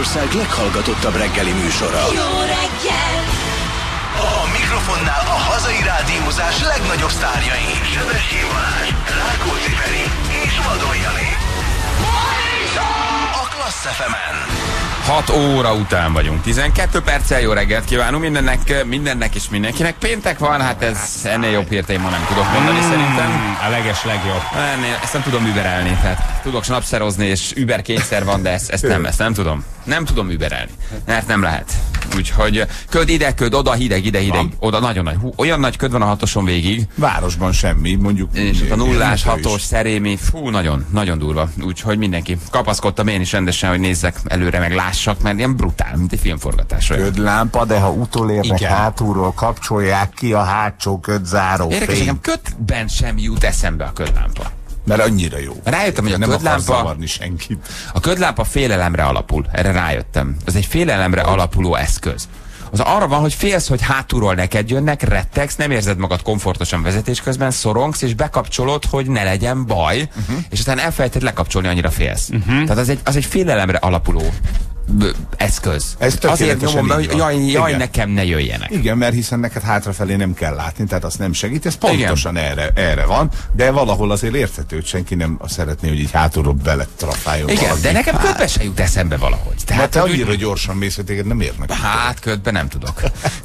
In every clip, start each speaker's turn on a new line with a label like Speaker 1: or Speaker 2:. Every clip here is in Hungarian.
Speaker 1: Magyarország leghallgatottabb reggeli műsora.
Speaker 2: Jó reggel!
Speaker 1: A mikrofonnál a hazai rádiózás legnagyobb sztárjai. Sebestyén Balázs, Rákóczi Feri és Vadon Jani. A Klassz FM-en.
Speaker 3: 6 óra után vagyunk. 12 perccel jó reggelt kívánunk mindennek és mindenkinek. Péntek van, hát ez ennél jobb hírt én ma nem tudok mondani szerintem.
Speaker 4: A legjobb.
Speaker 3: Ezt nem tudom überelni, tehát tudok snapszerozni és über kényszer van, de ezt nem tudom. Nem tudom überelni, mert nem lehet. Úgyhogy köd ide, köd oda, hideg, oda nagyon nagy. Olyan nagy köd van a 6-oson végig.
Speaker 5: Városban semmi, mondjuk.
Speaker 3: És ott a 0-ás, 6-os, szerémi, nagyon durva. Úgyhogy mindenki kapaszkodtam én is rendesen, hogy nézzek előre, meg lássak, mert ilyen brutál, mint egy filmforgatás.
Speaker 5: Ködlámpa, de ha utolérnek hátulról, kapcsolják ki a hátsó ködzáró fény.
Speaker 3: Érdekes, nekem ködben sem jut eszembe a ködlámpa.
Speaker 5: Mert annyira jó.
Speaker 3: Rájöttem, hogy a
Speaker 5: nem
Speaker 3: ködlámpa...
Speaker 5: akar zavarni senkit.
Speaker 3: A ködlámpa félelemre alapul. Erre rájöttem. Ez egy félelemre alapuló eszköz. Az arra van, hogy félsz, hogy hátulról neked jönnek, rettegsz, nem érzed magad komfortosan vezetés közben, szorongsz, és bekapcsolod, hogy ne legyen baj, és aztán elfelejted lekapcsolni, annyira félsz. Tehát az egy félelemre alapuló eszköz. Azért nyomom be, hogy jaj, nekem ne jöjjenek.
Speaker 5: Igen, mert hiszen neked hátrafelé nem kell látni, tehát azt nem segít. Ez pontosan erre van, de valahol azért érthető, hogy senki nem szeretné, hogy így hátulról beletrafáljon.
Speaker 3: Igen,
Speaker 5: valaki.
Speaker 3: de nekem ködbe se jut eszembe valahogy.
Speaker 5: Tehát te annyira gyorsan mész, hogy téged nem érnek.
Speaker 3: Hát ködbe nem tudok.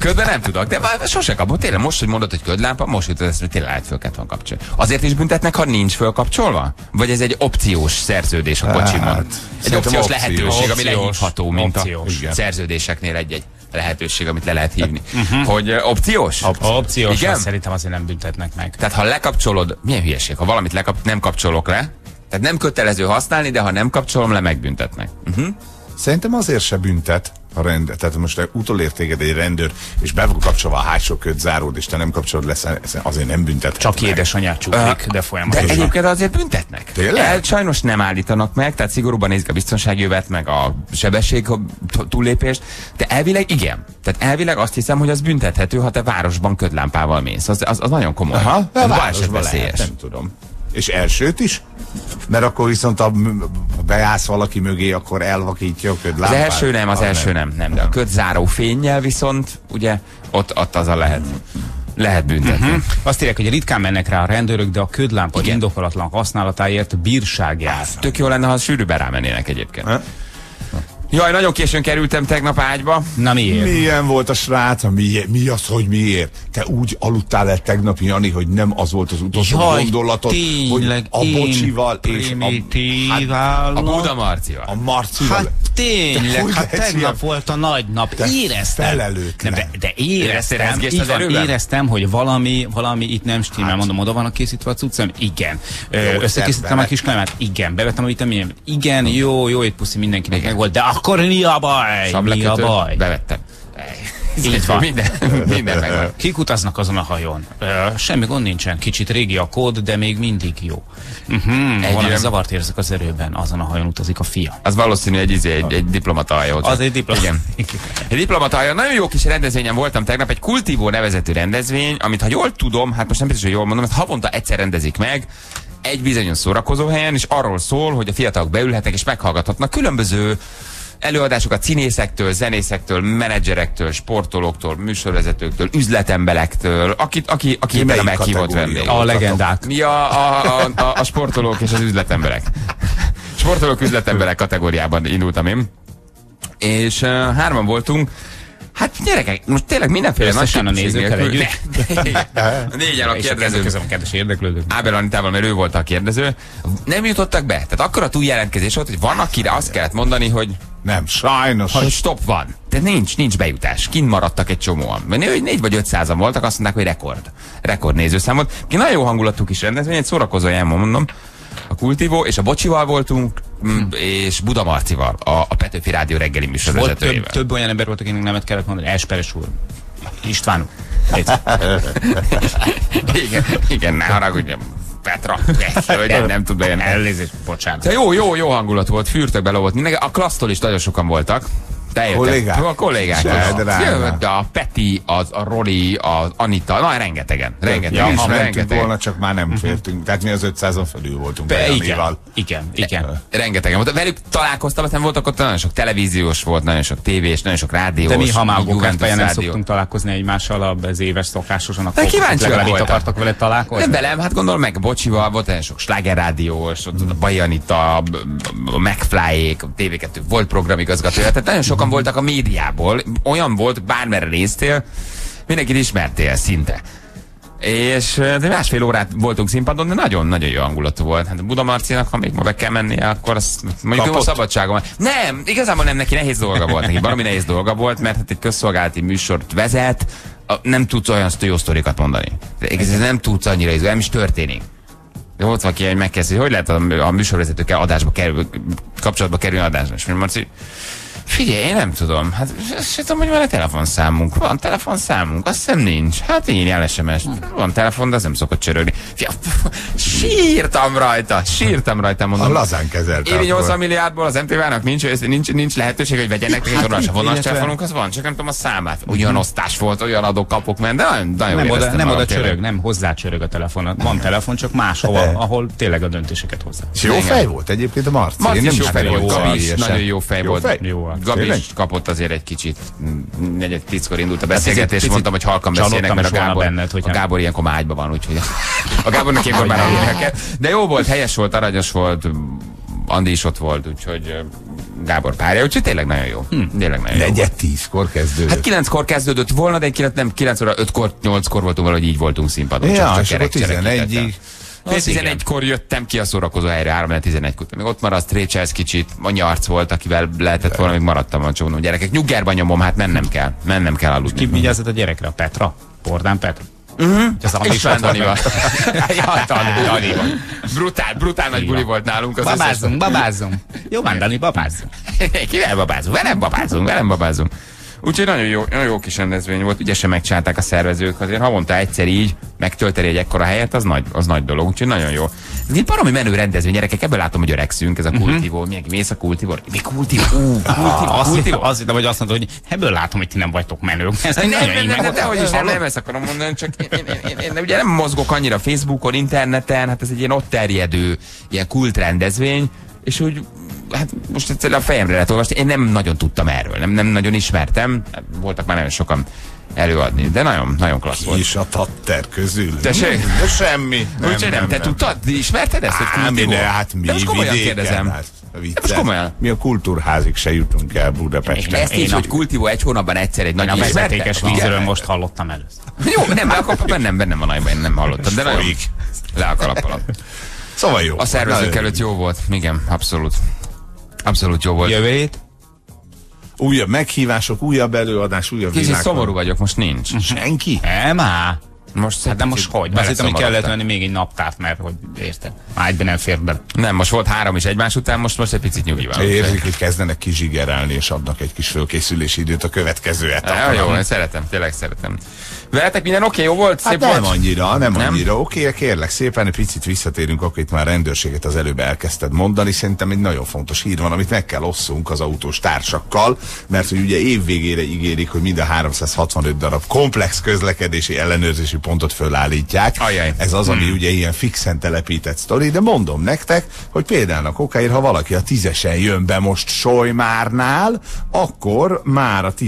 Speaker 3: De sose kapom. Tényleg most, hogy mondod, hogy ködlámpa, most jutott ezt, hogy tényleg föl kellett van kapcsolni. Azért is büntetnek, ha nincs fölkapcsolva? Vagy ez egy opciós szerződés a kocsimon? Egy opciós lehetőség, ami lehívható, mint a szerződéseknél egy lehetőség, amit le lehet hívni. Hogy opciós?
Speaker 4: Opciós, szerintem azért nem büntetnek meg.
Speaker 3: Tehát ha lekapcsolod, milyen hülyeség, ha valamit nem kapcsolok le, tehát nem kötelező használni, de ha nem kapcsolom le, megbüntetnek.
Speaker 5: Szerintem azért se büntet a rendőr. Tehát most utolér téged egy rendőr, és be van kapcsolva a hátsó kötzáród, és te nem kapcsolod lesz, azért nem büntet.
Speaker 4: Csak édesanyát csuklik, de folyamatosan.
Speaker 3: De egyébként azért büntetnek.
Speaker 5: Tényleg?
Speaker 3: Sajnos nem állítanak meg, tehát szigorúban nézik a biztonságjövet, meg a sebesség túllépést, de elvileg igen. Tehát elvileg azt hiszem, hogy az büntethető, ha te városban ködlámpával mész. Az nagyon komoly.
Speaker 5: Aha,
Speaker 3: az
Speaker 5: városban lehet, nem tudom. És elsőt is? Mert akkor viszont ha beállsz valaki mögé, akkor elvakítja a ködlámpát.
Speaker 3: Az első nem. De a ködzáró fénnyel viszont, ugye, ott az lehet büntetni.
Speaker 4: Azt írják, hogy ritkán mennek rá a rendőrök, de a ködlámpa indokolatlan használatáért bírság jár.
Speaker 3: Tök jó lenne, ha sűrűben rámennének egyébként. Jaj, nagyon későn kerültem tegnap ágyba.
Speaker 4: Na miért?
Speaker 5: Milyen volt a srác? Mi az, hogy miért? Te úgy aludtál el tegnap, Jani, hogy nem az volt az utolsó gondolatod,
Speaker 4: tényleg,
Speaker 5: hogy a Bocsival és
Speaker 3: a Buda Marcival.
Speaker 5: A Marcival.
Speaker 4: Hát tényleg, tegnap volt a nagy nap. Éreztem. De éreztem, hogy valami itt nem stimmel. Mondom, oda vannak készítve a cuccam? Igen. Összekészítettem a kis klemát? Igen. Bevettem a vitamint? Igen. Jó, itt puszi mindenkinek meg volt. De akkor mi a baj?
Speaker 3: Bevettem.
Speaker 4: Így van.
Speaker 3: Minden megvan.
Speaker 4: Kik utaznak azon a hajón? Semmi gond nincsen. Kicsit régi a kód, de még mindig jó. Valami zavart érzek az erőben. Azon a hajón utazik a fia.
Speaker 3: Az valószínű egy diplomata hajó.
Speaker 4: Az egy diplomata.
Speaker 3: Igen. Egy diplomata hajó. Nagyon jó kis rendezvényen voltam tegnap. Egy Kultivó nevezetű rendezvény, amit ha jól tudom, hát most nem biztos, hogy jól mondom, ezt havonta egyszer rendezik meg, egy bizonyos szórakozó helyen, és arról szól, hogy a fiatalok beülhetnek és meghallgathatnak különböző előadásokat színészektől, zenészektől, menedzserektől, sportolóktól, műsorvezetőktől, üzletemberektől, aki a meghívott vendég.
Speaker 4: A legendák.
Speaker 3: Mi a sportolók és az üzletemberek. Sportolók, üzletemberek kategóriában indultam én. És hárman voltunk. Hát gyerekek, most tényleg mindenféle nagy
Speaker 4: a nézőkkel együtt.
Speaker 3: Négyen a kérdező.
Speaker 4: Köszönöm, kedves érdeklődők.
Speaker 3: Ábel Anitával, mert ő volt a kérdező. Nem jutottak be. Tehát akkor a túljelentkezés volt, hogy van, akire azt kellett mondani, hogy
Speaker 5: nem, sajnos.
Speaker 3: Hogy stop van. Tehát nincs bejutás. Kint maradtak egy csomóan. 4 vagy 500-an voltak, azt mondták, hogy rekord nézőszám volt. Nagyon jó hangulatú kis rendezvény, egy szórakozó helyen, mondom. A Kultivó, és a Bocsival voltunk, és Buda Marcival, a Petőfi Rádió reggeli műsorvezetőjével.
Speaker 4: Több olyan ember volt, akinek nemet kellett mondani. Esperes úr. István.
Speaker 3: Igen, ne haragudj. Petra, nem tud bejönni.
Speaker 4: Elnézést, bocsánat.
Speaker 3: Jó hangulat volt, fűrtek bele volt mindenki. A Klassztól is nagyon sokan voltak. A kollégák. A Peti, a Roli, az Anita, na rengetegen.
Speaker 5: Rengetegen. Mentünk volna, csak már nem fértünk. Tehát mi az 500-on felül voltunk.
Speaker 4: Igen.
Speaker 3: Rengetegen. Velük találkoztam, aztán voltak ott nagyon sok televíziós volt, nagyon sok tévés, nagyon sok rádiós.
Speaker 4: De mi hamágókat nem szoktunk találkozni egymással, az éves szokásosan, akkor
Speaker 3: kíváncsiak voltak.
Speaker 4: Akartak vele találkozni?
Speaker 3: Nem velem, hát gondolom meg Bocsival, volt nagyon sok slágerrádiós, ott a Bajai Anita, a McFly-ék, a TV2 volt programigazgatója, tehát nagyon sokan voltak a médiából, olyan volt, bármerre néztél, mindenkit ismertél szinte. És de másfél órát voltunk színpadon, de nagyon-nagyon jó hangulatú volt. Hát Buda Marcinak, ha még ma be kell mennie, akkor azt mondjuk a szabadságom van. Nem, igazából nem, neki nehéz dolga volt. Neki valami nehéz dolga volt, mert hát egy közszolgálati műsort vezet, nem tudsz olyan jó sztorikat mondani. Nem tudsz annyira izgulni, nem is történik. De ott van ki, hogy megkezdő, hogy lehet a műsorvezetőkkel kapcsolatba kerülni adásba. És Marci, figyelj, én nem tudom. Hát azt tudom, hogy van egy telefonszámunk. Van telefonszámunk? Azt hiszem nincs. Hát írj el SMS-t. Van telefon, de az nem szokott csörögni. Sírtam rajta, mondom.
Speaker 5: A lazán kezelte.
Speaker 3: Évi 80 milliárdból az MTV-nak nincs lehetőség, hogy vegyenek egy orvos a vonalas telefonunk, az van, csak nem tudom a számát. Olyan osztás volt, olyan adókapok ment, de nagyon
Speaker 4: nem oda csörög, nem hozzá csörög a telefon. Van telefon, csak máshova, ahol tényleg a döntéseket hozzá.
Speaker 5: És jó fej volt egyébként a Marci.
Speaker 3: Marci is jó fej volt, Gabi nagyon jó fej volt. Gabi is kapott azért egy kicsit, 4-10-kor indult a beszélgetés, mondtam, hogy halkan beszélnek, mert a Gábor ilyenkor már ágyban van, úgyhogy a Gábornak ilyenkor már elérheket. De jó volt, helyes volt, aranyos volt, Andi is ott volt, úgyhogy Gábor párja, úgyhogy tényleg nagyon jó. Tényleg nagyon jó.
Speaker 5: 9-10-kor kezdődött.
Speaker 3: Hát 9-kor kezdődött volna, de nem 9 óra, 5-kor, 8-kor voltunk valahogy így voltunk színpadon.
Speaker 5: Ja, csak 11-ig.
Speaker 3: 11-kor jöttem ki a szórakozó helyre, 3-11-kor. Még ott maradt Récselsz kicsit, a Nyarc volt, akivel lehetett volna, még maradtam a csónó gyerekek. Nyuggerba nyomom, hát mennem kell aludni.
Speaker 4: Ki vigyázott a gyerekre? A Petra? Bordán Petra?
Speaker 3: István Danival. Brutál nagy buli volt nálunk.
Speaker 4: Babázzunk. Jó van, Dani, babázzunk.
Speaker 3: Kivel babázunk? Velem babázunk. Úgyhogy nagyon jó kis rendezvény volt, ügyesen megcsinálták a szervezők, azért havonta egyszer így megtölteni egy ekkora helyet, az nagy dolog, úgyhogy nagyon jó. Ez egy baromi menő rendezvény, gyerekek, ebből látom, hogy öregszünk, ez a kultivó, mész a kultivó, mi kultivó?
Speaker 4: Azt hittem, hogy azt mondod, hogy ebből látom, hogy ti nem vagytok menők.
Speaker 3: Nem ezt akarom mondani, csak én ugye nem mozgok annyira Facebookon, interneten, hát ez egy ilyen ott terjedő, ilyen kultrendezvény, és úgy hát most egyszerűen a fejemre lehet olvasni, én nem nagyon tudtam erről, nem nagyon ismertem, voltak már nagyon sokan előadni, de nagyon klassz volt.
Speaker 5: És a Tatter közül.
Speaker 3: Tessék?
Speaker 5: De semmi.
Speaker 3: Úgyhogy nem. Te tudtad? Ismerted ezt?
Speaker 5: Hát mi?
Speaker 3: De most komolyan kérdezem.
Speaker 5: Mi a kultúrházig se jutunk el Budapesten.
Speaker 3: Ezt így, hogy kultivó egy hónapban egyszer egy nagy
Speaker 4: vezetékes vízről most hallottam először.
Speaker 3: Jó, nem, akkor bennem van, én nem hallottam, de nagyon le a kalappal.
Speaker 5: Szóval jó.
Speaker 3: A szervezők előtt jó volt, igen, abszolút. Abszolút jó volt.
Speaker 4: Jövő hét?
Speaker 5: Újabb meghívások, újabb előadás, újabb világ.
Speaker 3: Kicsit szomorú vagyok, most nincs.
Speaker 5: Senki?
Speaker 4: Nem áll.
Speaker 3: Most
Speaker 4: de most hogy? Azt hittem, hogy kellett venni még egy naptárt, mert hogy érted? Már egyben nem fér be.
Speaker 3: Nem, most volt 3 is egymás után, most egy picit nyugi van.
Speaker 5: Érzik, hogy kezdenek kizsigerelni, és adnak egy kis fölkészülési időt a következő etapra.
Speaker 3: Jó, én szeretem, tényleg szeretem. Veletek minden oké, jó volt?
Speaker 5: Hát nem annyira, nem annyira. Oké, kérlek szépen, egy picit visszatérünk, akkor itt már rendőrséget az előbb elkezdted mondani. Szerintem egy nagyon fontos hír van, amit meg kell osszunk az autós társakkal, mert hogy ugye évvégére ígérik, hogy mind a 365 darab komplex közlekedési ellenőrzési pontot fölállítják.
Speaker 3: Ajaj.
Speaker 5: Ez az, ami ugye ilyen fixen telepített sztori, de mondom nektek, hogy például a kokáért, ha valaki a 10-esen jön be most Solymárnál, akkor már a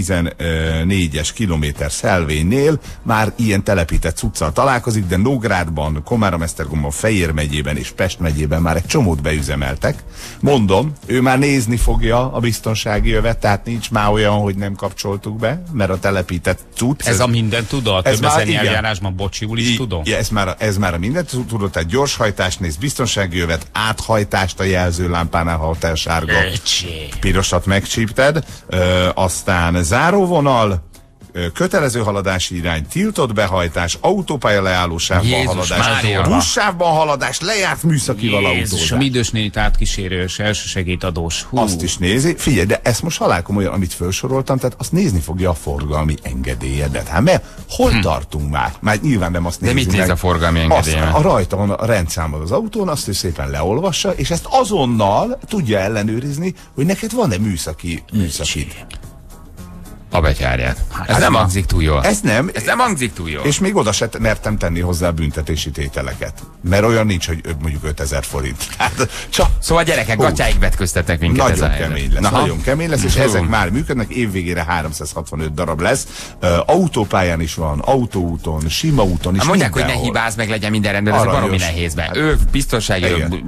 Speaker 5: 14-es kilométer szelvénynél már ilyen telepített cuccal találkozik, de Nógrádban, Komárom-Esztergomban, Fejér megyében és Pest megyében már egy csomót beüzemeltek. Mondom, ő már nézni fogja a biztonsági jövet, tehát nincs már olyan, hogy nem kapcsoltuk be, mert a telepített cucc.
Speaker 4: Ez a minden tudó, a többeszernyi eljárásban bocsiul is tudom.
Speaker 5: Ja, ez már a minden tudó, tehát gyorshajtást néz, biztonsági jövet, áthajtást a jelzőlámpánál, ha te sárga, pirosat megcsípted, aztán záróvonal, kötelező haladási irány, tiltott behajtás, autópálya leállósávban haladás, buszsávban haladás, lejárt műszakival autózás.
Speaker 4: A idős nénit átkísérős, elsősegélytadós.
Speaker 5: Azt is nézi. Figyelj, de ezt most halálkomolyan, amit felsoroltam, tehát azt nézni fogja a forgalmi engedélyedet. Hát mert hol tartunk már? Már nyilván nem azt nézi.
Speaker 3: De mit néz a forgalmi engedélyemet?
Speaker 5: A rajta van a rendszámod az autón, azt ő szépen leolvassa, és ezt azonnal tudja ellenőrizni, hogy neked van-e műszakid.
Speaker 3: A betyárját. Ez nem hangzik túl jól.
Speaker 5: Ez nem
Speaker 3: hangzik túl jól.
Speaker 5: És még oda se mertem tenni hozzá büntetési tételeket. Mert olyan nincs, hogy mondjuk 5000 forint. Hát,
Speaker 3: szóval gyerekek, gatyáig vetköztetnek minket.
Speaker 5: Nagyon kemény lesz. Nagyon kemény lesz, és ezek már működnek. Évvégére 365 darab lesz. Autópályán is van, autóúton, sima úton is.
Speaker 3: Mondják, hogy ne hibázz, meg legyen minden rendben, ez baromi nehéz be. Ő biztonsági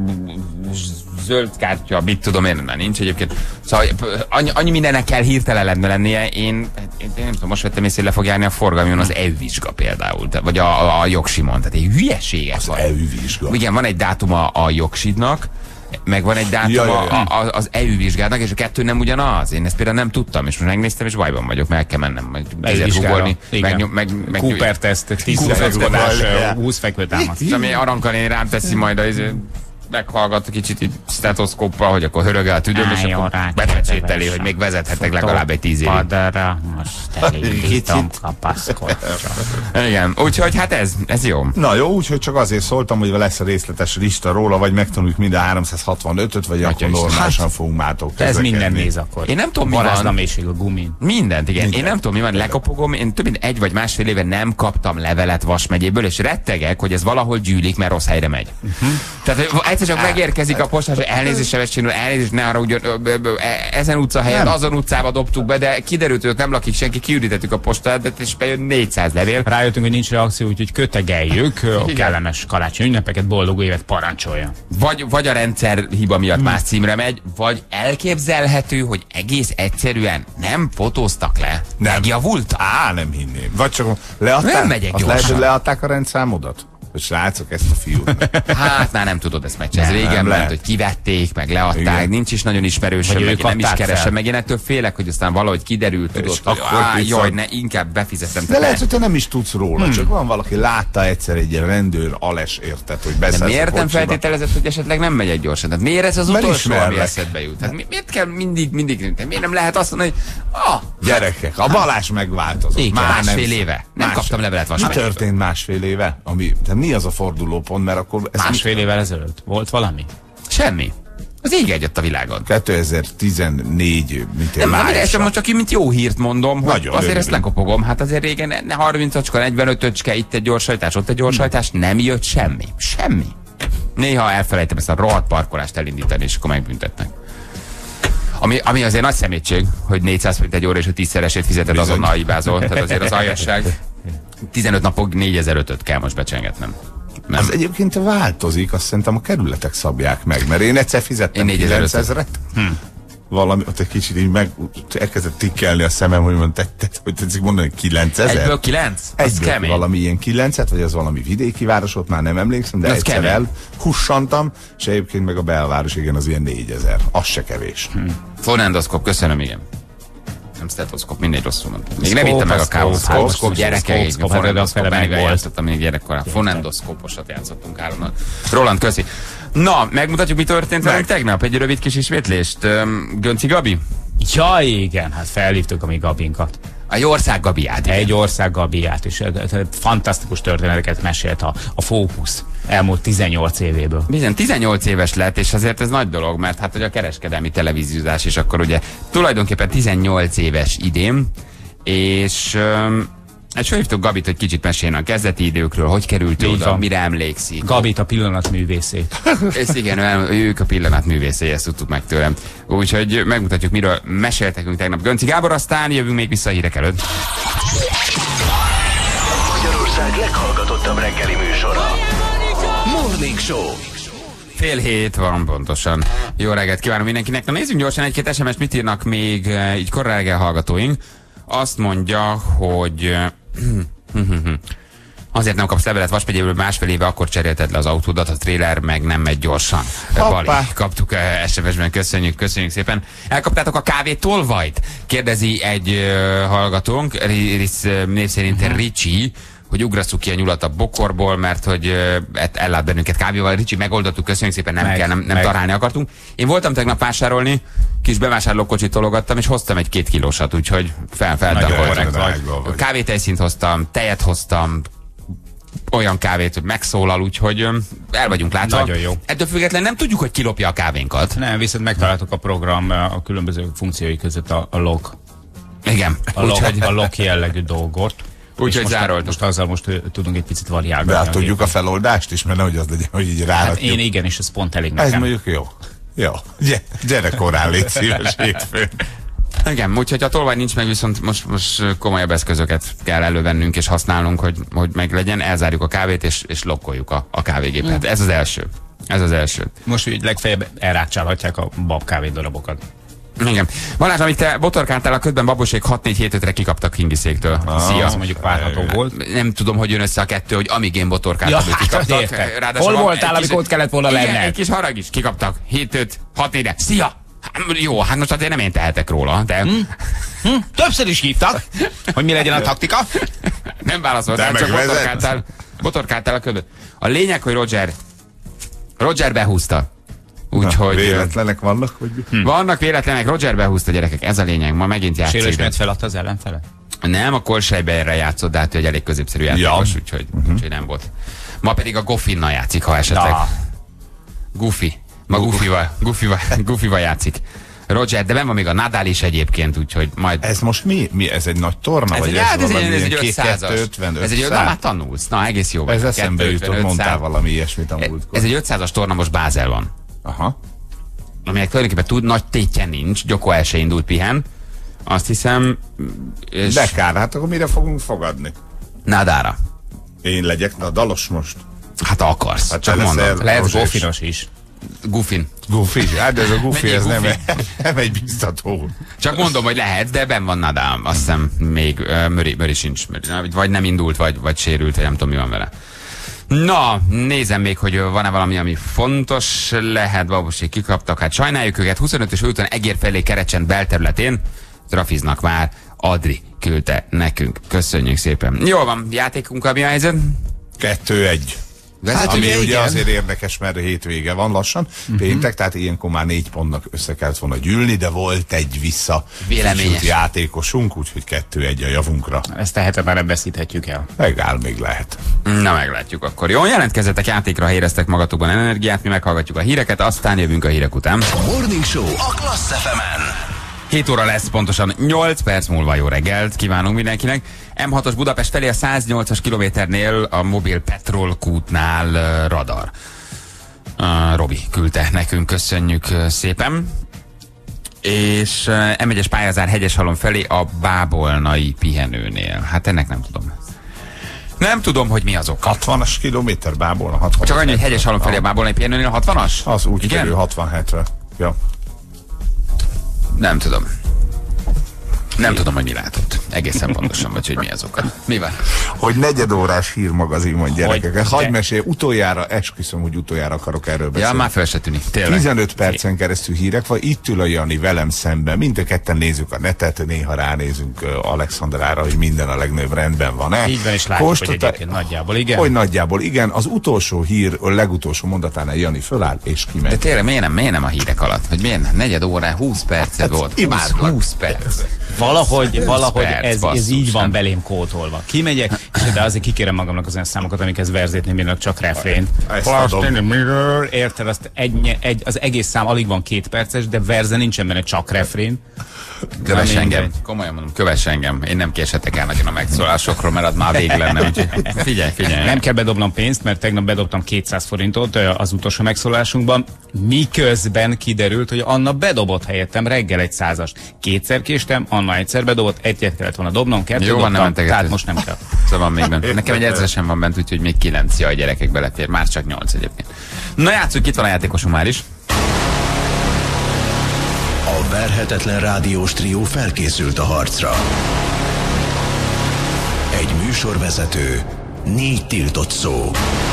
Speaker 3: zöld kártya, mit tudom én, már nincs egyébként. Szóval annyi mindennek kell hirtelen lennie. Én nem tudom, most vettem észre, hogy le fog járni a forgalmion az EU vizsga például, vagy a jogsimon. Tehát egy hülyeségek van.
Speaker 5: Az EU vizsga.
Speaker 3: Igen, van egy dátuma a jogsidnak, meg van egy dátuma az EU vizsgának, és a kettő nem ugyanaz. Én ezt például nem tudtam, és most megnéztem, és bajban vagyok, mert el kell mennem, majd vizsgálni.
Speaker 4: Meg Cooper teszt, 10 fekvőtámás, 20 fekvőtámasz.
Speaker 3: Ami Aranka rám teszi majd meghallgat kicsit így stetoszkóppal, hogy akkor hörögel a tüdőm, és akkor bepecsételi, hogy még vezethetek legalább egy 10 évig.
Speaker 4: Padra, most elindítom kapaszkodra.
Speaker 3: Igen, úgyhogy hát ez jó.
Speaker 5: Na jó, úgyhogy csak azért szóltam, hogy lesz a részletes lista róla, vagy megtanuljuk mind a 365-öt, vagy akkor normálisan fogunk mátok
Speaker 4: ez minden néz akkor.
Speaker 3: Én nem tudom, mi van.
Speaker 4: Varázsnamészség a gumin.
Speaker 3: Mindent, igen. Én nem tudom, mi van, lekopogom. Én több mint 1 vagy másfél éve nem kaptam levelet Vas megyéből, és rettegek, hogy ez valahol gyűlik, mert rossz helyre megy. Tehát egyszer csak megérkezik a postás, hogy elnézést, Sevescsénül, elnézést, ne haragudjon, ezen utca helyett, azon utcába dobtuk be, de kiderült, hogy ott nem lakik senki, kiürítettük a postát, és bejön 400 levél.
Speaker 4: Rájöttünk, hogy nincs reakció, úgyhogy kötegeljük a kellemes karácsony ünnepeket, boldog évet parancsolja.
Speaker 3: Vagy a rendszer hiba miatt más címre megy, vagy elképzelhető, hogy egész egyszerűen nem fotóztak le.
Speaker 5: Nem.
Speaker 3: Megjavultak?
Speaker 5: Nem hinném. Vagy csak leadták?
Speaker 3: Nem megyek gyorsan.
Speaker 5: Lehet, hogy leadták a rendszámodat? Srácok, ezt a fiút.
Speaker 3: Hát már nem tudod ezt megcsinálni. Ez régen ment, hogy kivették, meg leadták, igen. Nincs is nagyon ismerősöm, meg nem is keresem, meg én ettől félek, hogy aztán valahogy kiderült, tudod, hogy jaj, ne, inkább befizetem.
Speaker 5: De lehet, hogy te nem is tudsz róla, csak van valaki, látta egyszer egy ilyen rendőr, ales, érted, hogy beszállsz.
Speaker 3: De miért nem feltételezett, hogy esetleg nem megy egy gyorsan? Tehát miért ez az utolsó, ami eszedbe jut? Tehát miért kell mindig, miért nem lehet azt mondani, hogy
Speaker 5: gyerekek, a Balázs megváltozott.
Speaker 3: Másfél éve. Nem kaptam levelet Vas megyéből.
Speaker 5: Mi történt másfél éve? Mi az a fordulópont, mert akkor...
Speaker 4: Másfél évvel ezelőtt volt valami?
Speaker 3: Semmi. Az ég egyet a világon.
Speaker 5: 2014, mint én
Speaker 3: májusra. Most csak mint jó hírt mondom, hogy azért ezt lekopogom. Hát azért régen 30-acska, 45-öcske, itt egy gyorshajtás, ott egy gyorshajtás, nem jött semmi. Semmi. Néha elfelejtem ezt a rohadt parkolást elindítani, és akkor megbüntetnek. Ami azért nagy szemétség, hogy 400 forint egy óra, és a 10-szeresét fizeted, azonnal hibázol. Tehát azért az aljasság. 15 napok 4005-öt kell most becsengetnem. Nem.
Speaker 5: Az egyébként változik, azt szerintem a kerületek szabják meg, mert én egyszer fizettem 9000-et, valami, ott egy kicsit így elkezdett tikkelni a szemem, hogy tetszik mondani, 9000?
Speaker 3: Egyből 9?
Speaker 5: Egyből valami ilyen 9-et, vagy az valami vidéki város, ott már nem emlékszem, de egyszer elhussantam, és egyébként meg a belváros, igen, az ilyen 4000. Az se kevés.
Speaker 3: Fonendoszkop, köszönöm, igen. Nem stetoszkop, mindegy, rosszul mondtam. Még nem vittem meg a káoszkóp, gyerekek, a fonendoszkop, megjátszottam még gyerekkorán. Fonendoszkóposat játszottunk állandóan. Roland, köszi. Na, megmutatjuk, mi történt velünk tegnap? Egy rövid kis ismétlést. Gönci Gabi?
Speaker 4: Ja, igen, hát felhívtuk a mi Gabinkat.
Speaker 3: Egy ország Gabiát.
Speaker 4: Egy ország Gabiát, és fantasztikus történeteket mesélt a Fókusz elmúlt 18 évéből.
Speaker 3: Bizony, 18 éves lett, és azért ez nagy dolog, mert hát hogy a kereskedelmi televíziózás, és akkor ugye tulajdonképpen 18 éves idén, és felhívtuk Gabit, hogy kicsit meséljen a kezdeti időkről, hogy került oda, mire emlékszik.
Speaker 4: Gabit, a pillanatművészét.
Speaker 3: És igen, ők a pillanatművészei, ezt tudtuk meg tőlem. Úgyhogy megmutatjuk, miről meséltekünk tegnap Gönci Gábor, aztán jövünk még vissza a hírek előtt.
Speaker 1: Magyarország leghallgatottabb reggeli műsora. Morning Show.
Speaker 3: 6:30 van pontosan. Jó reggelt kívánom mindenkinek. Na nézzünk gyorsan egy-két SMS-t, mit írnak még így korán reggel hallgatóink. Azt mondja, hogy azért nem kapsz levelet Vas megyéből, másfél éve akkor cserélted le az autódat, a tréler meg nem megy gyorsan. Bali, kaptuk SMS-ben, köszönjük szépen. Elkaptátok a kávétolvajt? Kérdezi egy hallgatónk, név szerint Ricsi, hogy ugrasszuk ki a nyulat a bokorból, mert hogy ellát bennünket kávéval. Ricsi, megoldottuk, köszönjük szépen, nem darálni akartunk. Én voltam tegnap vásárolni, kis bevásárlókocsit tologattam, és hoztam egy 2 kilósat, úgyhogy feltankoltam. Kávétejszínt hoztam, tejet hoztam, olyan kávét, hogy megszólal, úgyhogy el vagyunk látva.
Speaker 4: Nagyon jó.
Speaker 3: Ettől függetlenül nem tudjuk, hogy kilopja a kávénkat.
Speaker 4: Nem, viszont megtaláltuk a program a különböző funkciói között a log.
Speaker 3: Igen.
Speaker 4: A lok jellegű dolgot.
Speaker 3: Úgyhogy zároltuk.
Speaker 4: Most azzal tudunk egy picit variálni.
Speaker 5: De hát tudjuk a feloldást is, mert nehogy az legyen, hogy így rárakjuk.
Speaker 4: Hát én igen, és ez pont elég nekem.
Speaker 5: Ez mondjuk jó. Jó. Gyere korán, légy szíves hétfőn.
Speaker 3: Igen, úgyhogy a tolvaj nincs meg, viszont most komolyabb eszközöket kell elővennünk és használnunk, hogy meg legyen. Elzárjuk a kávét és lokkoljuk a kávégépet. Ez az első. Ez az első.
Speaker 4: Most úgy legfeljebb elrákcsálhatják a bab kávédarabokat.
Speaker 3: Igen. Balázs, amit te botorkáltál a ködben, babosék 6-4-7-5-re kikaptak Hingiszéktől. Szia.
Speaker 4: Az mondjuk várható volt.
Speaker 3: Nem tudom, hogy jön össze a kettő, hogy amíg én botorkáltam, hogy kikaptak.
Speaker 4: Hol voltál, amikor ott kellett volna lenned?
Speaker 3: Egy kis harag is, kikaptak. 7-5-6-4-re. Szia! Jó, hát most azért nem én tehetek róla, de...
Speaker 4: Többször is hívtak, hogy mi legyen a taktika.
Speaker 3: Nem válaszoltál, csak botorkáltál a ködöt. A lényeg, hogy Roger behúzta. Úgyhogy...
Speaker 5: Véletlenek vannak? Hogy...
Speaker 3: Vannak véletlenek, Roger behúzta, gyerekek, ez a lényeg, ma megint játszik.
Speaker 4: Sérülésmet feladta az ellenfele?
Speaker 3: Nem, a Kolsejberre játszott, de hát ő egy elég középszerű játékos, úgyhogy nem volt. Ma pedig a Goffinnal játszik, ha esetleg. Goofy. Ma Goofyval játszik. Roger, de benn van még a Nadal is egyébként, úgyhogy majd...
Speaker 5: Ez most mi? Ez egy nagy torna?
Speaker 3: Ez egy 500-as. Ez egy már tanulsz. Na, egész jó.
Speaker 5: Ez eszembe jutott, mondtál valami ilyesmit a múltkor.
Speaker 3: Ez egy 500-as torna, most Bázel van.
Speaker 5: Aha.
Speaker 3: Aminek tulajdonképpen nagy tétje nincs, Gyoko el se indult, pihen. Azt hiszem... És...
Speaker 5: De kár, hát akkor mire fogunk fogadni?
Speaker 3: Nadára.
Speaker 5: Én legyek Nadalos most?
Speaker 3: Hát akarsz, hát csak mondom.
Speaker 4: Lehet Gofinos is.
Speaker 3: Goofy.
Speaker 5: Hát ez a Goofy, ez nem egy biztató.
Speaker 3: Csak mondom, hogy lehet, de benn van Nadal. Azt hiszem még Murray sincs. Vagy nem indult, vagy sérült, vagy nem tudom, mi van vele. Na, nézem még, hogy van-e valami, ami fontos lehet. Babosék kikaptak, hát sajnáljuk őket. 25 és úton Egér felé Kerecsend belterületén trafiznak már. Adri küldte nekünk. Köszönjük szépen. Jól van, játékunkkal mi a helyzet?
Speaker 5: 2-1. Ami ugye azért érdekes, mert hétvége van lassan, péntek, tehát ilyenkor már 4 pontnak össze kellett volna gyűlni, de volt egy
Speaker 3: véleményes
Speaker 5: játékosunk, úgyhogy 2-1 a javunkra.
Speaker 4: Ezt a hetet már nem veszíthetjük el.
Speaker 5: Megáll, még lehet.
Speaker 3: Na, meglátjuk akkor. Jó, jelentkezzetek játékra, ha éreztek magatokban energiát, mi meghallgatjuk a híreket, aztán jövünk a hírek után.
Speaker 1: Morning Show a Klassz FM-en.
Speaker 3: 7 óra lesz pontosan, 8 perc múlva jó reggelt kívánunk mindenkinek. M6-os Budapest felé a 108-as kilométernél a mobil Petrol kútnál radar. Robi küldte nekünk, köszönjük szépen. És M1-es pályázár Hegyeshalom felé a Bábolnai pihenőnél. Hát ennek nem tudom. Nem tudom, hogy mi az oka.
Speaker 5: 60-as kilométer Bábolna, 60.
Speaker 3: Csak annyi, hogy Hegyeshalom felé a Bábolnai pihenőnél 60-as?
Speaker 5: Az úgy kerül 67-re. Ja.
Speaker 3: Nem tudom. Nem tudom, hogy mi látott. Egészen pontosan, vagy hogy mi az oka. Mi van?
Speaker 5: Hogy negyedórás hírmagazin van, gyerekek. Hadd mesélj, utoljára, esküszöm, hogy utoljára akarok erről beszélni.
Speaker 3: Ja, már fel se tűnik. Tényleg.
Speaker 5: 15 percen keresztül hírek van, itt ül a Jani velem szemben. Mind a ketten nézzük a netet, néha ránézünk Alexandrára, hogy minden a legnagyobb rendben van-e.
Speaker 4: Így van, és látjuk, hogy egyébként nagyjából igen.
Speaker 5: Hogy nagyjából igen. Az utolsó hír, a legutolsó mondatánál Jani föláll és kimegy.
Speaker 3: De tényleg miért nem a hírek alatt? Hogy miért nem? Negyed órá, 20 percet volt. Imádlak. 20 perc.
Speaker 4: Valahogy ez így van belém kódolva. Kimegyek, és de azért kikérem magamnak az olyan számokat, amikhez verzét nem írnak, csak refrént. Érted, azt az egész szám alig van 2 perces, de verze nincsen benne, csak refrén.
Speaker 3: Kövess engem. Komolyan mondom, kövess engem. Én nem késhetek el nagyon a megszólásokról, mert az már vég lenne. Figyelj.
Speaker 4: Nem kell bedobnom pénzt, mert tegnap bedobtam 200 forintot az utolsó megszólásunkban, miközben kiderült, hogy Anna bedobott helyettem reggel egy 100-ast. 2-szer késtem, Anna egyszer bedobott, egyet kellett volna dobnom, 2
Speaker 3: jó,
Speaker 4: dobtam, tehát most nem kell.
Speaker 3: Szóval még bent. Nekem egy 1000-esen van bent, úgyhogy még 9. Jaj, gyerekek, belefér. Már csak 8 egyébként. Na játsszuk, itt van a játékosunk már is.
Speaker 1: A verhetetlen rádiós trió felkészült a harcra. Egy műsorvezető, 4 tiltott szó.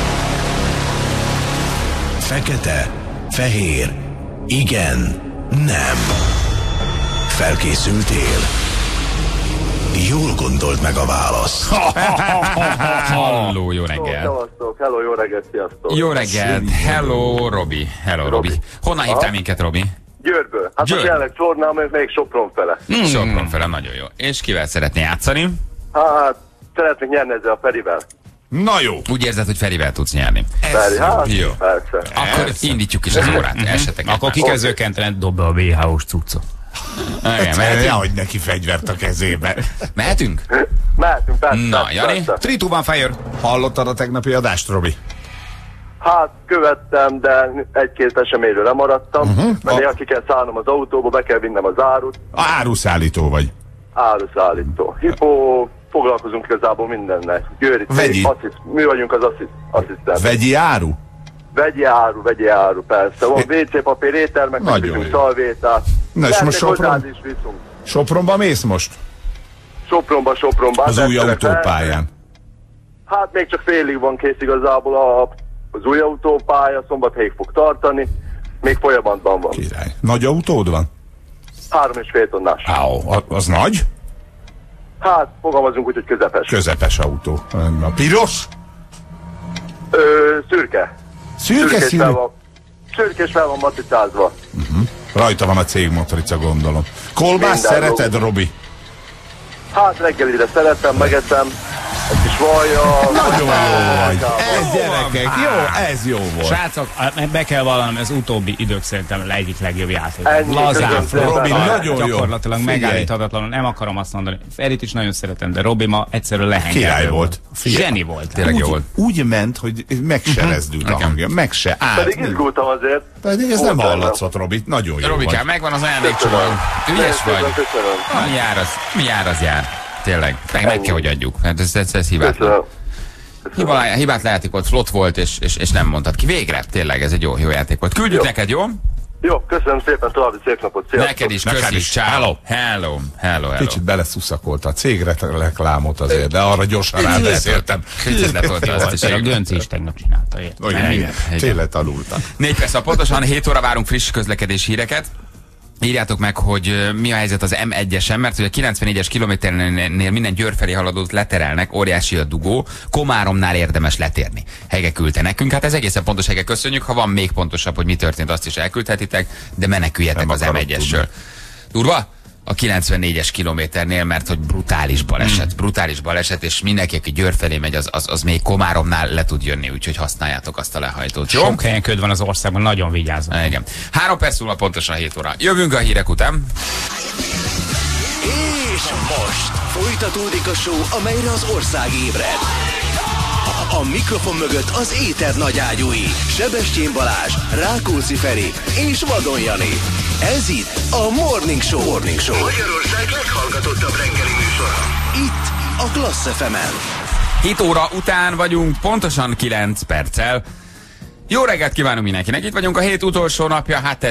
Speaker 1: Fekete, fehér, igen, nem. Felkészültél? Jól gondold meg a választ.
Speaker 3: Halló, jó reggel.
Speaker 2: Hello, jó reggelt, sziasztok.
Speaker 3: Jó reggelt, hello, Robi. Hello, Robi. Honnan hívtál minket, Robi?
Speaker 2: Győrből. Hát most jelenleg Csornál, még Sopron fele.
Speaker 3: Sopron fele, nagyon jó. És kivel szeretné játszani?
Speaker 2: Hát, szeretnék nyerni ezzel a Ferivel.
Speaker 5: Na jó.
Speaker 3: Úgy érzed, hogy Ferivel tudsz nyerni?
Speaker 2: Feri, hát
Speaker 3: jó.
Speaker 2: Persze.
Speaker 3: Akkor indítjuk is az órát. Esetek.
Speaker 4: Akkor kikezdőkentelen dob be a WHO-s cuccot.
Speaker 5: Nehogy neki fegyvert a kezébe.
Speaker 3: Mehetünk?
Speaker 2: Mehetünk, persze.
Speaker 3: Na, Jani?
Speaker 4: 3, 2, 1, fire!
Speaker 5: Hallottad a tegnapi adást, Robi?
Speaker 2: Hát követtem, de egy-két eseményről lemaradtam, mert néha ki kell szállnom az autóba, be kell vinnem az árut.
Speaker 5: Áruszállító vagy.
Speaker 2: Áruszállító. Foglalkozunk igazából mindennel. Győri, mi vagyunk az asszisztens.
Speaker 5: Vegyi áru?
Speaker 2: Vegyi áru, persze. Van WC papír, éttermek, meg viszünk szalvétát.
Speaker 5: Na és most Sopronba mész most?
Speaker 2: Sopronba.
Speaker 5: Az új autópályán.
Speaker 2: Hát még csak félig van kész igazából az új autópálya, Szombathelyig fog tartani. Még folyamatban van.
Speaker 5: Király. Nagy autód van?
Speaker 2: 3,5 tonnás.
Speaker 5: Az nagy?
Speaker 2: Hát, fogalmazunk úgy, hogy közepes.
Speaker 5: Közepes autó. A piros?
Speaker 2: Szürke.
Speaker 5: Szürke színű?
Speaker 2: Szürke és fel van matricázva.
Speaker 5: Rajta van a cégmatrica, gondolom. Kolbász szereted, Robi?
Speaker 2: Hát reggelire szeretem, megeszem. Egy kis vajja.
Speaker 5: Nagyon jó vagy. Ez gyerekek, jó, ez jó volt.
Speaker 4: Srácok, be kell vallanom, ez utóbbi idők szerintem egyik legjobb játék.
Speaker 2: Lazán,
Speaker 5: Robi, nagyon jó.
Speaker 4: Gyakorlatilag megállíthatatlanul, nem akarom azt mondani. Ferit is nagyon szeretem, de Robi ma egyszerűen lehengerő.
Speaker 5: Király volt.
Speaker 4: Zseni volt.
Speaker 3: Tényleg jó volt.
Speaker 5: Úgy ment, hogy meg se rezdült a hangja, meg se állt.
Speaker 2: Pedig izgultam azért.
Speaker 5: Pedig ez nem hallatszott, Robi. Nagyon jó
Speaker 3: Robikám,
Speaker 5: vagy.
Speaker 3: megvan az ajándékcsomag. Ügyes vagy. Mi jár, az jár. Tényleg, meg kell, hogy adjuk. Hát ez hibátlan. Hibát lejátékolt, flott volt, és nem mondtad ki. Végre, tényleg ez egy jó játék volt. Küldjük neked, jó?
Speaker 2: Jó, köszönöm szépen, további szép napot. Sziasztok.
Speaker 3: Neked is, köszi. Hello.
Speaker 5: Kicsit beleszuszakolta a cégre reklámot azért, de arra gyorsan rábeszéltem.
Speaker 4: A Gönci is tegnap csinálta.
Speaker 5: Tényleg tanultak.
Speaker 3: 4 perc, pontosan 7 óra várunk friss közlekedés híreket. Írjátok meg, hogy mi a helyzet az M1-esen, mert ugye a 94-es kilométernél minden Győr felé haladót leterelnek, óriási a dugó, Komáromnál érdemes letérni. Hege küldte nekünk, hát ez egészen pontos, Hege, köszönjük, ha van még pontosabb, hogy mi történt, azt is elküldhetitek, de meneküljetek az M1-esről. Durva? A 94-es kilométernél, mert hogy brutális baleset, és mindenki, aki Győr felé megy, az még Komáromnál le tud jönni, úgyhogy használjátok azt a lehajtót. Jó?
Speaker 4: Sok helyen köd van az országban, nagyon vigyázzunk.
Speaker 3: Igen. 3 perc múlva pontosan 7 óra. Jövünk a hírek után.
Speaker 1: És most folytatódik a show, amelyre az ország ébred. A mikrofon mögött az éter nagyágyúi, Sebestyén Balázs, Rákóczi Feri és Vadon Jani. Ez itt a Morning Show. Magyarország leghallgatottabb reggeli műsora. Itt a Klassz FM-en.
Speaker 3: 7 óra után vagyunk, pontosan 9 perccel. Jó reggelt kívánunk mindenkinek, itt vagyunk a hét utolsó napja, hát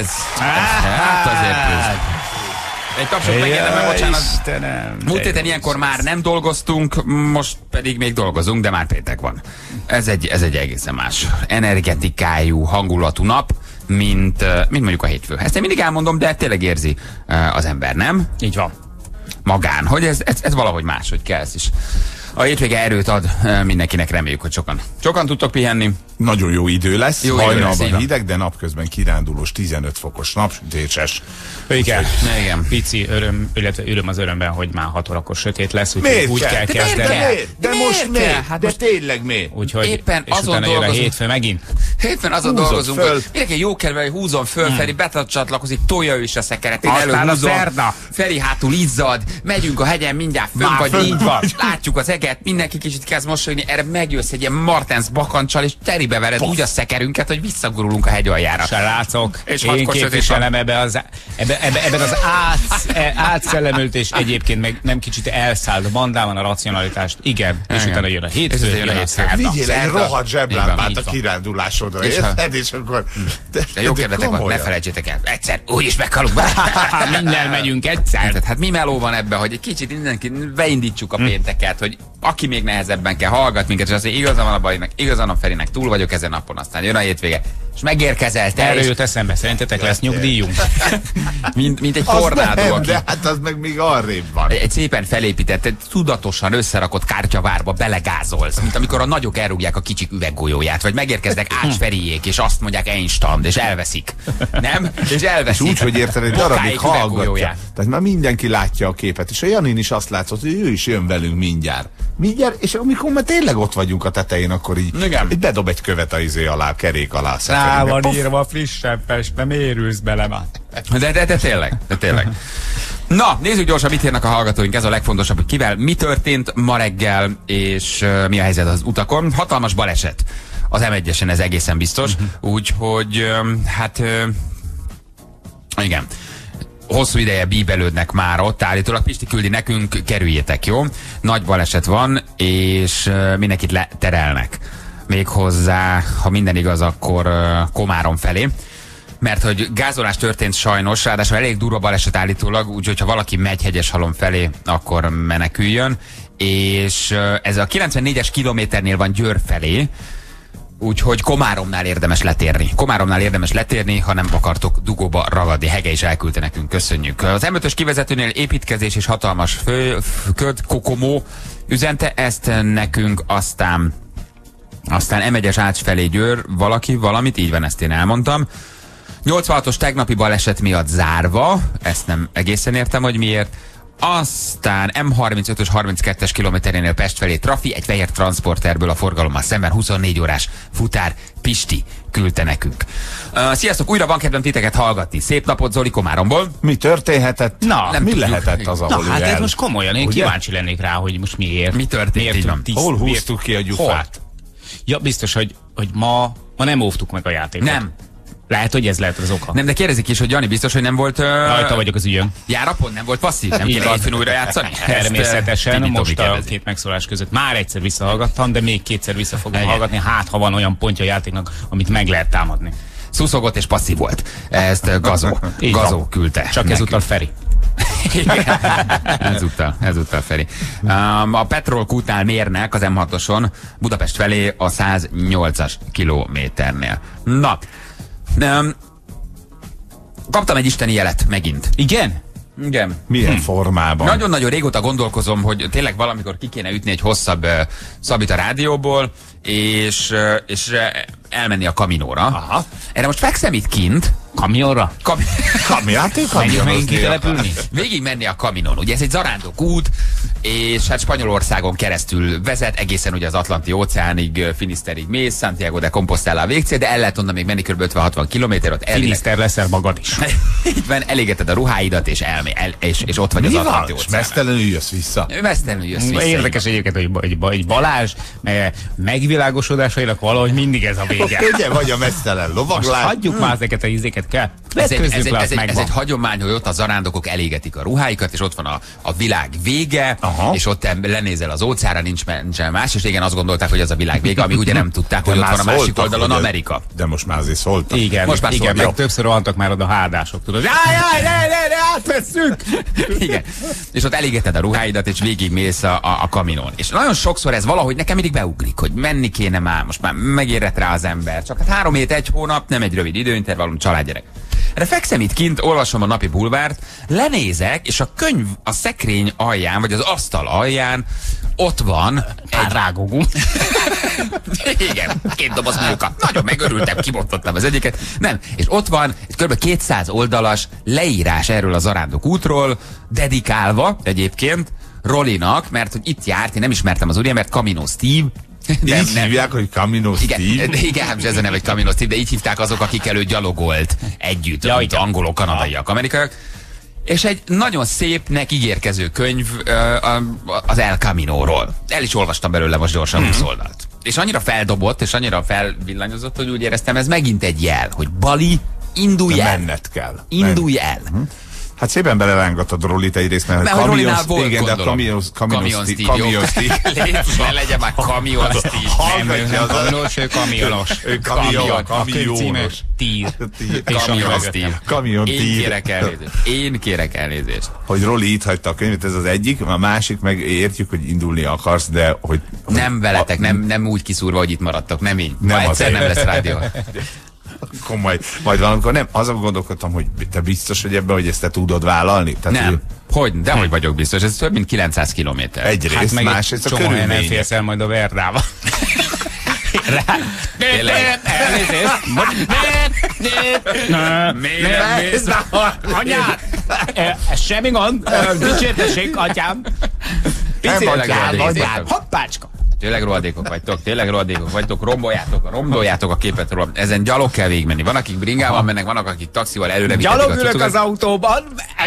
Speaker 3: azért plusz. Egy tapsot megérdemel, bocsánat. Múlt héten ilyenkor már nem dolgoztunk, most pedig még dolgozunk, de már péntek van. Ez egy egészen más energetikájú, hangulatú nap, mint mondjuk a hétfő. Ezt én mindig elmondom, de tényleg érzi az ember, nem?
Speaker 4: Így van.
Speaker 3: Magán, hogy ez valahogy más, hogy kelsz is. A hétvége erőt ad mindenkinek, reméljük, hogy sokan tudtok pihenni.
Speaker 5: Nagyon jó idő lesz, hajnalban hideg, de napközben kirándulós 15 fokos napsütéses.
Speaker 4: Igen. Pici öröm, illetve öröm az örömben, hogy már 6 órakor sötét lesz, úgyhogy úgy kell kezdeni.
Speaker 5: De most miért? Hát de tényleg miért?
Speaker 3: Úgyhogy éppen és azon
Speaker 4: utána jön a hétfő megint.
Speaker 3: Hétfőn azon dolgozunk, hogy mindenki jó kedvel, hogy húzom föl, Feri becsatlakozik, tolja ő is a szekeret, én előhúzom, Feri hátul izzad, megyünk a hegyen, mindjárt fönn vagy, látjuk az eget, mindenki kicsit kezd mosolyogni, erre megjössz egy ilyen Martens bakancsal, és teribe vered úgy a szekerünket, hogy visszagurulunk a hegy aljára.
Speaker 4: Srácok, és én képviselem ebben az átszellemült és egyébként meg nem kicsit elszállt bandában a racionalitást. Igen, és utána jön a hétfő, jön a szerda.
Speaker 5: Vigyél egy rohadt zseblámpát a kirándulásodra, érted? És akkor...
Speaker 3: De jó kedvetek van, ne felejtsétek el. Egyszer úgyis meghalunk be.
Speaker 4: Minden megyünk egyszer.
Speaker 3: Hát mi meló van ebben, hogy egy kicsit mindenki beindítsuk a pénteket, hogy aki még nehezebben kell hallgat minket, és azt mondja, igazán van a Balinak, igazán a Ferinek, túl vagyok ezen napon, aztán jön a hétvége, és megérkezel te.
Speaker 4: Erről jut eszembe, szerintetek lesz nyugdíjunk?
Speaker 3: mint egy tornádó, aki...
Speaker 5: De hát az meg még arrébb van.
Speaker 3: Egy szépen felépített, tudatosan összerakott kártyavárba belegázolsz, mint amikor a nagyok elrúgják a kicsik üveggolyóját, vagy megérkeznek Ács Feriék, és azt mondják Einstein, és elveszik. Nem? És elveszik.
Speaker 5: És úgy, hogy érted, egy darabig hallgatja. Tehát már mindenki látja a képet, és a Janin is azt látszott, hogy ő is jön velünk mindjárt. És amikor már tényleg ott vagyunk a tetején, akkor így bedob egy követ a izé alá, kerék alá.
Speaker 4: Rá van írva frissebb Pest, nem érülsz bele már.
Speaker 3: De tényleg. Na, nézzük gyorsan, mit írnak a hallgatóink. Ez a legfontosabb, hogy kivel mi történt ma reggel, és mi a helyzet az utakon. Hatalmas baleset az M1-esen, ez egészen biztos. Úgyhogy, igen. Hosszú ideje bíbelődnek már ott, állítólag Pisti küldi nekünk, kerüljétek, jó? Nagy baleset van, és mindenkit leterelnek. Méghozzá, ha minden igaz, akkor Komárom felé. Mert hogy gázolás történt sajnos, ráadásul elég durva baleset állítólag, úgyhogy ha valaki megy Hegyeshalom felé, akkor meneküljön. És ez a 94-es kilométernél van Győr felé, úgyhogy Komáromnál érdemes letérni. Ha nem akartok dugóba ragadni. Hege is elküldte nekünk, köszönjük. Az M5-ös kivezetőnél építkezés és hatalmas köd, Kokomó üzente ezt nekünk, aztán M1-es Ács felé Győr, valamit, így van, ezt én elmondtam. 86-os tegnapi baleset miatt zárva, ezt nem egészen értem, hogy miért. Aztán M35-ös 32-es kilométerénél Pest felé trafi, egy fehér transporterből a forgalommal szemben 24 órás futár, Pisti küldte nekünk. Sziasztok, újra van kedvem titeket hallgatni. Szép napot Zoli Komáromból.
Speaker 5: Mi történhetett?
Speaker 3: Nem
Speaker 5: mi
Speaker 3: tudjuk.
Speaker 5: lehetett az, ahol
Speaker 4: hát ez most komolyan, én kíváncsi lennék rá, hogy most miért.
Speaker 3: Mi történt?
Speaker 5: Hol húztuk ki a gyufát?
Speaker 4: Ja, biztos, hogy ma nem óvtuk meg a játékot.
Speaker 3: Nem.
Speaker 4: Lehet, hogy ez lehet az oka.
Speaker 3: Nem, de kérdezik is, hogy Jani biztos, hogy nem volt...
Speaker 4: Rajta vagyok az ügyön.
Speaker 3: Járapon, nem volt passzív? Nem kéne hétfőn újra játszani?
Speaker 4: Természetesen, most a két megszólás között már egyszer visszahallgattam, de még kétszer vissza fogom hallgatni, hát ha van olyan pontja a játéknak, amit meg lehet támadni.
Speaker 3: Szuszogott és passzív volt. Ezt Gazó küldte.
Speaker 4: Csak ezúttal Feri.
Speaker 3: ezúttal Feri. A Petrol kútnál mérnek az M6-oson Budapest felé a 108-as kilométernél. Na, kaptam egy isteni jelet megint.
Speaker 4: Igen?
Speaker 3: Igen.
Speaker 5: Milyen formában?
Speaker 3: Nagyon-nagyon régóta gondolkozom, hogy tényleg valamikor ki kéne ütni egy hosszabb szabit a rádióból, és elmenni a Kaminóra.
Speaker 5: Aha.
Speaker 3: Erre most fekszem itt kint.
Speaker 4: Kamionra?
Speaker 5: Megint
Speaker 4: kitelepülni?
Speaker 3: Végig menni a Kaminon. Ugye ez egy zarándok út, és hát Spanyolországon keresztül vezet, egészen ugye az Atlanti óceánig, Finiszterig mész, Santiago de Compostela a végcél, de el lehet onnan még menni kb. 50-60 kilométer.
Speaker 4: Finiszter leszel magad is.
Speaker 3: Így van, elégeted a ruháidat, és ott vagy az Atlanti óceán.
Speaker 5: Mesztelenül jössz vissza.
Speaker 4: Érdekes egyébként, hogy Balázs megvilágosodásainak valahogy mindig ez a vége.
Speaker 5: Ugye vagy a mesztelen lovaglány.
Speaker 4: Hagyjuk már ezeket a izéket kell.
Speaker 3: Ez egy hagyomány, hogy ott a zarándokok elégetik a ruháikat, és ott van a világ vége, és ott lenézel az óceánra, nincs más, és régen azt gondolták, hogy az a világ vége, amíg ugye nem tudták, hogy ott van a másik oldalon Amerika.
Speaker 5: De most már azért szóltak.
Speaker 4: Igen,
Speaker 3: most már
Speaker 4: igen, meg többször rohantak már oda hádások, tudod. Ne, átvesszük!
Speaker 3: Igen. És ott elégeted a ruháidat, és végigmész a Kaminon. És nagyon sokszor ez valahogy nekem mindig beugrik, hogy menni kéne már, most már megérett rá az ember. Csak hát 3 hét, 1 hónap, nem egy rövid időintervallum, családgyerek. Erre fekszem itt kint, olvasom a napi bulvárt, lenézek, és a könyv a szekrény alján, vagy az asztal alján ott van egy
Speaker 4: rágógum.
Speaker 3: Igen, 2 doboz munka. Nagyon megörültem, kibontottam az egyiket. Nem, és ott van egy kb. 200 oldalas leírás erről a zarándok útról, dedikálva egyébként Rolinak, mert hogy itt járt, én nem ismertem az úrját, mert Camino Steve.
Speaker 5: Így hívják, hogy Camino Steve?
Speaker 3: Igen, ez a neve, hogy Camino Steve, de így hívták azok, akikkel ő gyalogolt együtt, angolok, kanadaiak, amerikaiak. És egy nagyon szépnek ígérkező könyv az El Caminóról. El is olvastam belőle most gyorsan 20 oldalt. És annyira feldobott, és annyira felvillanyozott, hogy úgy éreztem, ez megint egy jel, hogy Bali, indulj el.
Speaker 5: Menned kell.
Speaker 3: Indulj el.
Speaker 5: Hát szépen belelángatott Rolit egyrészt, mert
Speaker 3: a Rolinál volt,
Speaker 5: igen, de a Camion Steve.
Speaker 3: Légy, ne legyen már Camion Steve.
Speaker 4: Nem kamionos, ő kamionos.
Speaker 5: Ő kamionos.
Speaker 4: Tír.
Speaker 3: Camion Steve.
Speaker 5: Camion
Speaker 3: Én kérek elnézést.
Speaker 5: Hogy Roli itt hagyta a könyvet, ez az egyik, a másik meg értjük, hogy indulni akarsz, de hogy
Speaker 3: nem veletek, nem úgy kiszúrva, hogy itt maradtok, nem így.
Speaker 5: Nem
Speaker 3: egyszer nem lesz rádió.
Speaker 5: Komoly. Majd valamikor nem, azon gondolkodtam, hogy te biztos, hogy ebben, hogy ezt te tudod vállalni? Tehát,
Speaker 3: nem. Hogy vagyok biztos, ez több mint 900 kilométer.
Speaker 5: Egyrészt, hát másrészt a körülmények.
Speaker 4: Nem félsz el majd a Verdába. Elnézést. Anyád! Semmi gond. Dicsértessék, atyám. Picit hoppácska.
Speaker 3: Tényleg rohadékok vagytok, romboljátok a képet róla. Ezen gyalog kell végigmenni. Van, akik bringával mennek, vannak, akik taxival előre vitetik.
Speaker 4: Gyalog ülök az autóban.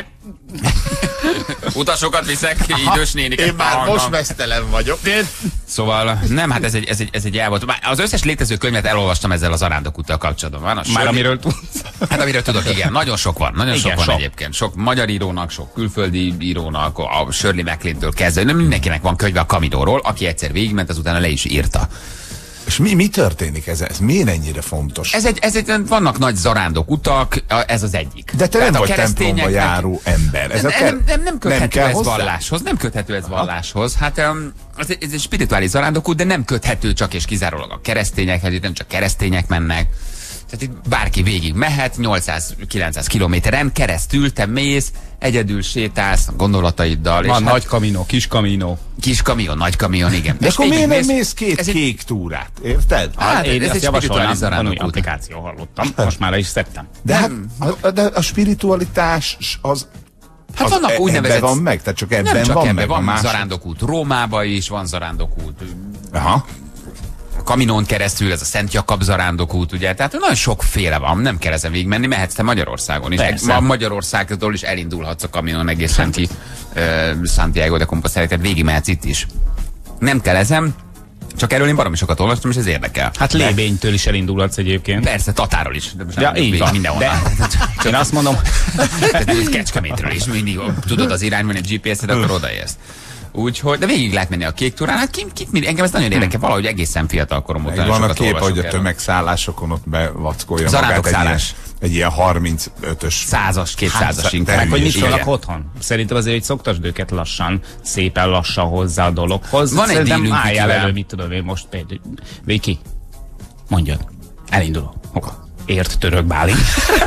Speaker 3: Utasokat viszek, idős néniket.
Speaker 5: Én már most mesztelen vagyok.
Speaker 3: Szóval nem, hát ez egy elvolt. Az összes létező könyvet elolvastam ezzel az arándokúttal kapcsolatban.
Speaker 4: Már amiről tudsz?
Speaker 3: Hát amiről tudok, igen. Nagyon sok van egyébként. Sok magyar írónak, sok külföldi írónak, a Shirley MacLaine-től kezdve. Nem mindenkinek van könyve a Caminoról, aki egyszer végigment, azután le is írta.
Speaker 5: És mi történik ez? Miért ennyire fontos?
Speaker 3: Vannak nagy zarándok utak, ez az egyik.
Speaker 5: De te nem vagy templomba járó ember.
Speaker 3: Nem köthető ez valláshoz. Nem köthető ez valláshoz. Hát ez egy spirituális zarándokút, de nem köthető csak és kizárólag a keresztényekhez, itt nem csak keresztények mennek. Tehát itt bárki végig mehet, 800-900 kilométeren keresztül te mész, egyedül sétálsz gondolataiddal.
Speaker 4: Van nagy kamino, kis kamino.
Speaker 3: Kis kamion, nagy kamion, igen.
Speaker 5: De akkor miért nem mész két kék túrát, érted?
Speaker 4: Én ezt javasolnám, van új applikáció, hallottam. Most már le is szedtem.
Speaker 5: De a spiritualitás az...
Speaker 3: Hát vannak úgynevezett...
Speaker 5: Ebben van meg, tehát csak ebben
Speaker 3: nem csak
Speaker 5: van
Speaker 3: ebben
Speaker 5: meg.
Speaker 3: Van zarándokút Rómába is, van zarándokút.
Speaker 5: Aha.
Speaker 3: Kaminon keresztül, ez a Szent Jakab zarándokút, ugye? Tehát nagyon sokféle van, nem kell ezen végigmenni, mehetsz te Magyarországon is. Ma Magyarországtól is elindulhatsz a kaminon egészen ki Santiago de Compostela, tehát végigmehetsz itt is. Nem kell ezen, csak erről én baromi sokat olvastam, és ez érdekel.
Speaker 4: Hát Lébénytől is elindulhatsz egyébként.
Speaker 3: Persze, Tatáról is.
Speaker 4: Ja, így van.
Speaker 3: Mindenhonnan.
Speaker 4: Én azt mondom...
Speaker 3: Kecskemétről is mindig tudod az irányban egy GPS-et, akkor odaérsz. Úgyhogy, de végig lehet menni a kék túrán. Hát engem ez nagyon érdekel, valahogy egészen fiatal korom óta.
Speaker 5: Van a kép, hogy a tömegszállásokon ott bevackolja
Speaker 3: magát
Speaker 5: egy ilyen 35-ös.
Speaker 3: 100-as, 200-as inkább.
Speaker 4: Meg hogy mit szólnak otthon? Szerintem azért, hogy szoktasd őket lassan, szépen lassan hozzá a dologhoz.
Speaker 3: Van egy dílünk,
Speaker 4: álljál elő, mit tudom én most például. Viki, mondjad, elindulok. Ért török Bálint.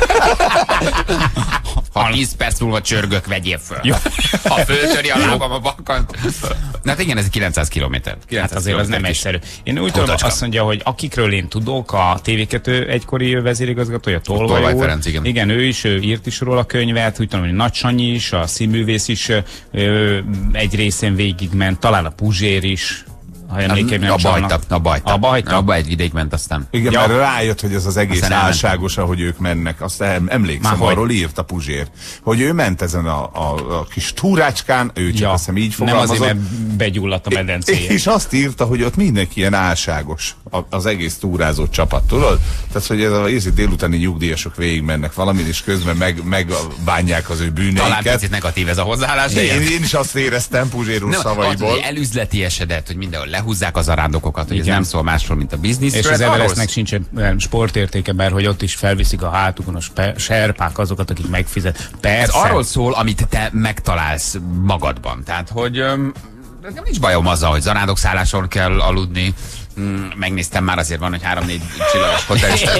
Speaker 3: Ha 10 perc múlva csörgök, vegyél föl. Ha föltöri a lábam a bakkant. Na hát igen, ez 900 kilométer.
Speaker 4: Hát azért az nem egyszerű. Én úgy tudom, azt mondja, hogy akikről én tudok, a TV2 egykori vezérigazgatója, Tolvaj úr. Igen, ő írt is róla könyvet, úgy tudom, hogy Nagy Sanyi is, a színművész is egy részén végigment, talán a Puzsér is.
Speaker 3: A Bajta. Abba egy ideig ment aztán.
Speaker 5: Igen, mert rájött, hogy ez az egész álságos, ahogy ők mennek. Azt emlékszem, arról írt a Puzsér, hogy ő ment ezen a kis túrácskán, ő csak azt hiszem így fogalmazott.
Speaker 4: Nem azért, mert begyulladt a medencéje.
Speaker 5: És azt írta, hogy ott mindenki ilyen álságos, az egész túrázó csapat, tudod? Tehát, hogy ez a érzi délutáni nyugdíjasok végigmennek valamin, és közben megbánják az ő bűneiket.
Speaker 3: Talán picit negatív ez a hozzáállás.
Speaker 5: Én is azt éreztem Puzsér úr szavaiból.
Speaker 3: Elüzletiesedett, hogy mindenhol lehúzzák az zarándokokat, hogy ez nem szól másról, mint a bizniszről.
Speaker 4: És az Everestnek sincs sportértéke, mert hogy ott is felviszik a hátukon a serpák azokat, akik megfizet. Persze.
Speaker 3: Ez arról szól, amit te megtalálsz magadban. Tehát, hogy nekem nincs bajom azzal, hogy zarándokszálláson kell aludni. Megnéztem már, azért van, hogy 3-4 csillagos hotel is.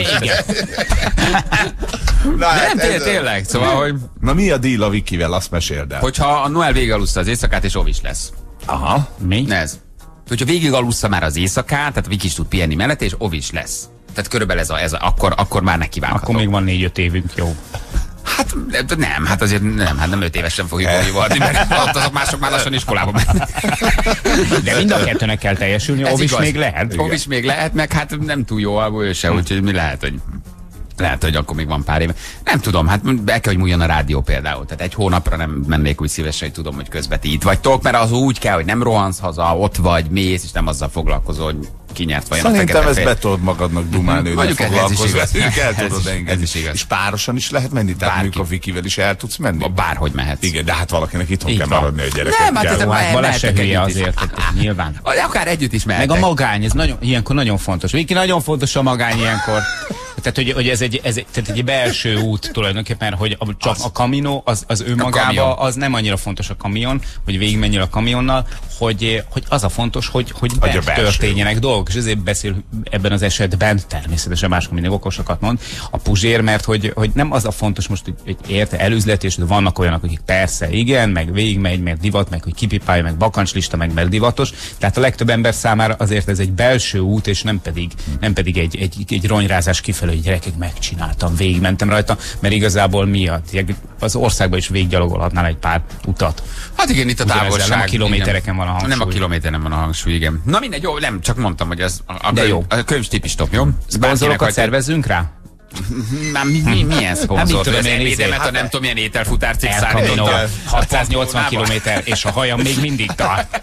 Speaker 3: Nem, tényleg. Szóval, hogy...
Speaker 5: Na mi a deal a Vikivel, azt meséld el.
Speaker 3: Hogyha a Noel végig alussza az éjszakát, és ovis lesz.
Speaker 5: Aha.
Speaker 3: Mi? Ez. Hogyha végig alussza már az éjszakát, tehát Viki is tud pihenni mellett, és ovis lesz. Tehát körülbelül akkor már neki vághatok.
Speaker 4: Akkor még van 4-5 évünk, jó.
Speaker 3: Hát nem, hát azért nem 5 évesen fogjuk ovivalni, mert azok mások már lassan iskolába mennek.
Speaker 4: De mind a kettőnek kell teljesülni, ovis még lehet.
Speaker 3: Ovis még lehet, meg hát nem túl jó alvó ő se, úgyhogy mi lehet, hogy akkor még van pár éve. Nem tudom, hát el kell, hogy múljon a rádió például. Tehát egy hónapra nem mennék úgy szívesen, hogy tudom, hogy közben ti itt vagytok, mert az úgy kell, hogy nem rohansz haza, ott vagy, mész, és nem azzal foglalkozol, hogy ki nyert vajon a fekete
Speaker 5: fél. Szerintem ezt be tudod magadnak dumálni, hogy foglalkozol. El tudod engedni. És párosan is lehet menni? Tehát mondjuk a Vikivel is el tudsz menni?
Speaker 3: Bárhogy mehetsz.
Speaker 5: Igen, de hát valakinek itthon kell maradni a gyerekekkel.
Speaker 4: Nem, hát baleset hülye azért, nyilván.
Speaker 3: Akár együtt is mehetek.
Speaker 4: Meg a magány, ez ilyenkor nagyon fontos. Viki, nagyon fontos a magány ilyenkor. Tehát, hogy ez egy belső út tulajdonképpen, hogy csak a Camino, az önmagában, az nem annyira fontos a kamion, hogy végigmenjél a kamionnal, hogy az a fontos, hogy bent történjenek dolgok, és ezért beszél ebben az esetben, természetesen máskor mindig okosakat mond, a Puzsér, mert hogy nem az a fontos most, hogy érte elüzletés, de vannak olyanok, akik persze igen, meg végigmegy, meg divat, meg hogy kipipálja, meg bakancslista, meg mert divatos, tehát a legtöbb ember számára azért ez egy belső út, és nem pedig egy ronyrázás kifelé, hogy gyerekek, megcsináltam, végigmentem rajta, mert igazából miatt? Az országban is végiggyalogolhatnál egy pár utat.
Speaker 3: Hát igen, itt a távolság.
Speaker 4: Nem a kilométereken van a hangsúly.
Speaker 3: Nem a kilométeren van a hangsúly, igen. Na mindegy, jó, nem, csak mondtam, hogy ez a könyvstipis top, jó?
Speaker 4: Szponzorokat szervezzünk rá?
Speaker 3: Már milyen szponzor? Az ebédemet, a nem tudom, milyen ételfutárcég szállította.
Speaker 4: 680 kilométer, és a hajam még mindig tart.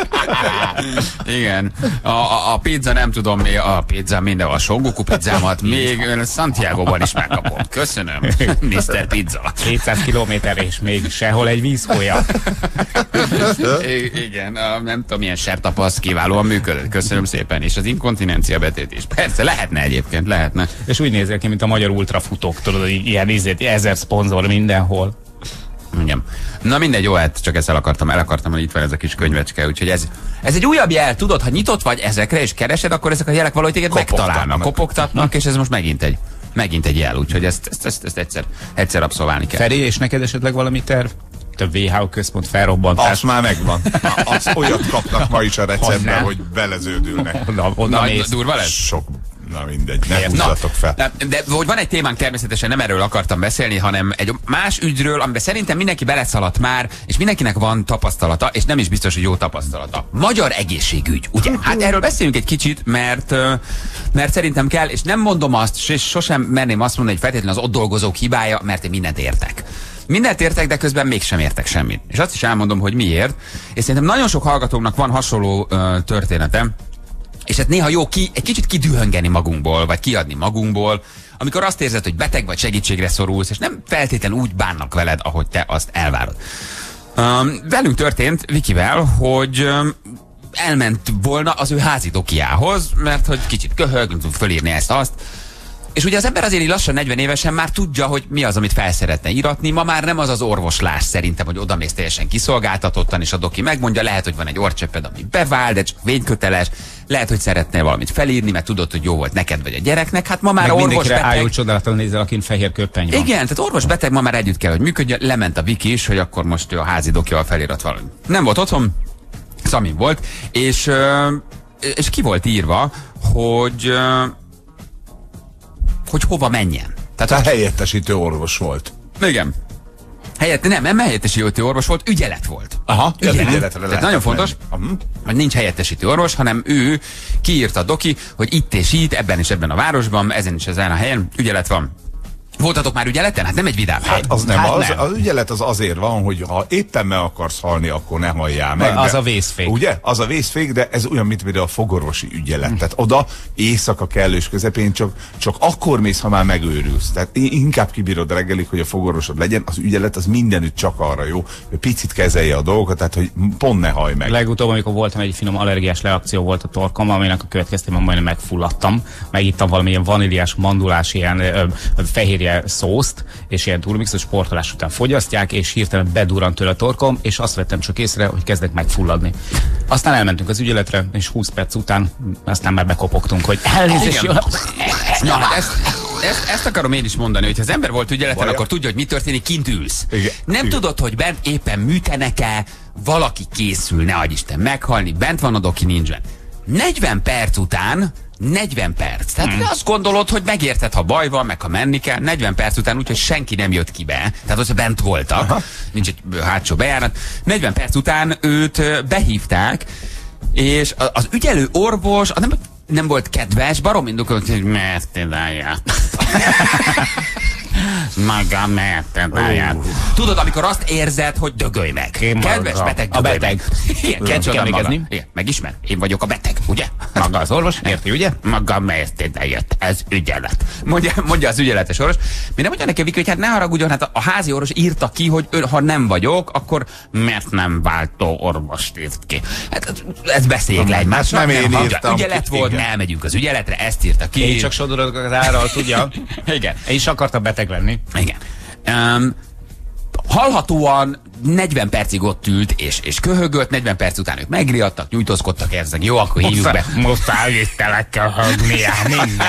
Speaker 3: Igen. A pizza nem tudom, a pizza mindenhol, a Songoku pizzámat még Santiago-ban is megkapom. Köszönöm, Mr. Pizza.
Speaker 4: 200 kilométer, és még sehol egy vízfolya.
Speaker 3: Igen, nem tudom, milyen sertapasz kiválóan működött. Köszönöm szépen. És az inkontinencia betét is. Persze, lehetne egyébként, lehetne.
Speaker 4: És úgy nézel ki, mint a magyar ultrafutók, tudod, ilyen 1000 szponzor mindenhol.
Speaker 3: Igen. Na mindegy, jó, hát csak ezt el akartam, hogy itt van ez a kis könyvecske, úgyhogy ez egy újabb jel, tudod, ha nyitott vagy ezekre és keresed, akkor ezek a jelek valahogy téged megtalálnak, kopogtatnak, és ez most megint egy jel, úgyhogy ezt egyszer abszolválni kell.
Speaker 4: Feri, és neked esetleg valami terv? A WHO központ felrobbantás.
Speaker 5: Az már megvan. Az olyat kapnak ma is a receptben, hogy beleződülnek.
Speaker 3: Durva lesz?
Speaker 5: Sok. Na mindegy, ne húzzatok fel.
Speaker 3: De hogy van egy témánk, természetesen nem erről akartam beszélni, hanem egy más ügyről, amiben szerintem mindenki beleszaladt már, és mindenkinek van tapasztalata, és nem is biztos, hogy jó tapasztalata. Magyar egészségügy, ugye? Hát erről beszélünk egy kicsit, mert szerintem kell, és nem mondom azt, és sosem merném azt mondani, hogy feltétlenül az ott dolgozók hibája, mert én mindent értek. Mindent értek, de közben mégsem értek semmit. És azt is elmondom, hogy miért. És szerintem nagyon sok hallgatóknak van hasonló története, és hát néha jó egy kicsit kidühöngeni magunkból, vagy kiadni magunkból, amikor azt érzed, hogy beteg vagy, segítségre szorulsz, és nem feltétlenül úgy bánnak veled, ahogy te azt elvárod. Velünk történt Vikivel, hogy elment volna az ő házi dokiához, mert hogy kicsit köhög, nem tud fölírni ezt-azt. És ugye az ember azért így lassan 40 évesen már tudja, hogy mi az, amit fel szeretne íratni. Ma már nem az orvoslás szerintem, hogy odamész teljesen kiszolgáltatottan, és a doki megmondja, lehet, hogy van egy orrcsepped, ami bevál, de csak vényköteles. Lehet, hogy szeretnél valamit felírni, mert tudod, hogy jó volt neked vagy a gyereknek. Hát ma már orvos beteg.
Speaker 4: Ájul csodálaton nézel, akin fehér köppeny van.
Speaker 3: Igen, tehát orvos beteg ma már együtt kell, hogy működjön. Lement a Viki is, hogy akkor most ő a házi dokival felírat valami. Nem volt otthon, Szamin volt, és ki volt írva, hogy hova menjen.
Speaker 5: Tehát a helyettesítő orvos volt.
Speaker 3: Igen. Nem helyettesítő orvos volt, ügyelet volt.
Speaker 5: Aha, ügyeletre
Speaker 3: Tehát nagyon fontos, hogy nincs helyettesítő orvos, hanem ő kiírta a doki, hogy itt és itt, ebben és ebben a városban, ezen és ezen a helyen ügyelet van. Voltatok már ügyeleten? Hát nem egy vidám.
Speaker 5: Hát az nem. Az ügyelet az azért van, hogy ha éppen meg akarsz halni, akkor ne halljál meg.
Speaker 4: Az a vészfék.
Speaker 5: Ugye? Az a vészfék, de ez olyan, mint például a fogorvosi ügyelet. Tehát oda éjszaka kellős közepén csak akkor mész, ha már megőrülsz. Tehát inkább kibírod reggelig, hogy a fogorvosod legyen. Az ügyelet az mindenütt csak arra jó, hogy picit kezelje a dolgokat, tehát hogy pont ne hallj meg.
Speaker 4: Legutóbb, amikor voltam, egy finom allergiás reakció volt a torkom, aminek a következtében majdnem megfulladtam. Megittam valamilyen vaníliás, mandulás, ilyen fehérje szószt, és ilyen turmixos sportolás után fogyasztják, és hirtelen bedurrant tőle a torkom, és azt vettem csak észre, hogy kezdek megfulladni. Aztán elmentünk az ügyeletre, és 20 perc után aztán már bekopogtunk, hogy elnézést.
Speaker 3: Ja, hát ezt akarom én is mondani, hogy ha az ember volt ügyeleten, akkor tudja, hogy mi történik, kint ülsz. Nem tudod, hogy bent éppen műtenek-e, valaki készül, ne adj Isten meghalni, bent van a doki, nincs bent. 40 perc után 40 perc. Tehát azt gondolod, hogy megérted, ha baj van, meg ha menni kell. 40 perc után úgy, hogy senki nem jött ki be. Tehát ott bent voltak. Aha. Nincs egy hátsó bejárat. 40 perc után őt behívták, és az ügyelő orvos nem volt kedves, barom indokolt, hogy mert te dáljál. Maga mert. Tudod, amikor azt érzed, hogy dögölj meg. Kedves beteg,
Speaker 4: a beteg.
Speaker 3: Igen, megismer. Én vagyok a beteg, ugye?
Speaker 4: Maga az orvos, érti, ugye?
Speaker 3: Maga mert jött, ez ügyelet. Mondja az ügyeletes orvos. Mire mondja neki, hogy hát ne haragudjon, hát a házi orvos írta ki, hogy ha nem vagyok, akkor mert nem váltó orvost írt ki. Hát ezt beszéljék le egymásnak.
Speaker 5: Nem én írtam.
Speaker 3: Ügyelet volt, elmegyünk az ügyeletre, ezt írta ki.
Speaker 4: Én csak sodorok az árral, tudja?
Speaker 3: Igen.
Speaker 4: Én is akartam beteg lenni.
Speaker 3: Igen. Hallhatóan 40 percig ott ült és köhögött, 40 perc után ők megriadtak, nyújtózkodtak, érzek, jó, akkor hívjuk be.
Speaker 4: Muszáj vittelek köhögnie, minden.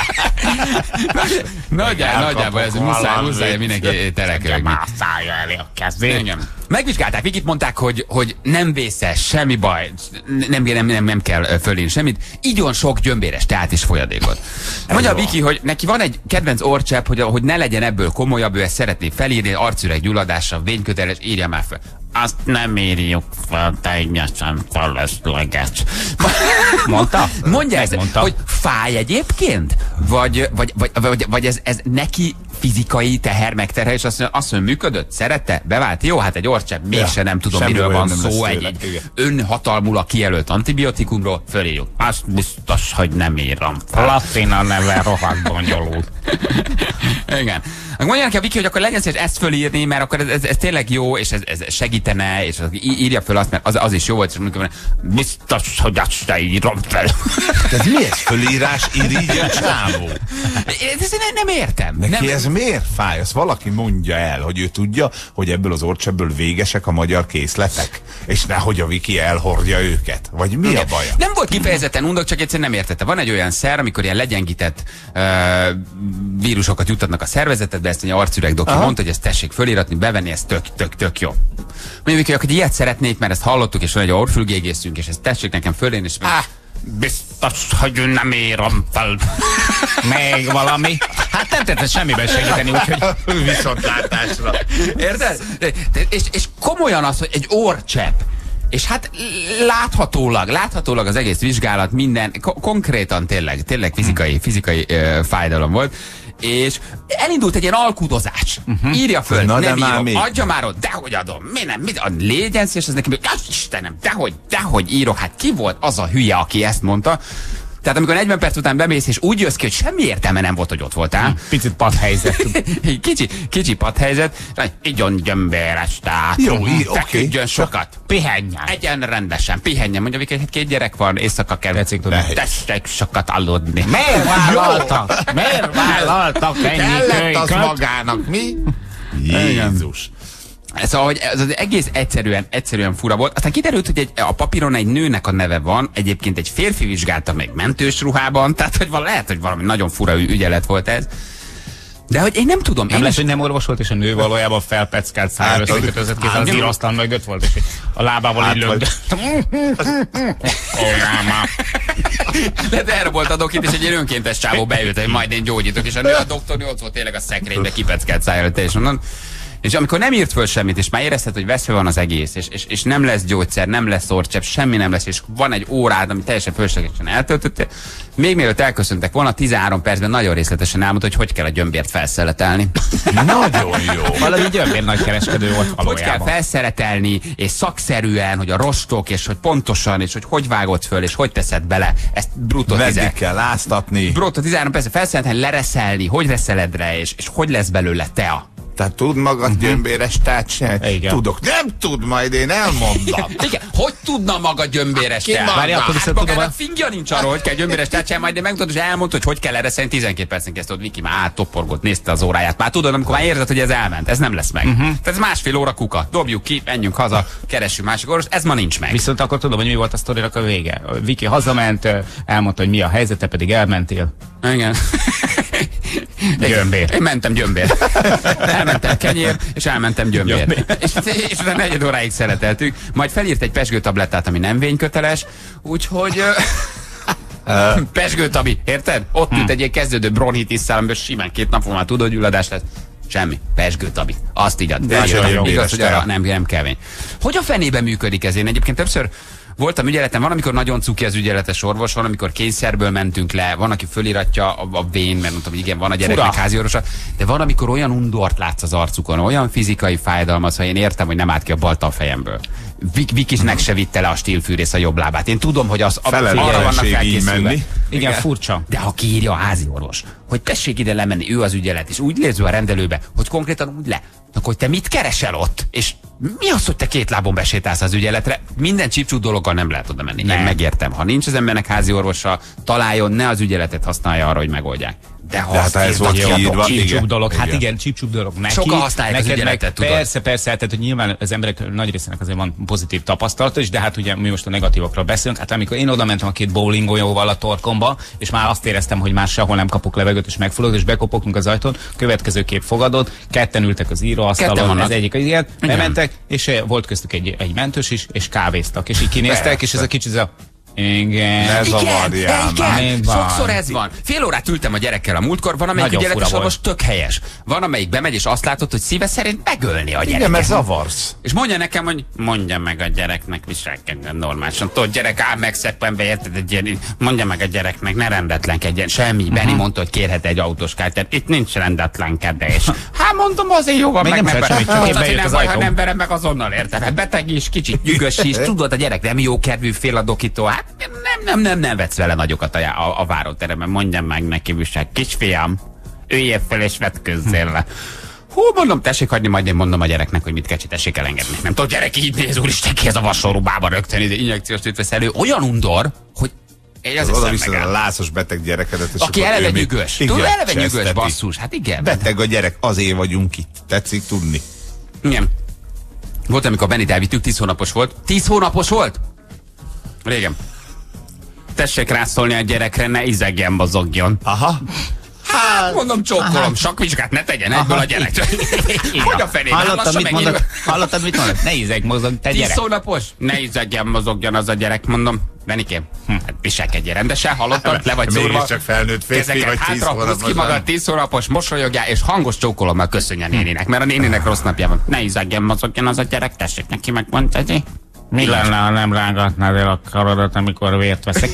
Speaker 3: Nagyjából ez muszáj mindenki teleköhögni.
Speaker 4: Mászálja elé a kezét.
Speaker 3: Megvizsgálták, Vikit, mondták, hogy nem vészes, semmi baj, nem kell fölén semmit, igyon sok gyömbéres teát és folyadékot. Mondja a Viki, hogy neki van egy kedvenc orcsepp, hogy ne legyen ebből komolyabb, ő ezt szeretné felírni, arcüreg gyulladása, vényköteles, írja már fel. Azt nem írjuk fel, teljesen felesleges.
Speaker 4: Mondta?
Speaker 3: Mondja ezt, hogy fáj egyébként? Vagy ez neki fizikai teher megterhelés, azt mondja, működött? Szerette? Bevált? Jó, hát egy orcsepp, mégse nem tudom, miről van szó, egy önhatalmulag kijelölt antibiotikumról, fölírjuk. Azt biztos, hogy nem írom fel.
Speaker 4: Latin a neve, rohadt bonyolult.
Speaker 3: Igen. Mondja neki a Viki, hogy akkor legyen szíves ezt fölírni, mert akkor ez tényleg jó, és ez segítene, és írja föl azt, mert az is jó volt, és mondjuk, biztos, hogy azt se írom fel.
Speaker 5: Ez mi ez? Fölírás irigy csávó?
Speaker 3: Ezt nem értem.
Speaker 5: Neki ez miért fáj? Azt valaki mondja el, hogy ő tudja, hogy ebből az orcsebből végesek a magyar készletek, és nehogy a Viki elhordja őket. Vagy mi a baja?
Speaker 3: Nem volt kifejezetten undok, csak egyszerűen nem értette. Van egy olyan szer, amikor ilyen legyengített vírusokat juttatnak a szervezetedbe, ezt egy arcüreg doki mondta, hogy ezt tessék föliratni, bevenni, ez tök jó. Mondjuk, hogy ilyet szeretnék, mert ezt hallottuk, és van egy orrfülgégészünk, és ezt tessék nekem fölén, és
Speaker 4: biztos, hogy nem írom fel. Még valami? Hát nem tettem semmiben segíteni, úgyhogy
Speaker 5: viszontlátásra.
Speaker 3: Érted? És komolyan az, hogy egy orrcsepp, és hát láthatólag az egész vizsgálat minden, konkrétan tényleg fizikai fájdalom volt, és elindult egy ilyen alkudozás. Írja föl, nem írom, adja már ott, dehogy adom, légyen szíves, ez nekem, Istenem, dehogy írok, hát ki volt az a hülye, aki ezt mondta? Tehát amikor 40 perc után bemész, és úgy jössz ki, hogy semmi értelme nem volt, hogy ott voltál.
Speaker 4: Picit padhelyzet.
Speaker 3: kicsi padhelyzet. Igyon gyömbéres, tehát feküdjön sokat.
Speaker 4: Pihenjen.
Speaker 3: Egyen rendesen, pihenjen. Mondja, hogy 2 gyerek van, éjszaka kell. Tessék sokat aludni.
Speaker 4: Miért vállaltak ennyi
Speaker 5: kellett az magának, mi? Jézus.
Speaker 3: Szóval, hogy ez az egész egyszerűen fura volt. Aztán kiderült, hogy a papíron egy nőnek a neve van, egyébként egy férfi vizsgálta meg mentős ruhában, tehát hogy lehet, hogy valami nagyon fura ügyelet volt ez. De hogy én nem tudom.
Speaker 4: Nem lesz, hogy nem orvos volt, és a nő valójában felpeckált szájra, összekötözött kézzel az írasztal mögött volt, és a lábával így lögdött.
Speaker 3: De erre volt a dokit, és egy önkéntes csávó beült, hogy majd én gyógyítok, és a nő, a doktornő ott volt tényleg a szekrénybe kipeckált szájra, és onnan. És amikor nem írt föl semmit, és már érezted, hogy veszve van az egész, és nem lesz gyógyszer, nem lesz orcsepp, semmi nem lesz, és van egy órád, ami teljesen fölöslegesen eltöltöttél, még mielőtt elköszöntek volna, 13 percben nagyon részletesen elmondta, hogy kell a gyömbért felszeletelni.
Speaker 5: Nagyon jó.
Speaker 4: Valami gyömbér nagykereskedő volt valójában.
Speaker 3: Hogy kell felszeletelni, és szakszerűen, hogy a rostok, és hogy pontosan, és hogy vágod föl, és hogy teszed bele. Ezt brutto 13.
Speaker 5: kell áztatni.
Speaker 3: Brutto 13 percben felszeletelni, lereszelni, hogy reszeledre, és hogy lesz belőle tea.
Speaker 5: Tehát tud magad gyömbéres teát se? Tudok. Nem tud, majd én elmondom.
Speaker 3: Igen, hogy tudna maga gyömbéres teát?
Speaker 4: Várja, akkor viszont tudom.
Speaker 3: Magának fingja nincs arról, hogy kell gyömbéres teát sem, majd én megmondod, és elmondta, hogy kell erre szerint 12 percen kezdett, Viki már áttoporgott, nézte az óráját. Már tudod, amikor már érzed, hogy ez elment, ez nem lesz meg. Tehát ez másfél óra kuka. Dobjuk ki, menjünk haza, keressünk másik orvost, ez ma nincs meg.
Speaker 4: Viszont akkor tudom, hogy mi volt a sztorinak a vége. Viki hazament, elmondta, hogy mi a helyzete, pedig elmentél.
Speaker 3: Igen.
Speaker 4: Gyömbér.
Speaker 3: Én mentem gyömbér. Elmentem kenyér, és elmentem gyömbér. És utána 4 óráig szereteltük. Majd felírt egy pezsgőtablettát, ami nem vényköteles, úgyhogy... Pezsgőtabi, érted? Ott ült egy kezdődő bronchitisszal, amiből simán 2 napon már tudógyulladás lesz. Semmi. Pezsgőtabi. Azt így ad. Igaz, hogy arra nem kemény. Hogy a fenében működik ez? Én egyébként többször voltam ügyeletem, van, amikor nagyon cuki az ügyeletes orvos, van, amikor kényszerből mentünk le, van, aki föliratja a vén, mert mondtam, hogy igen, van a gyereknek házi orvosa, de van, amikor olyan undort látsz az arcukon, olyan fizikai fájdalmat, hogy én értem, hogy nem állt ki a balta a fejemből. Vikisnek se vitte le a stílfűrész a jobb lábát. Én tudom, hogy az arra vannak felkészülve.
Speaker 4: Igen, furcsa.
Speaker 3: De ha kiírja a házi orvos, hogy tessék ide lemenni, ő az ügyelet, és úgy léző a rendelőbe, hogy konkrétan úgy le, akkor te mit keresel ott? És mi az, hogy te 2 lábon besétálsz az ügyeletre? Minden csipcsú dologgal nem lehet oda menni. Én megértem. Ha nincs az embernek házi orvosa, találjon, ne az ügyeletet használja arra, hogy megoldják. De hát ez volt
Speaker 4: kiírva. Csípcsúp dolog. Hát igen, csípcsúp dolog neki.
Speaker 3: Sokan használják az ügyeletet, tudod.
Speaker 4: Persze, tehát hogy nyilván az emberek nagy részének azért van pozitív tapasztalata is, de hát ugye mi most a negatívokról beszélünk. Hát amikor én oda mentem a 2 bowlingolyóval a torkomba, és már azt éreztem, hogy már sehol nem kapok levegőt, és megfulladok, és bekopogtunk az ajtón, következő kép fogadott, ketten ültek az íróasztalon, az egyik ilyen, bementek, és volt köztük egy mentős is, és kávéztak, és így kinéztek, és ez a kicsit igen.
Speaker 5: Ne zavarjál már.
Speaker 3: Sokszor ez van. Fél órát ültem a gyerekkel a múltkor, van amelyik ügyeletes orvos tök helyes. Van amelyik bemegy, és azt látod, hogy szíve szerint megölni a gyereket.
Speaker 5: Igen, mert zavarsz.
Speaker 3: És mondja nekem, hogy mondja meg a gyereknek, viselkedjen normálisan. Tudod, gyerek áll meg szeppenbe, érted egy ilyen, mondja meg a gyereknek, ne rendetlenkedjen. Semmi. Benni mondta, hogy kérhet egy autós kártyát. Itt nincs rendetlenkedés. Hát mondom, azért jó van, meg nem baj, ha nem verem meg azonnal, érted? Hát beteg is, kicsit nyűgös is. Tudod, a gyerek nem jó kedvű, fél a dokitól. Hát nem vetsz vele nagyokat a váróteremben. Mondjam meg neki, viselkedj. Kisfiam, üljél fel és vetkőzzél le. Hú, mondom, tessék hagyni, majd én mondom a gyereknek, hogy mit kell, tessék elengedni. Nem tudom, gyerek így néz, úristen, ki ez a vasorúbába rögtön, injekciós tűt vesz elő. Olyan undor, hogy
Speaker 5: oda viszed a lászos beteg gyerekedet, és
Speaker 3: aki eleve nyűgös. Tudod, eleve nyűgös, basszus. Hát igen.
Speaker 5: Beteg a gyerek, azért vagyunk itt. Tetszik tudni?
Speaker 3: Igen. Volt, amikor Benit elvittük, 10 hónapos volt. 10 hónapos volt? Régen. Tessék rászólni a gyerekre, ne izegjen, mozogjon.
Speaker 5: Aha.
Speaker 3: Hát, mondom, csókolom, sakvizsgát ne tegyen egyből a gyerek. Hogy a fenébe?
Speaker 4: Hallottad, mit mondod? Ne izeg, mozog, te gyerek.
Speaker 3: 10 hónapos? Ne izegjen, mozogjon az a gyerek, mondom. Benikém, hát viselkedj rendesen, hallottad, le vagy szórva.
Speaker 5: Csak felnőtt férfi vagy 10 hónapos.
Speaker 3: Ki magad 10 hónapos, mosolyogjál, és hangos csókolommal köszönj a néninek, mert a néninek rossz napja van. Ne izegjen, mozogjon az a gyerek, tessék neki megmondani.
Speaker 4: Mi lenne, ha nem rángatnád el a karodat, amikor vért veszek?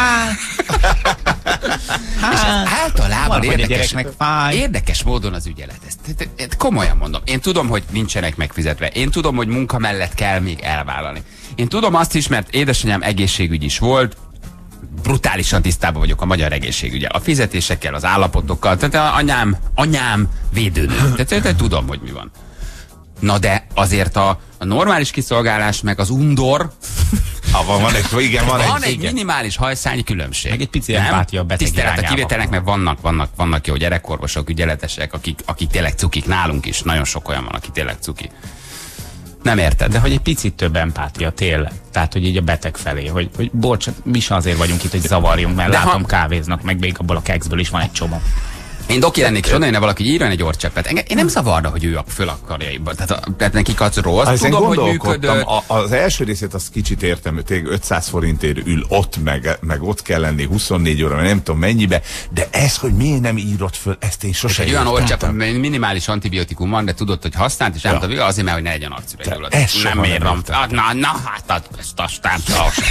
Speaker 3: És általában érdekes módon az ügyelet. Ezt komolyan mondom. Én tudom, hogy nincsenek megfizetve. Én tudom, hogy munka mellett kell még elvállalni. Én tudom azt is, mert édesanyám egészségügy is volt, brutálisan tisztában vagyok a magyar egészségügyel. A fizetésekkel, az állapotokkal. Tehát anyám védőnő. Tehát tudom, hogy mi van. Na de azért a normális kiszolgálás meg az undor
Speaker 5: van
Speaker 3: egy minimális hajszányi különbség.
Speaker 4: Meg egy pici empátia beteg
Speaker 3: tisztelet a kivételnek, mert vannak jó gyerekorvosok, ügyeletesek, akik tényleg cukik, nálunk is. Nagyon sok olyan van, aki tényleg cuki. Nem érted?
Speaker 4: De hogy egy picit több empátia tényleg. Tehát, hogy így a beteg felé, hogy bocs, mi sem azért vagyunk itt, hogy zavarjunk, mert látom kávéznak, meg még abból a kekszből is van egy csomó.
Speaker 3: Én doki lennék, és onnan valaki írjon egy orrcseppet. Én nem zavarna, hogy ő föl akarja. Tehát nekik az rossz.
Speaker 5: Tudom, hogy működő. Az első részét azt kicsit értem, hogy 500 forintért ül ott, meg ott kell lenni 24 óra, nem tudom mennyibe, de ez, hogy miért nem írott föl, ezt én sosem
Speaker 3: értem. Egy olyan orrcsepp, minimális antibiotikum van, de tudod, hogy használt, és elmondta végül azért, mert hogy ne legyen arcüreggyulladt. Nem érem. Na, hát ezt aztán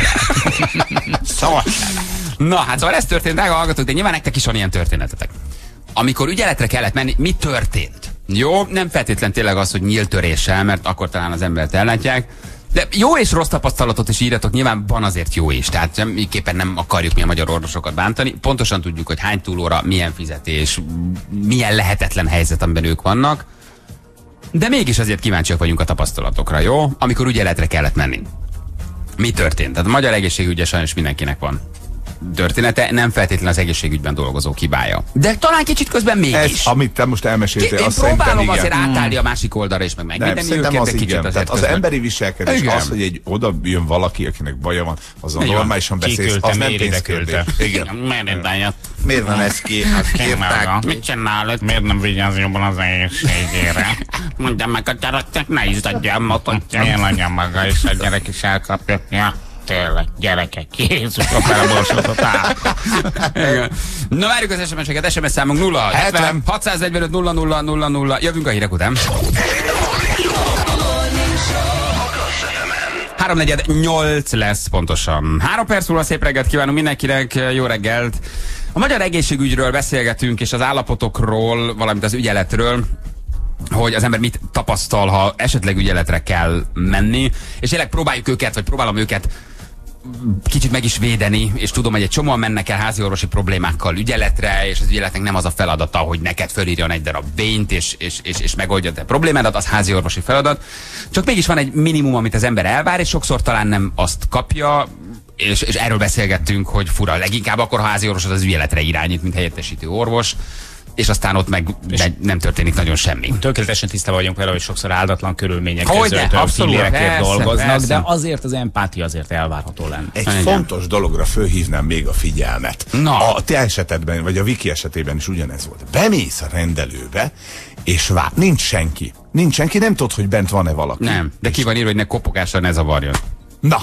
Speaker 3: Na, hát szóval ez történt, drága hallgatók, de nyilván nektek is van ilyen történetetek. Amikor ügyeletre kellett menni, mi történt? Jó, nem feltétlen tényleg az, hogy nyílt töréssel, mert akkor talán az embert ellátják. De jó és rossz tapasztalatot is írjatok, nyilván van azért jó is. Tehát semmiképpen nem akarjuk mi a magyar orvosokat bántani. Pontosan tudjuk, hogy hány túlóra, milyen fizetés, milyen lehetetlen helyzet, amiben ők vannak. De mégis azért kíváncsiak vagyunk a tapasztalatokra, jó? Amikor ügyeletre kellett menni. Mi történt? Tehát a magyar egészségügye sajnos mindenkinek van története, nem feltétlenül az egészségügyben dolgozó hibája. De talán kicsit közben mégis.
Speaker 5: Ez, amit te most elmeséltél,
Speaker 3: azt próbálom azért átállni a másik oldalra és meg megvédeni őket, de kicsit azért
Speaker 5: az emberi viselkedés, az, hogy egy oda jön valaki, akinek baja van, azon normálisan beszélsz, az nem pénzkérdés.
Speaker 4: Miért van ez ki? Mit csinálod? Miért nem vigyáz jobban az egészségére? Mondja meg a gyereknek, ne is adjam motot. Milyen adjam maga, és a gyerek is elkapja. Ja. Tényleg, gyerekek, Jézus, a felborsotot áll.
Speaker 3: Na, várjuk az SMS-eket, SMS számunk 0670 645 00 00. Jövünk a hírek után. 3:48 lesz pontosan. 3 perc múlva szép reggelt kívánunk mindenkinek, jó reggelt. A magyar egészségügyről beszélgetünk, és az állapotokról, valamint az ügyeletről, hogy az ember mit tapasztal, ha esetleg ügyeletre kell menni, és tényleg próbálom őket kicsit meg is védeni, és tudom, hogy egy csomóan mennek el háziorvosi problémákkal ügyeletre, és az ügyeletnek nem az a feladata, hogy neked fölírjon egy darab vényt, és megoldja a problémádat, az háziorvosi feladat. Csak mégis van egy minimum, amit az ember elvár, és sokszor talán nem azt kapja, és erről beszélgettünk, hogy fura, leginkább akkor, ha házi orvosod az ügyeletre irányít, mint helyettesítő orvos, és aztán ott meg nem történik nagyon semmi.
Speaker 4: Tökéletesen tisztában vagyunk vele, hogy sokszor áldatlan körülmények között pillérekért dolgoznak, persze. De azért az empátia azért elvárható lenne.
Speaker 5: Egy fontos dologra fölhívnám még a figyelmet.
Speaker 3: Na.
Speaker 5: A te esetedben, vagy a Viki esetében is ugyanez volt. Bemész a rendelőbe, és nincs senki. Nincs senki, nem tudod, hogy bent van-e valaki.
Speaker 3: Nem, de ki van írva, hogy ne kopogással ne zavarjon.
Speaker 5: Na.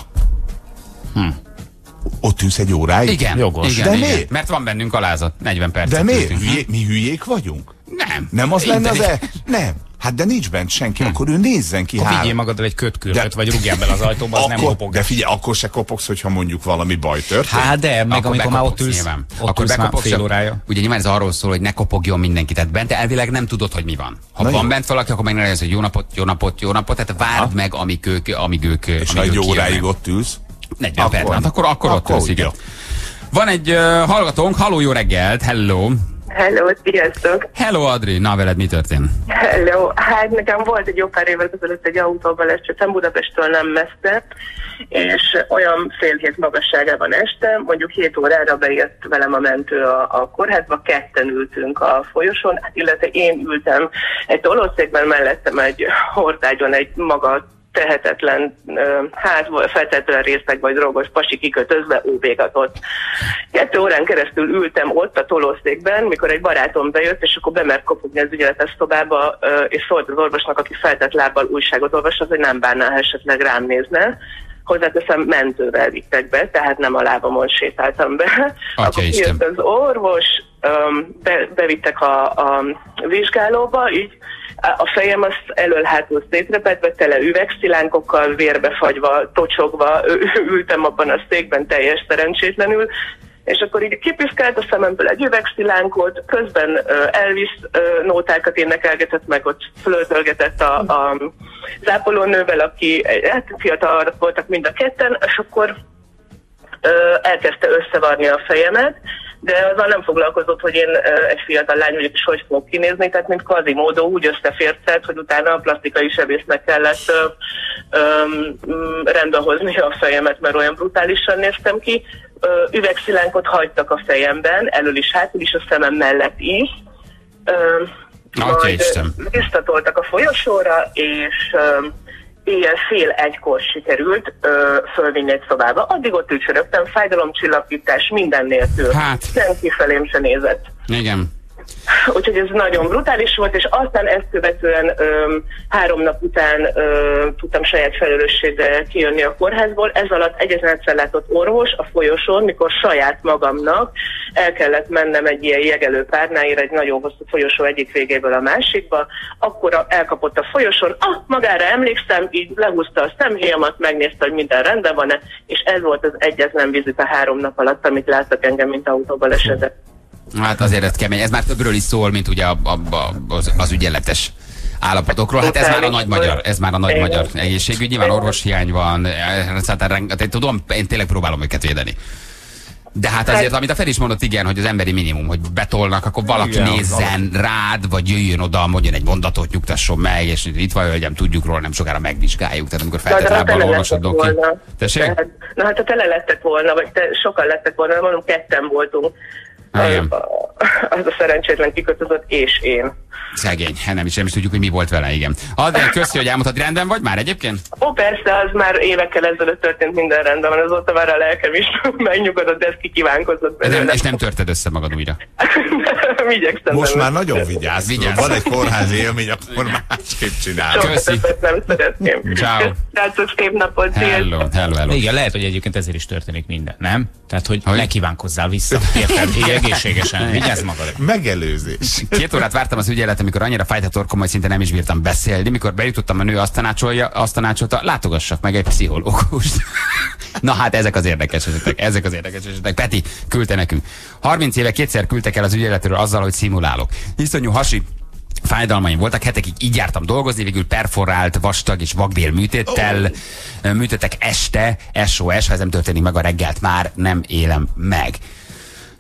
Speaker 5: Ott ülsz egy óráig?
Speaker 3: Igen, jogos.
Speaker 5: De
Speaker 3: igen.
Speaker 5: miért?
Speaker 3: Mert van bennünk alázat, 40 percet.
Speaker 5: De miért? Mi hülyék vagyunk?
Speaker 3: Nem.
Speaker 5: Nem az lenne az Nem. Hát de nincs bent senki, akkor ő nézzen ki.
Speaker 4: Akkor vigyél magaddal egy kötkürtöt, vagy rúgjál bele az ajtóba, az nem kopogás.
Speaker 5: De figyelj, akkor se kopogsz, hogyha mondjuk valami baj történt.
Speaker 4: Hát de, meg akkor amikor már ott ülsz,
Speaker 3: akkor bekopogsz fél órája. Ugye nyilván ez arról szól, hogy ne kopogjon mindenki, tehát bent elvileg nem tudod, hogy mi van. Ha van bent valaki, akkor meg hogy jó napot, jó napot, jó napot, tehát várd meg, amíg ők
Speaker 5: és ha egy óráig ott ülsz?
Speaker 3: 40 perc, akkor ott ülsz, igen. Van egy hallgatónk, halló, jó reggelt, hello.
Speaker 6: Hello, sziasztok!
Speaker 3: Hello, Adri, na veled mi történt?
Speaker 6: Hello, hát nekem volt egy jó pár évvel ezelőtt egy autóbalesetem Budapesttől nem messze, és olyan fél hét magasságában estem, mondjuk 7 órára beért velem a mentő a kórházba, ketten ültünk a folyosón, illetve én ültem egy tolószékben, mellettem egy hordágyon egy maga tehetetlen, feltétlenül részeg vagy drogos pasi kikötözve óvégatott. 2 órán keresztül ültem ott a tolószékben, mikor egy barátom bejött, és akkor bemert kopogni az ügyeletes szobába, és szólt az orvosnak, aki feltett lábbal újságot olvasott, hogy nem bánná, ha esetleg rám nézne. Hozzáteszem, mentővel vittek be, tehát nem a lábamon sétáltam be. Akkor jött az orvos, bevittek a vizsgálóba, így a fejem az elől-hátul szétrepedve, tele üvegszilánkokkal, vérbefagyva, tocsogva ültem abban a székben teljes szerencsétlenül, és akkor így kipiszkált a szememből egy üvegszilánkot, közben Elvis nótákat énekelgetett, meg ott flörtölgetett a zápolónővel, aki hát fiatal voltak mind a ketten, és akkor elkezdte összevarni a fejemet, de azzal nem foglalkozott, hogy én egy fiatal lány vagyok, és hogy fogok kinézni, tehát mint Quasimodo úgy összefércelt, hogy utána a plastikai sebésznek kellett rendbe hozni a fejemet, mert olyan brutálisan néztem ki. Üvegszilánkot hagytak a fejemben, elől is, hátul is, a szemem mellett is. Majd visszatoltak a folyosóra, és éjjel fél egykor sikerült fölvinni egy szobába. Addig ott ücsörögtem, fájdalomcsillapítás minden nélkül.
Speaker 3: Hát.
Speaker 6: Senki felém se nézett.
Speaker 3: Igen.
Speaker 6: Úgyhogy ez nagyon brutális volt, és aztán ezt követően 3 nap után tudtam saját felelősségre kijönni a kórházból. Ez alatt egyetlen egyszer látott orvos a folyosón, mikor saját magamnak el kellett mennem egy ilyen jegelő párnáért, egy nagyon hosszú folyosó egyik végéből a másikba, akkor elkapott a folyosón, magára emlékszem, így lehúzta a szemhéjamat, megnézte, hogy minden rendben van-e, és ez volt az egyetlen vizita 3 nap alatt, amit láttak engem, mint autóbalesetet.
Speaker 3: Hát azért ez kemény. Ez már többről is szól, mint ugye az ügyeletes állapotokról. Hát ez már a nagy magyar egészségügy. Nyilván orvoshiány van. Tudom, én tényleg próbálom őket védeni. De hát azért, amit a Feri is mondott, igen, hogy az emberi minimum, hogy betolnak, akkor valaki nézzen rád, vagy jöjjön oda, mondjon egy mondatot, nyugtasson meg, és itt van, hölgyem, tudjuk róla, nem sokára megvizsgáljuk. Tehát amikor feltett lábbal olvasod ki. Tessék?
Speaker 6: Na hát ha tele lettek volna, vagy sokan lettek volna, mondom, ketten voltunk. Az a szerencsétlen kikötözött, és én.
Speaker 3: Szegény, nem is tudjuk, hogy mi volt vele, igen. Adrián, köszi, hogy elmondtad, rendben vagy már egyébként?
Speaker 6: Ó, persze, az már évekkel ezelőtt történt, minden rendben van, azóta már a lelkem is megnyugodott, de ez kikívánkozott belőle.
Speaker 3: És nem törted össze magad újra?
Speaker 6: Igyekszem.
Speaker 5: Most már nagyon vigyázz. Van egy kórházi élmény, akkor másképp csinálod.
Speaker 3: Köszi.
Speaker 6: Nem szeretném.
Speaker 3: Ciao.
Speaker 6: Srácok, szép napot.
Speaker 3: Hello.
Speaker 4: Igen, lehet, hogy egyébként ezért is történik minden, nem? Tehát, hogy ne kívánkozzál vissza. Érted? Egészségesen. Vigyázz magad.
Speaker 5: Megelőzés.
Speaker 3: 2 órát vártam az ügyelet, amikor annyira fájt a torkom, hogy szinte nem is bírtam beszélni. Mikor bejutottam, a nő azt tanácsolta, látogassak meg egy pszichológust. Na hát ezek az érdekes esetek. Peti küldte nekünk. 30 éve 2-szer küldtek el az ügyeletről azzal, hogy szimulálok. Iszonyú hasi fájdalmaim voltak, hetekig így jártam dolgozni, végül perforált, vastag és vakbél műtéttel. Műtöttek este, SOS, ha ez nem történik meg a reggelt, már nem élem meg.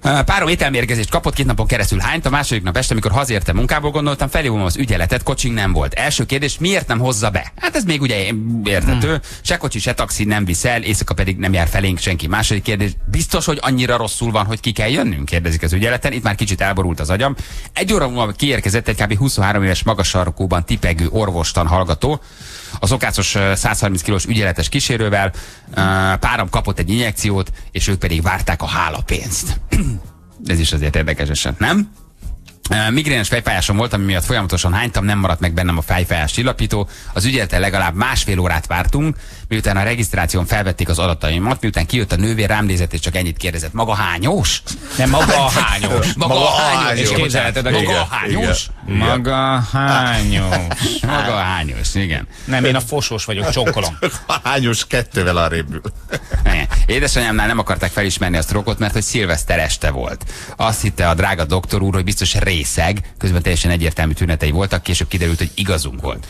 Speaker 3: Párom ételmérgezést kapott 2 napon keresztül. Hányt? A második nap este, amikor hazértem munkából, gondoltam, felhívom az ügyeletet, kocsing nem volt. Első kérdés, miért nem hozza be? Hát ez még ugye érthető. Se kocsi, se taxi nem viszel, éjszaka pedig nem jár felénk senki. Második kérdés, biztos, hogy annyira rosszul van, hogy ki kell jönnünk? Kérdezik az ügyeleten. Itt már kicsit elborult az agyam. 1 óra múlva kiérkezett egy kb. 23 éves magas sarkúban tipegő orvostan hallgató, a szokásos 130 kilós ügyeletes kísérővel. Párom kapott egy injekciót, és ők pedig várták a hálapénzt. Ez is azért érdekes eset, nem? Migrénes fejfájásom volt, ami miatt folyamatosan hánytam, nem maradt meg bennem a fejfájás csillapító. Az ügyeleten legalább 1,5 órát vártunk, miután a regisztráción felvették az adataimat, miután kijött a nővér, rám nézett, és csak ennyit kérdezett. Maga hányós?
Speaker 4: Nem, maga a hányós.
Speaker 3: Maga a hányós. És
Speaker 4: képzelheted,
Speaker 3: maga a hányós?
Speaker 4: Maga a hányós.
Speaker 3: Maga a hányós, igen.
Speaker 4: Nem, én a fosós vagyok, csókolom.
Speaker 5: A hányós 2-vel arrébb ül.
Speaker 3: Édesanyámnál nem akarták felismerni a sztrókot, mert hogy szilveszter este volt. Azt hitte a drága doktor úr, hogy biztos részeg, közben teljesen egyértelmű tünetei voltak, később kiderült, hogy igazunk volt.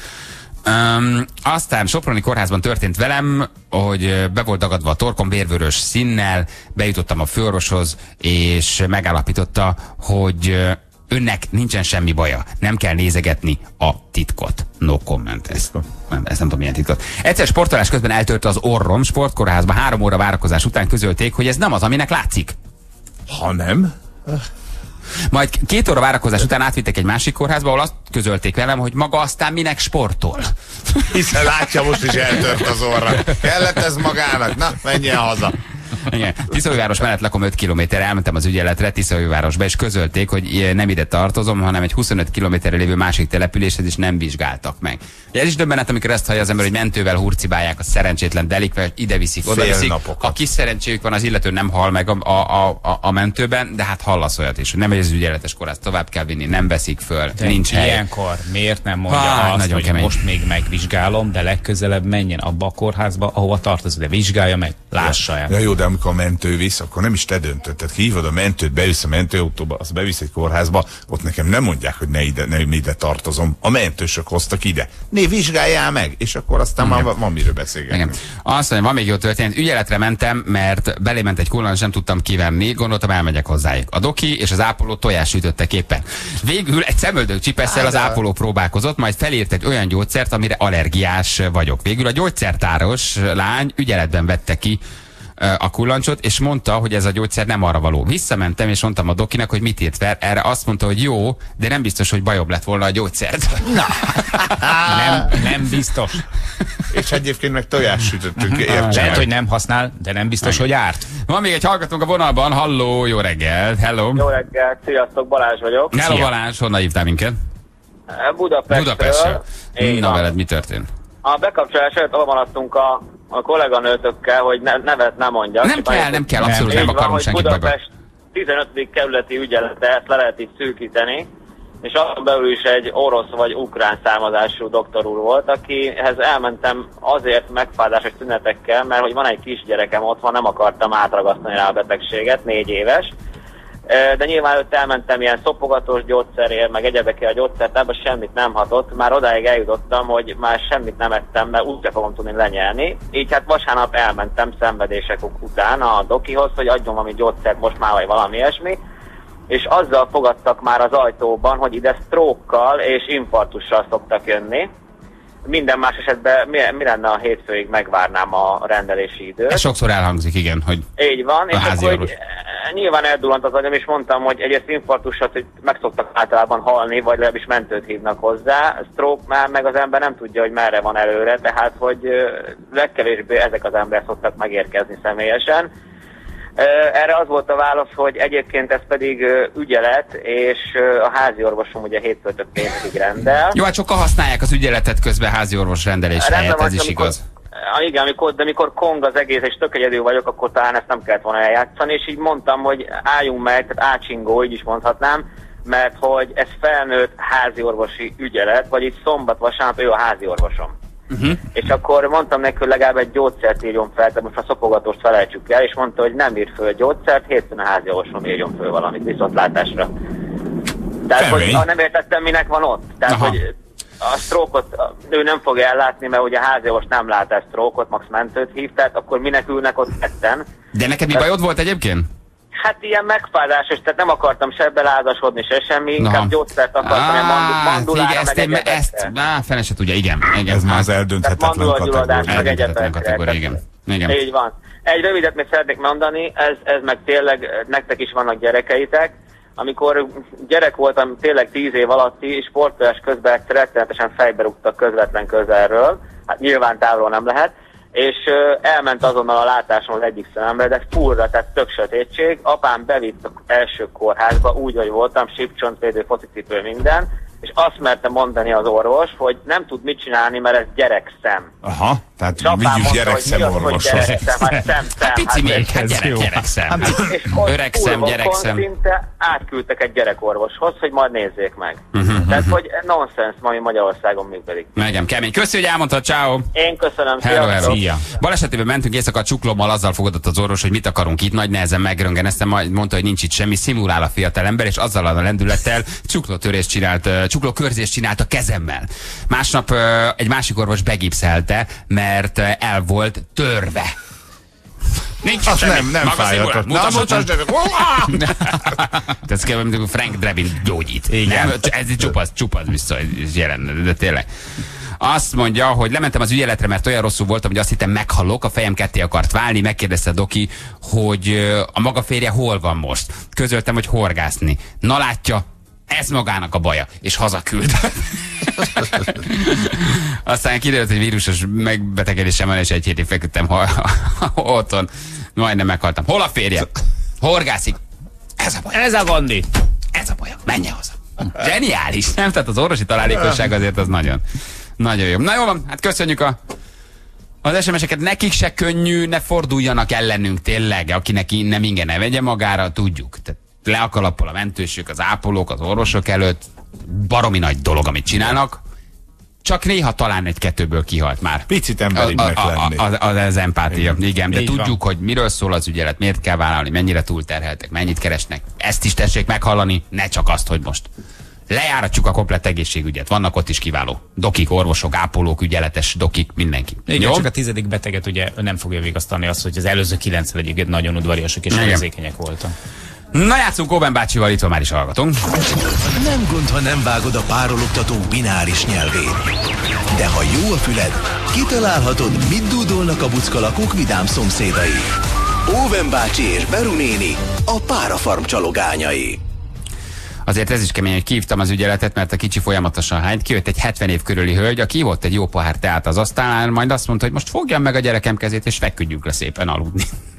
Speaker 3: Aztán Soproni kórházban történt velem, hogy be volt dagadva a torkom vérvörös színnel, bejutottam a főorvoshoz, és megállapította, hogy önnek nincsen semmi baja, nem kell nézegetni a titkot. No comment. Ezt nem tudom, milyen titkot. Egyszer sportolás közben eltört az orrom, sportkórházban 3 óra várakozás után közölték, hogy ez nem az, aminek látszik.
Speaker 5: Ha nem?
Speaker 3: Majd 2 óra várakozás után átvittek egy másik kórházba, ahol azt közölték velem, hogy maga aztán minek sportol.
Speaker 5: Hiszen látja, most is eltört az orra. Kellett ez magának? Na, menjen haza.
Speaker 3: Igen. Tiszaújváros mellett lakom 5 kilométerre, elmentem az ügyeletre Tiszaújvárosba, és közölték, hogy nem ide tartozom, hanem egy 25 kilométerre lévő másik településhez, is nem vizsgáltak meg. Ez is döbbenet, amikor ezt hallja az ember, hogy mentővel hurcibálják a szerencsétlen delikvel, ide viszik, oda viszik. Ha kis szerencséjük van, az illető nem hal meg a mentőben, de hát hallasz olyat is, hogy nem megy az ügyeletes kórház, tovább kell vinni, nem veszik föl, de nincs hely.
Speaker 4: Ilyenkor miért nem mondja azt, hogy kemény. Most még megvizsgálom, de legközelebb menjen abba a kórházba, ahova tartozik, de vizsgálja meg, lássa el.
Speaker 5: Ja, jó, de amikor a mentő visz, akkor nem is te döntöd. Tehát hívod a mentőt, beülsz a mentőautóba, azt bevisz egy kórházba, ott nekem nem mondják, hogy ne ide tartozom. A mentősök hoztak ide. Vizsgáljál meg, és akkor aztán már van miről beszélgetni.
Speaker 3: Azt mondja, van még jó történet. Ügyeletre mentem, mert belément egy kullans, nem tudtam kivenni, gondoltam, elmegyek hozzájuk. A doki és az ápoló tojást sütöttek éppen. Végül egy szemöldök csipesszel az ápoló próbálkozott, majd felírt egy olyan gyógyszert, amire allergiás vagyok. Végül a gyógyszertáros lány ügyeletben vette ki a kullancsot, és mondta, hogy ez a gyógyszer nem arra való. Visszamentem, és mondtam a dokinak, hogy mit írt fel. Erre azt mondta, hogy jó, de nem biztos, hogy bajobb lett volna a gyógyszert.
Speaker 4: Na, nem biztos.
Speaker 5: És egyébként meg tojást sütöttünk, értsd
Speaker 4: lehet, hogy nem használ, de nem biztos, hogy árt.
Speaker 3: Van még egy hallgatónk a vonalban. Halló, jó reggel. Hello.
Speaker 7: Jó reggel, sziasztok, Balázs vagyok.
Speaker 3: Hello, Balázs, honnan hívtál minket?
Speaker 7: Budapestről.
Speaker 3: Na, veled mi történt?
Speaker 7: A bekapcsolás előtt maradtunk a kolléganőtökkel, hogy nevet nem mondjak.
Speaker 3: Nem kell, abszolút nem akarunk senkit maga.
Speaker 7: Budapest 15. kerületi ügyelete, ezt le lehet így szűkíteni, és azon belül is egy orosz vagy ukrán származású doktor úr volt, akihez elmentem azért megfázásos tünetekkel, mert hogy van egy kisgyerekem otthon, nem akartam átragasztani rá a betegséget, 4 éves, de nyilván előtt elmentem ilyen szopogatós gyógyszerért, meg egyebekért a gyógyszertárba, semmit nem hatott. Már odáig eljutottam, hogy már semmit nem ettem, mert úgyse fogom tudni lenyelni. Így hát vasárnap elmentem szenvedések után a dokihoz, hogy adjon valami gyógyszert most már, vagy valami ilyesmi. És azzal fogadtak már az ajtóban, hogy ide sztrókkal és infarktussal szoktak jönni. Minden más esetben mi lenne, a hétfőig megvárnám a rendelési időt.
Speaker 3: Ez sokszor elhangzik, igen, hogy
Speaker 7: így van, és akkor hogy nyilván eldurrant az agyam, és mondtam, hogy egyrészt infarktussal, hogy meg szoktak általában halni, vagy legalábbis mentőt hívnak hozzá. Stroke már meg az ember nem tudja, hogy merre van előre, tehát hogy legkevésbé ezek az emberek szoktak megérkezni személyesen. Erre az volt a válasz, hogy egyébként ez pedig ügyelet, és a házi orvosom ugye hétfőtől péntekig rendel.
Speaker 3: Jó, hát sokan használják az ügyeletet közben házi orvos rendelés helyett, ez is igaz.
Speaker 7: Igen, de amikor kong az egész, és tök egyedül vagyok, akkor talán ezt nem kellett volna eljátszani, és így mondtam, hogy álljunk meg, tehát ácsingó, így is mondhatnám, mert hogy ez felnőtt házi orvosi ügyelet, vagyis szombat-vasárnap ő a házi orvosom. És akkor mondtam neki, hogy legalább egy gyógyszert írjon fel, tehát most a szopogatóst felejtsük el, és mondta, hogy nem ír föl gyógyszert, hétfőn a házi orvosom írjon föl valamit viszontlátásra. Tehát, hogy nem értettem, minek van ott. Tehát, hogy a sztrókot ő nem fogja ellátni, mert ugye a házi orvos nem lát el sztrókot, max mentőt hív, tehát akkor minek ülnek ott ketten.
Speaker 3: De neked mi bajod volt egyébként?
Speaker 7: Hát ilyen megfázásos, tehát nem akartam se belázasodni, se semmi, inkább gyógyszert akartam, ilyen mandulára, meg egyebekre.
Speaker 3: Fene se tudja, igen.
Speaker 5: Ez már az eldönthetetlen
Speaker 7: kategória.
Speaker 3: Igen.
Speaker 7: Így van. Egy rövidet még szeretnék mondani, ez meg tényleg, nektek is vannak gyerekeitek. Amikor gyerek voltam, tényleg 10 év alatti, sportolás közben rettenetesen fejbe rúgtak közvetlen közelről, hát nyilván távolról nem lehet, és elment azonnal a látásom az egyik szememre, de furra, tehát tök sötétség. Apám bevitt az első kórházba, úgy, hogy voltam, sípcsontvédő, focicipő, minden, és azt merte mondani az orvos, hogy nem tud mit csinálni, mert ez gyerekszem.
Speaker 5: Aha, tehát vigyük gyerekszem orvoshoz.
Speaker 3: Pici még, gyerekszem. Öregszem, gyerekszem.
Speaker 7: Szinte átküldtek egy gyerekorvoshoz, hogy majd nézzék meg. Tehát, hogy nonsens, ami Magyarországon működik.
Speaker 3: Megem, kemény. Köszi, hogy elmondtad, ciao.
Speaker 7: Én köszönöm.
Speaker 3: Hello. Balesetében mentünk éjszaka a csuklommal, azzal fogadott az orvos, hogy mit akarunk itt, nagy nehezen megröntgeneztem, majd mondta, hogy nincs itt semmi, szimulál a fiatalember, és azzal a lendülettel csuklókörzést csinált a kezemmel. Másnap egy másik orvos begipszelte, mert el volt törve. Nincs
Speaker 5: azt
Speaker 3: semmi.
Speaker 5: nem fájhatott.
Speaker 3: Ez kell, mint Frank Drebin gyógyít. Nem, ez csupasz vissza jelen, de tényleg. Azt mondja, hogy lementem az ügyeletre, mert olyan rosszul voltam, hogy azt hittem meghallok, a fejem ketté akart válni, megkérdezte a doki, hogy a maga férje hol van most. Közöltem, hogy horgászni. Na látja, ez magának a baja, és hazaküld. Aztán kiderült, hogy vírusos megbetegedésem van, és egy hétig feküdtem otthon. Majdnem meghaltam. Hol a férje? Horgászik. Ez a baj.
Speaker 4: Ez a gondi.
Speaker 3: Ez a baj. Menj haza. Zseniális. Nem? Tehát az orvosi találékosság azért az nagyon jó. Na jó van, hát köszönjük az SMS-eket. Nekik se könnyű, ne forduljanak ellenünk tényleg. Akinek nem inge, ne vegye magára, tudjuk. Tehát le a kalappal a mentősök, az ápolók, az orvosok előtt. Baromi nagy dolog, amit csinálnak. Csak néha talán egy-kettőből kihalt már.
Speaker 5: Picit emberibbnek lenni.
Speaker 3: Az empátia, igen. De tudjuk, hogy miről szól az ügyelet, miért kell vállalni, mennyire túlterheltek, mennyit keresnek. Ezt is tessék meghallani, ne csak azt, hogy most lejáratjuk a komplett egészségügyet. Vannak ott is kiváló dokik, orvosok, ápolók, ügyeletes dokik, mindenki.
Speaker 4: Igen, jó? Csak a 10. beteget ugye nem fogja vigasztalni azt, hogy az előző 9 egyébként nagyon udvariasak és érzékenyek voltak.
Speaker 3: Na játszunk Óben bácsival, itt már is hallgatunk.
Speaker 1: Nem gond, ha nem vágod a párologtató bináris nyelvét. De ha jó a füled, kitalálhatod, mit dúdolnak a buckalakók vidám szomszédai. Óven bácsi és Beru néni, a párafarm csalogányai.
Speaker 3: Azért ez is kemény, hogy kihívtam az ügyeletet, mert a kicsi folyamatosan hányt. Kijött egy 70 év körüli hölgy, aki hívott egy jó pohár teát az asztalán, majd azt mondta, hogy most fogjam meg a gyerekem kezét, és feküdjünk le szépen aludni.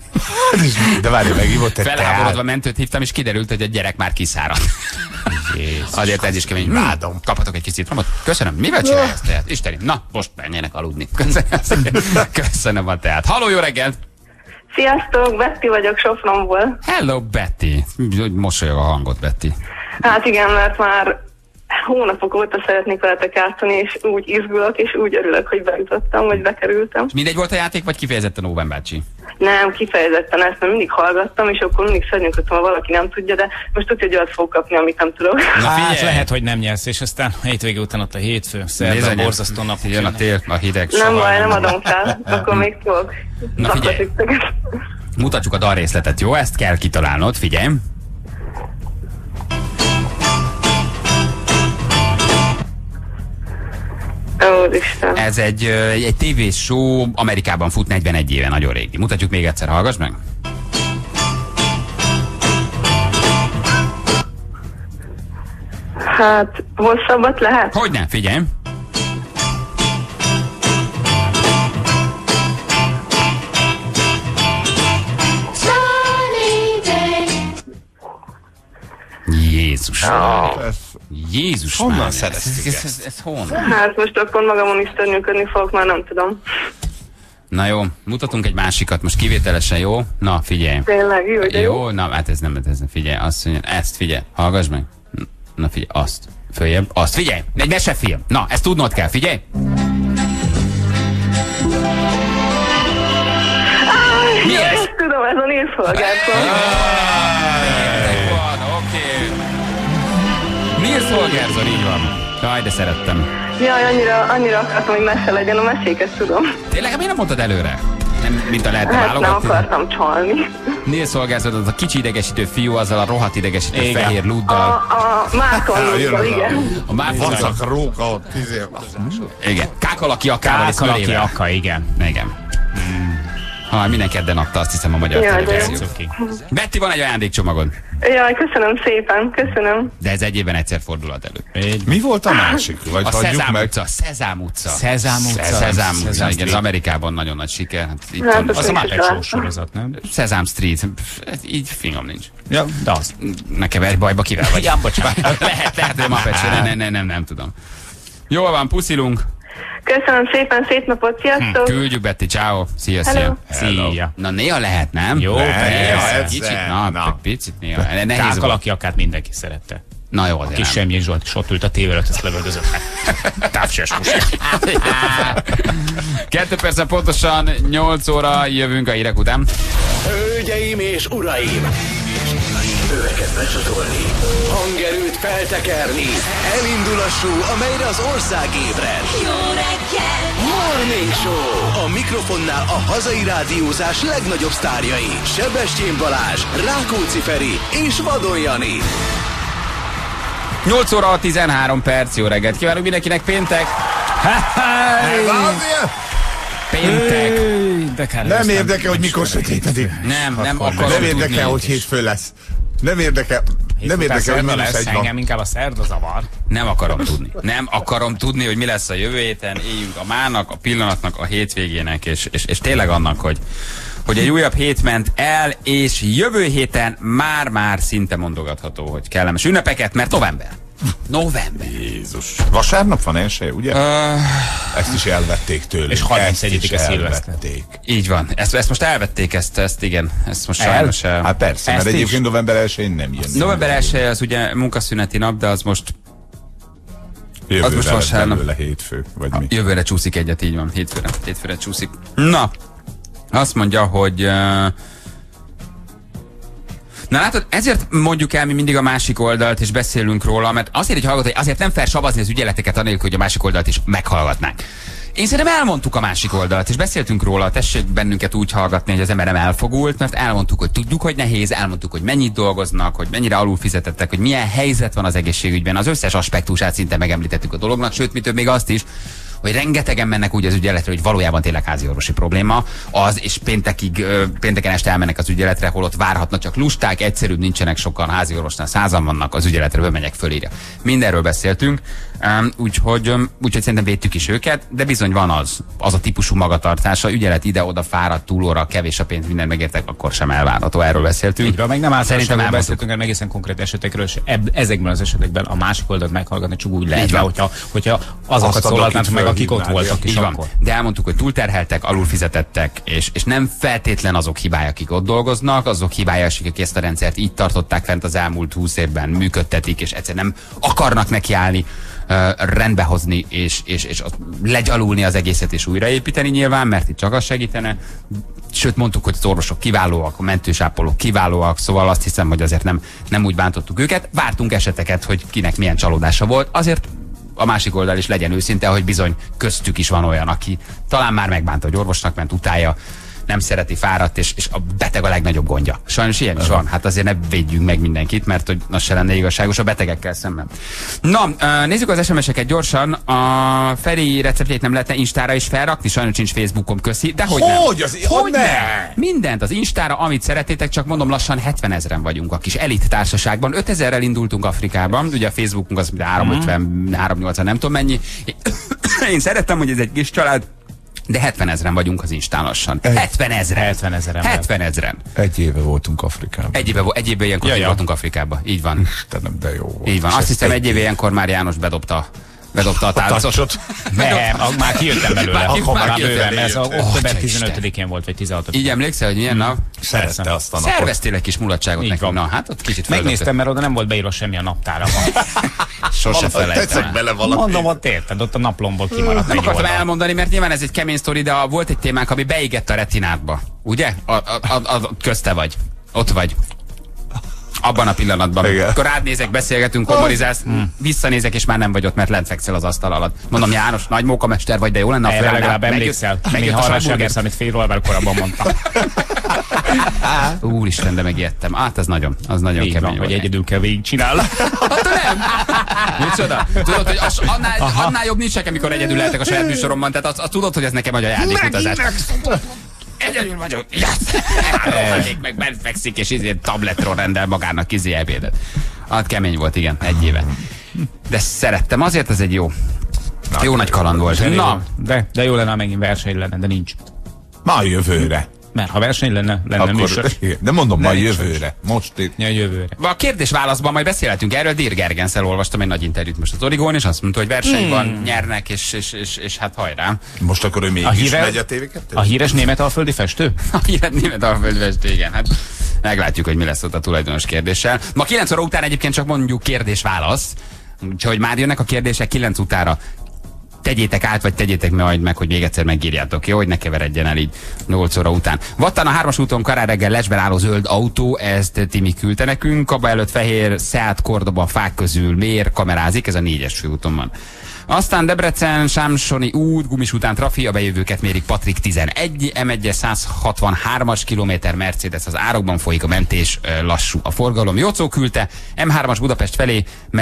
Speaker 5: De várj, meghívott egy
Speaker 3: felháborodva mentőt hívtam, és kiderült, hogy a gyerek már kiszáradt. Azért ez is kemény. Vádom. Kaphatok egy kis citromot? Köszönöm. Mivel csinálja ezt teát? Istenim, na, most menjenek aludni. Köszönöm a teát. Halló, jó reggelt!
Speaker 6: Sziasztok, Betty vagyok Sopronból.
Speaker 3: Hello, Betty. Mosolyog a hangot, Betty.
Speaker 6: Hát igen, mert már hónapok óta szeretnék veletek játszani, és úgy izgulok, és úgy örülök, hogy bejutottam, vagy bekerültem.
Speaker 3: És mindegy volt a játék, vagy kifejezetten Óben bácsi?
Speaker 6: Nem, kifejezetten ezt, mert mindig hallgattam, és akkor mindig szörnyűködtem, ha valaki nem tudja, de most tudja, hogy olyat fog kapni, amit nem tudok.
Speaker 4: Na figyelj, lehet, hogy nem nyersz, és aztán a hétvége után ott a hétfő, szerda, borzasztó nap.
Speaker 3: Jön a tél, a hideg.
Speaker 6: Nem baj, nem adom fel, akkor még tudok.
Speaker 3: Na figyelj, mutatjuk a dalrészletet, jó? Ezt kell kitalálnod, figyelj.
Speaker 6: Isten.
Speaker 3: Ez egy tévés show, Amerikában fut 41 éve, nagyon régi. Mutatjuk még egyszer, hallgass meg.
Speaker 6: Hát, hosszabbat lehet?
Speaker 3: Hogyne, figyelj. Jézus. Jézus
Speaker 5: honnan
Speaker 3: már.
Speaker 5: szereztük ezt?
Speaker 3: Ez honnan?
Speaker 6: Hát most akkor magamon is szörnyűködni fogok, már nem tudom.
Speaker 3: Na jó, mutatunk egy másikat, most kivételesen, jó? Na, figyelj.
Speaker 6: Tényleg, jó, de
Speaker 3: jó? Na, hát ez nem, figyelj, azt mondja, ezt figyelj, hallgass meg. Na figyelj, azt, följebb, azt, figyelj, egy mesefilm. Na, ezt tudnod kell, figyelj.
Speaker 6: Mi ez? Ezt tudom, ez a Nils
Speaker 3: Nils Holgersson, így van. Jaj, de szerettem.
Speaker 6: Jaj, annyira akartam, hogy messze legyen, a meséket tudom.
Speaker 3: Tényleg, miért nem mondtad előre? Nem, mint a lehetne
Speaker 6: Hát
Speaker 3: válogatni.
Speaker 6: nem akartam csalni.
Speaker 3: Nél szolgáltatott a kicsi idegesítő fiú azzal a rohadt idegesítő fehér luddal.
Speaker 6: A Márton luddal, igen.
Speaker 3: A Márton
Speaker 5: Vacak, róka, ott,
Speaker 3: igen. Kákalaki akkával és
Speaker 4: Kákalaki akka, igen.
Speaker 3: Igen. Ha minden kedden adta, azt hiszem, a magyar televízió. Betty, van egy ajándékcsomagod.
Speaker 6: Jaj, köszönöm szépen, köszönöm.
Speaker 3: De ez egy évben egyszer fordulhat elő.
Speaker 5: Mi volt a másik? Vagy
Speaker 3: A
Speaker 5: hagyjuk
Speaker 3: Szezám
Speaker 5: meg?
Speaker 3: utca. Szezám utca.
Speaker 4: Szezám utca.
Speaker 3: Igen, az Amerikában nagyon nagy siker. Hát itt
Speaker 6: Hát,
Speaker 4: Az a
Speaker 6: Én
Speaker 4: Muppet
Speaker 6: is
Speaker 4: Show sorozat, nem?
Speaker 3: Szezám Street. Ez így fingom nincs.
Speaker 4: Ja, de az.
Speaker 3: Nekem egy bajba kivel vagy.
Speaker 4: Ja, bocsánat.
Speaker 3: lehet, hogy a Muppet Show. Nem tudom. Jól van, puszilunk.
Speaker 6: Köszönöm szépen, szép napot, sziasztok!
Speaker 3: Küldjük, Betty, ciao. Szia,
Speaker 6: Hello.
Speaker 4: Szia.
Speaker 3: Na néha lehet, nem?
Speaker 4: Jó,
Speaker 5: persze.
Speaker 3: Kicsit, picit néha. Nehéz volt.
Speaker 4: Kákalaki akát mindenki szerette.
Speaker 3: Na jó, azért
Speaker 4: Kis
Speaker 3: nem.
Speaker 4: Semjén Zsolt is ott ült a tévé előtt, ezt lövöldözött meg. Távcsesmus.
Speaker 3: 2 percen pontosan 8 óra jövünk a hírek után.
Speaker 1: Hölgyeim és uraim! Öveket becsatolni, hangerőt feltekerni. Elindul a show, amelyre az ország ébred.
Speaker 8: Jó reggel!
Speaker 1: Morning Show! A mikrofonnál a hazai rádiózás legnagyobb sztárjai. Sebestyén Balázs, Rákóczi Feri és Vadon Jani.
Speaker 3: 8 óra 13 perc, jó reggelt kívánunk mindenkinek, péntek! Péntek!
Speaker 5: Nem érdekel, hogy mikor sötétedik.
Speaker 3: Nem akarom
Speaker 5: Nem
Speaker 3: tudni.
Speaker 5: érdekel, hogy hétfő lesz. Nem érdekel, hogy mi lesz egy
Speaker 4: Engem
Speaker 5: van.
Speaker 4: inkább a szerda zavar.
Speaker 3: Nem akarom tudni. Nem akarom tudni, hogy mi lesz a jövő héten. Éljünk a mának, a pillanatnak, a hétvégének, és tényleg annak, hogy egy újabb hét ment el, és jövő héten már szinte mondogatható, hogy kellemes ünnepeket, mert november.
Speaker 5: Jézus. Vasárnap van első, ugye? Ezt is elvették tőlük.
Speaker 4: És 31-e szilveszter.
Speaker 3: Így van. Ezt most elvették, ezt igen. Ezt most sajnos
Speaker 5: Hát persze, mert
Speaker 4: Ezt is.
Speaker 5: egyébként november 1-én nem jön.
Speaker 3: November 1 az ugye munkaszüneti nap, de az most
Speaker 5: Jövőre
Speaker 3: az most
Speaker 5: lesz
Speaker 3: vasárnap.
Speaker 5: belőle hétfő, vagy mi?
Speaker 3: Jövőre csúszik egyet, így van. Hétfőre csúszik. Na, azt mondja, hogy na látod, ezért mondjuk el mi mindig a másik oldalt, és beszélünk róla, mert azért, hogy hallgatod, hogy azért nem fel savazni az ügyeleteket anélkül, hogy a másik oldalt is meghallgatnánk. Én szerintem elmondtuk a másik oldalt, és beszéltünk róla, tessék bennünket úgy hallgatni, hogy az ember nem elfogult, mert elmondtuk, hogy tudjuk, hogy nehéz, elmondtuk, hogy mennyit dolgoznak, hogy mennyire alul fizetettek, hogy milyen helyzet van az egészségügyben, az összes aspektusát szinte megemlítettük a dolognak, sőt, mi több még azt is, hogy rengetegen mennek úgy az ügyeletre, hogy valójában tényleg házi orvosi probléma az, és pénteken este elmennek az ügyeletre, holott várhatna, csak lusták, egyszerűbb, nincsenek sokan, házi orvosnál 100-an vannak, az ügyeletre bemegyek fölírja. Mindenről beszéltünk, úgyhogy szerintem védtük is őket, de bizony van az a típusú magatartása, ügyelet ide-oda fáradt, túlóra, kevés a pénz, minden megértek, akkor sem elvárható, erről beszéltünk.
Speaker 4: Így van, meg nem általánosan
Speaker 3: elmondtuk.
Speaker 4: beszéltünk el egészen konkrét esetekről, és ezekben az esetekben a másik oldalt meghallgatni csak úgy lehet, hogyha azokat szólaltnátok meg, akik ott voltak is
Speaker 3: van.
Speaker 4: akkor.
Speaker 3: De elmondtuk, hogy túlterheltek, alulfizetettek, és nem feltétlen azok hibája, akik ott dolgoznak, azok hibája, akik ezt a rendszert így tartották fent az elmúlt 20 évben, működtetik, és egyszerűen nem akarnak nekiállni, rendbehozni, és legyalulni az egészet, és újraépíteni nyilván, mert itt csak az segítene. Sőt, mondtuk, hogy az orvosok kiválóak, a mentősápolók kiválóak, szóval azt hiszem, hogy azért nem úgy bántottuk őket. Vártunk eseteket, hogy kinek milyen csalódása volt. Azért a másik oldal is legyen őszinte, hogy bizony köztük is van olyan, aki talán már megbánta, hogy orvosnak ment, utálja, nem szereti, fáradt, és a beteg a legnagyobb gondja. Sajnos ilyen is van. Hát azért ne védjünk meg mindenkit, mert hogy az se lenne igazságos a betegekkel szemben. Na, nézzük az SMS-eket gyorsan. A Feri receptjét nem lehetne Instára is felrakni, sajnos nincs Facebookom, köszi. De hogy nem?
Speaker 5: Hogy ne?
Speaker 3: Mindent az Instára, amit szeretétek, csak mondom, lassan 70 000-en vagyunk a kis elit társaságban. 5000-rel indultunk Afrikában, ugye a Facebookunk az 350, 380, nem tudom mennyi. Én szerettem, hogy ez egy kis család, de 70 000-en vagyunk az Instán lassan. 70 000-en.
Speaker 5: Egy éve voltunk Afrikában.
Speaker 3: Egy éve ilyenkor voltunk Afrikában. Így van.
Speaker 5: Istenem, de jó volt.
Speaker 3: Így van. Azt hiszem egy éve ilyenkor már János bedobta a táncot.
Speaker 4: Nem, már kijöttem belőle. Már bőven, ez október
Speaker 3: 15-én
Speaker 4: 15-én volt, vagy 16-án.
Speaker 3: Így emlékszel, hogy milyen nap?
Speaker 5: Szerette azt a napot.
Speaker 3: Szerveztél egy kis mulatságot nekünk. Na, hát ott kicsit
Speaker 4: megnéztem, mert oda nem volt beírva semmi a naptáraba.
Speaker 3: Sose felejtem.
Speaker 5: Bele valami.
Speaker 4: Mondom, ott érted, ott a naplomból kimaradt.
Speaker 3: Nem akartam elmondani, mert nyilván ez egy kemény sztori, de volt egy témánk, ami beégett a retinádba. Ugye? Közte vagy. Ott vagy.
Speaker 4: Abban a pillanatban. Akkor rád nézek, beszélgetünk, kommunizálsz, visszanézek, és már nem vagy ott, mert lent fekszel az asztal alatt. Mondom, János, nagy mókamester vagy, de jó lenne a
Speaker 8: fölnál. Legalább emlékszel. Még harra sem emlékszel, amit fél órával korábban mondtam.
Speaker 4: Úristen, de megijedtem. Az nagyon kemény van,
Speaker 8: hogy egyedül kell végigcsinálni.
Speaker 4: Nem. Micsoda? Tudod, hogy annál jobb nincs nekem, mikor egyedül lehetek a saját műsoromban, tehát azt tudod, hogy ez nekem a játékutazás. Egyedül vagyok. Meg bent fekszik, és tabletról rendel magának ebédet. Kemény volt, igen, 1 éve. De szerettem, azért ez egy jó nagy kaland volt.
Speaker 8: Na, de jó lenne, ha megint verseny lenne, de nincs.
Speaker 5: Ma jövőre.
Speaker 8: Mert ha verseny lenne műsor.
Speaker 5: De mondom, majd jövőre. Most itt.
Speaker 8: Ja, jövőre.
Speaker 4: A kérdés-válaszban majd beszélhetünk erről. Dir Gergenszel olvastam egy nagy interjút most az Origón, és azt mondta, hogy verseny van, nyernek, és hát hajrá.
Speaker 5: Most akkor ő mégis megy a TV2?
Speaker 8: A híres német alföldi festő?
Speaker 4: A híres német alföldi festő, igen. Hát meglátjuk, hogy mi lesz ott a tulajdonos kérdéssel. Ma 9 óra után egyébként csak mondjuk kérdés-válasz. Úgyhogy már jönnek a kérdések 9 utára. Tegyétek át, vagy tegyétek majd meg, hogy még egyszer megírjátok, jó? Hogy ne keveredjen el így 8 óra után. Vattan a 3-as úton Karár reggel Lesben álló zöld autó, ezt Timi küldte nekünk. Kaba előtt fehér Seat Cordoba a fák közül mér, kamerázik, ez a 4-es főúton van. Aztán Debrecen, Sámsoni út, Gumis után trafi, a bejövőket mérik Patrik 11, M1-es 163-as kilométer Mercedes az árokban folyik, a mentés lassú a forgalom. Jocó küldte, M3-as Budapest felé,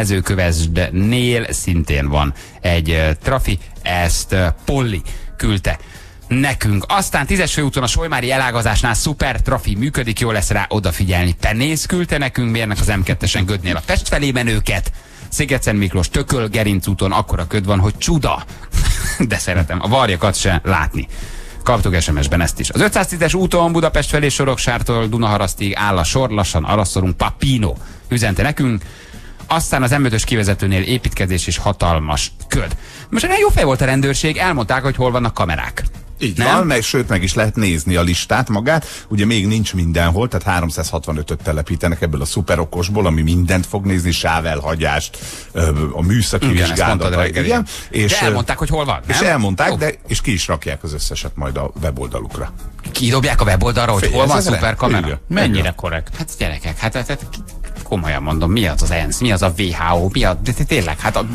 Speaker 4: Mezőkövesdnél szintén van egy trafi, ezt Polli küldte nekünk. Aztán 10-es főúton a Solymári elágazásnál szuper trafi működik, jó lesz rá odafigyelni. Penész küldte nekünk, mérnek az M2-esen Gödnél a Pest felé menőket. Szigetszen Miklós Tököl Gerinc úton akkora köd van, hogy csuda. De szeretem a varjakat se látni. Kaptuk SMS-ben ezt is. Az 510-es úton Budapest felé Soroksártól Dunaharasztig áll a sor, lassan araszolunk, Papino üzente nekünk. Aztán az M5-ös kivezetőnél építkezés és hatalmas köd. Most egy jó fej volt a rendőrség, elmondták, hogy hol vannak kamerák.
Speaker 5: Így van, sőt meg is lehet nézni a listát magát. Ugye még nincs mindenhol, tehát 365-öt telepítenek ebből a szuperokosból, ami mindent fog nézni, sávelhagyást, a műszaki vizsgálatot. Igen.
Speaker 4: És elmondták, hogy hol van, nem?
Speaker 5: És elmondták, és ki is rakják az összeset majd a weboldalukra.
Speaker 4: Kidobják a weboldalra, hogy hol van szuperkamera?
Speaker 8: Mennyire korrekt?
Speaker 4: Hát gyerekek, hát komolyan mondom, mi az ENSZ, mi az a WHO, mi a... Tényleg, hát...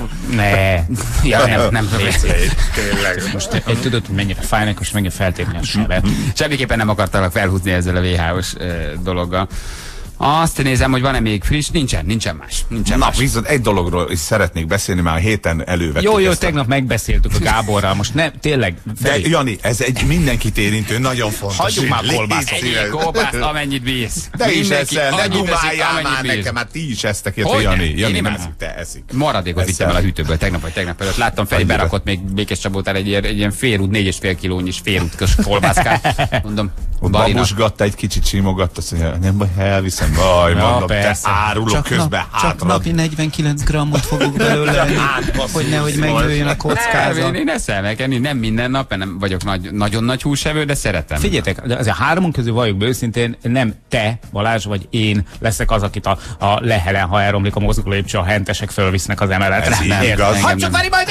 Speaker 4: Nem
Speaker 8: tényleg. Most tudod, hogy mennyire fájnak, most mennyire feltépni a sebet.
Speaker 4: Semmiképpen nem akartalak felhúzni ezzel a WHO-s dologgal. Azt nézem, hogy van-e még friss? Nincsen más.
Speaker 5: Viszont egy dologról is szeretnék beszélni, már a héten elővettük.
Speaker 8: Jó, tegnap megbeszéltük a Gáborral, most nem, tényleg.
Speaker 5: De Jani, ez egy mindenkit érintő, nagyon fontos.
Speaker 8: Hagyjuk már kolbászt.
Speaker 4: Egy kolbászt, amennyit bíz.
Speaker 5: De is eszel, ne dumáljál már nekem, hát ti is esztek, illetve Jani nem eszik, te eszik.
Speaker 4: Maradékot vittem el a hűtőből tegnap előtt. Láttam Feri berakott még Békés Csabótál egy ilyen félút, 4,5 kilónyis félút kolbászkát. Mondom,
Speaker 5: babusgatta, egy kicsit simogatta, azt mondja, nem baj, elviszem. Vaj, mondom, persze. Te árulok közben hátra.
Speaker 8: Csak napi 49 grammot fogok belőle, hogy nehogy megjöjjön a kockázat.
Speaker 4: Én eszelek enni, nem minden nap, nem vagyok nagyon nagy húsevő, de szeretem.
Speaker 8: Figyeljetek, azért a hármunk közül valljuk be őszintén, nem te, Balázs, vagy én leszek az, akit a Lehelen, ha elromlik a mozgólépcső, a hentesek fölvisznek az emeletre.
Speaker 5: Ez igaz.
Speaker 8: Hadd csak Feri, majd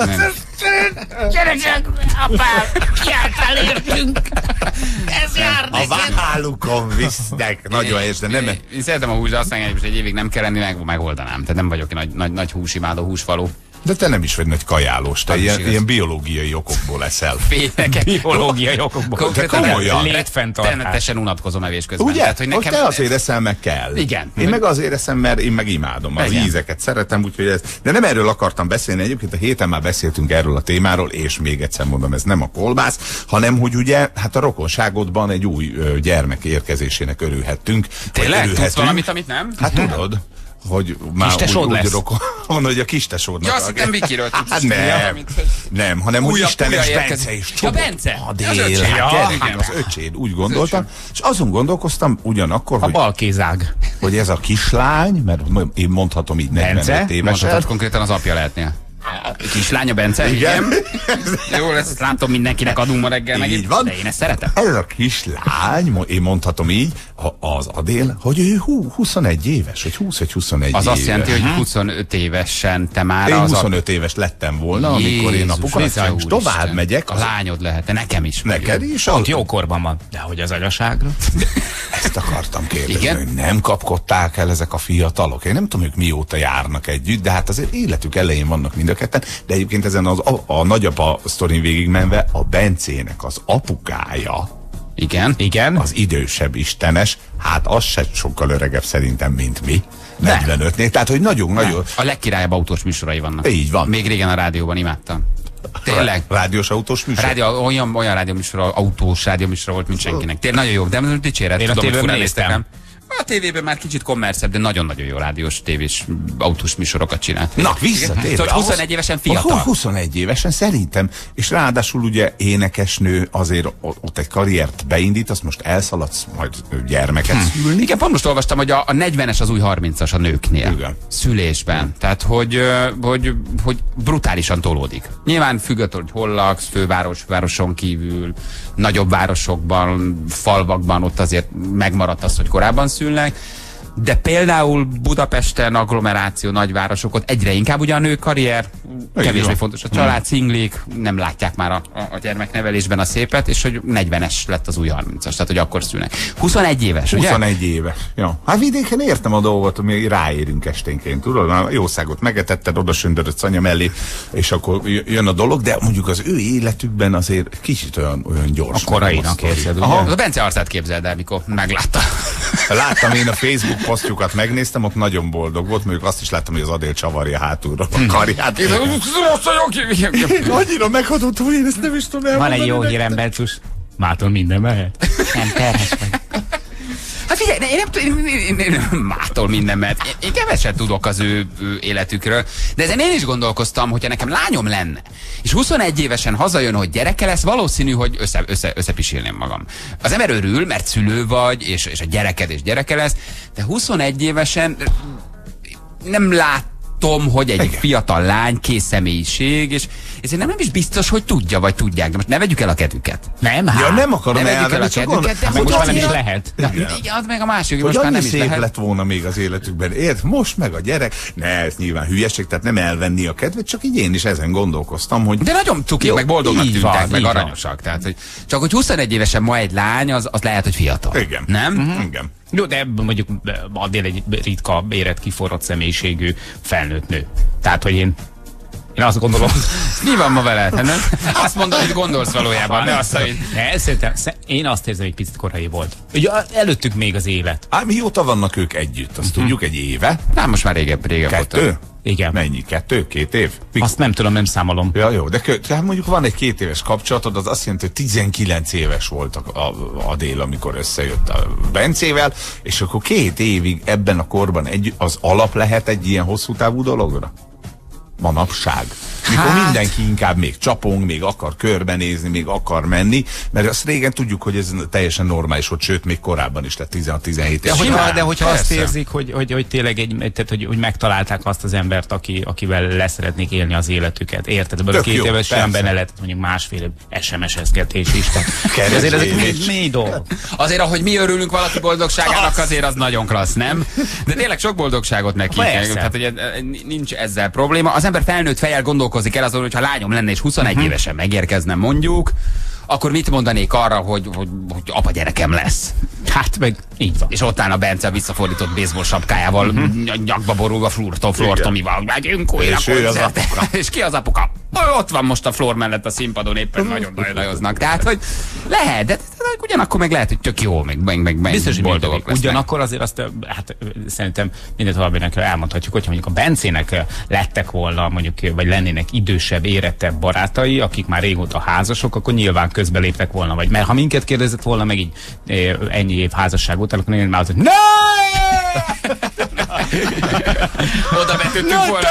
Speaker 8: gyerekek, apám, kiáltál értünk. Ez jár neked.
Speaker 5: A vállukon visznek, nagyon helyes, de nem.
Speaker 4: Én szeretem a húst, de azt mondja, hogy egy évig nem kell lenni, megoldanám. Tehát nem vagyok nagy húsimádó, húsfaló.
Speaker 5: De te nem is vagy nagy kajálós, te ilyen biológiai okokból leszel.
Speaker 8: Biológiai okokból.
Speaker 4: Konkrétan létfenntartás. Természetesen unatkozom evés közben.
Speaker 5: Ugye? Tehát, hogy nekem... te azért eszem, meg kell.
Speaker 4: Igen.
Speaker 5: Én meg azért eszem, mert én meg imádom. Az ízeket szeretem, úgyhogy ez... De nem erről akartam beszélni, egyébként a héten már beszéltünk erről a témáról, és még egyszer mondom, ez nem a kolbász, hanem hogy ugye, hát a rokonságodban egy új gyermek érkezésének örülhettünk.
Speaker 4: Tényleg? Tudsz valamit, amit nem?
Speaker 5: Hát tudod. Hogy már
Speaker 8: úgy
Speaker 5: rokon, hogy a kistesódnak.
Speaker 4: Ja, azt hittem Vikiről tudsz.
Speaker 5: Hát nem, hanem úgy Istenes Bence is
Speaker 4: Csobot. Ja, Bence?
Speaker 5: A dél. Az öcséd, úgy gondoltam. És azon gondolkoztam ugyanakkor,
Speaker 8: hogy... A balkézág.
Speaker 5: Hogy ez a kislány, mert én mondhatom így 45 évesen.
Speaker 4: Mondhatod konkrétan az apja lehetnél. Kislánya Bence? Igen. Jó, ezt látom, mindenkinek adunk ma reggel megint.
Speaker 5: Van.
Speaker 4: De én ezt szeretem.
Speaker 5: Ez a kislány, én mondhatom így, az Adél, hogy ő 21 éves, vagy 20 vagy 21 éves.
Speaker 4: Az azt jelenti, hogy 25 évesen te már...
Speaker 5: Én 25 éves lettem volna, amikor én apuka lettem, és tovább megyek.
Speaker 4: A lányod lehet, de nekem is.
Speaker 5: Neked is?
Speaker 4: Pont jókorban van. De hogy az anyaságra?
Speaker 5: Ezt akartam kérdezni, hogy nem kapkodták el ezek a fiatalok. Én nem tudom, ők mióta járnak együtt, de hát azért életük elején vannak mind a ketten. De egyébként ezen a nagyapa sztorin végigmenve a Bencének az apukája,
Speaker 4: igen.
Speaker 5: Az idősebb istenes, hát az se sokkal öregebb szerintem, mint mi. 45-nél, tehát hogy nagyon-nagyon...
Speaker 4: A legkirályabb autós műsorai vannak.
Speaker 5: Így van.
Speaker 4: Még régen a rádióban imádtam. Tényleg?
Speaker 5: Rádiós autós műsor?
Speaker 4: Olyan rádióműsor, autós rádióműsor volt, mint senkinek. Tényleg nagyon jó, de dicséret.
Speaker 8: Én a tévében néztem.
Speaker 4: A tévében már kicsit kommerszebb, de nagyon-nagyon jó rádiós tévés autós műsorokat csinált.
Speaker 5: Na, visszatérve.
Speaker 4: Szóval 21 évesen fiatal.
Speaker 5: 21 évesen szerintem, és ráadásul ugye énekesnő azért ott egy karriert beindít, azt most elszaladsz majd gyermeket szülni.
Speaker 4: Igen, pont most olvastam, hogy a 40-es az új 30-as a nőknél.
Speaker 5: Igen.
Speaker 4: Szülésben. Tehát, hogy brutálisan tolódik. Nyilván függetlenül, hogy hol laksz, városon kívül, nagyobb városokban, falvakban, ott azért megmaradt az, hogy korábban szülnek, de például Budapesten, agglomeráció, nagyvárosok, ott egyre inkább ugye a nő karrier, kevésbé fontos a család, szinglik, nem látják már a gyermeknevelésben a szépet, és hogy 40-es lett az új 30-as, tehát hogy akkor szülnek. 21 éves, ugye?
Speaker 5: 21 éves. Ja. Hát vidéken értem a dolgot, hogy ráérünk esténként, tudod? Már jószágot megetetted, oda söndörödsz anya mellé, és akkor jön a dolog, de mondjuk az ő életükben azért kicsit olyan gyors.
Speaker 4: A korainak érzed, ugye? A Bence arcát képzeld el, mikor meglátta.
Speaker 5: Láttam én a Facebook posztjukat, megnéztem, ott nagyon boldog volt, mondjuk azt is láttam, hogy az Adél csavarja hátulra a karját. Annyira meghatott, hogy én ezt nem is tudom elmondani.
Speaker 8: Van egy jó hírem, Bertus. Mától minden mehet.
Speaker 4: Nem terhes meg. Hát figyelj, én mától minden mehet. Én keveset tudok az ő életükről, de ezen én is gondolkoztam, hogyha nekem lányom lenne, és 21 évesen hazajön, hogy gyereke lesz, valószínű, hogy összepisilném magam. Az ember örül, mert szülő vagy, és a gyereked és gyereke lesz, de 21 évesen nem látom, hogy egy fiatal lány, kész személyiség, és ezért nem is biztos, hogy tudja, vagy tudják. De most ne vegyük el a kedvüket.
Speaker 8: Nem,
Speaker 5: ja, nem akarom
Speaker 4: elvenni, a kedvüket, de
Speaker 8: most már nem is lehet.
Speaker 4: Igen, az meg a másik,
Speaker 5: hogy
Speaker 4: most már nem is
Speaker 5: szép
Speaker 4: lehet.
Speaker 5: lett volna még az életükben. Érd? Most meg a gyerek. Ne, ez nyilván hülyeség, tehát nem elvenni a kedvet, csak így én is ezen gondolkoztam, hogy...
Speaker 4: De nagyon cukik, meg boldognak tűntek, meg aranyosak. Tehát, hogy csak hogy 21 évesen ma egy lány, az lehet, hogy fiatal.
Speaker 5: Igen.
Speaker 4: Nem?
Speaker 5: Igen.
Speaker 8: Jó, de mondjuk Adél egy ritka, érett, kiforrott személyiségű felnőtt nő. Tehát, hogy én azt gondolom...
Speaker 4: Mi van ma veled? Nem? Azt mondod, hogy gondolsz valójában, ne azt, hogy...
Speaker 8: Én azt érzem, hogy picit korai volt. Ugye előttük még az élet.
Speaker 5: Mióta vannak ők együtt? Azt tudjuk, egy éve?
Speaker 4: Nem, most már régebb
Speaker 5: 2?
Speaker 8: Igen.
Speaker 5: Mennyi? 2? 2 év?
Speaker 8: Azt nem tudom, nem számolom.
Speaker 5: Ja, jó, de tehát mondjuk van egy 2 éves kapcsolatod, az azt jelenti, hogy 19 éves volt Adél, amikor összejött a Bencével, és akkor 2 évig ebben a korban az alap lehet egy ilyen hosszú távú dologra? Manapság. Mikor mindenki inkább még csapong, még akar körbenézni, még akar menni, mert azt régen tudjuk, hogy ez teljesen normális volt, sőt, még korábban is, tehát 16-17 éves.
Speaker 8: De hogyha azt érzik, hogy tényleg hogy megtalálták azt az embert, akivel leszeretnék élni az életüket. Érted? Ebből a 2 éves sem benne lett mondjuk másfél SMS-ezgetés is. Azért ezek mély dolgok.
Speaker 4: Azért, ahogy mi örülünk valaki boldogságának, azért az nagyon klassz, nem? De tényleg sok boldogságot neki. Tehát, hogy nincs ezzel probléma. Az ember felnőtt fejjel gondolkozik el azon, hogyha lányom lenne és 21 évesen megérkezne mondjuk, akkor mit mondanék arra, hogy apa gyerekem lesz?
Speaker 8: Hát meg így van.
Speaker 4: És ott áll a Bence visszafordított baseball sapkájával, nyakba borulva Flórtomival. Megyünk újra koncertre. És ki az apuka? Ott van most a Flór mellett a színpadon, éppen nagyon dajoznak. Tehát, hogy lehet, de ugyanakkor meg lehet, hogy tök jó, meg
Speaker 8: biztos, hogy
Speaker 4: boldogok lesznek.
Speaker 8: Ugyanakkor azért azt, hát szerintem mindent valabinek elmondhatjuk, hogyha mondjuk a Bencének lettek volna, mondjuk, vagy lennének idősebb, érettebb barátai, akik már régóta házasok, akkor nyilván közbeléptek volna, vagy mert ha minket kérdezett volna meg így ennyi év házasság után, akkor én már az, hogy ne!
Speaker 4: Oda vetődtünk volna.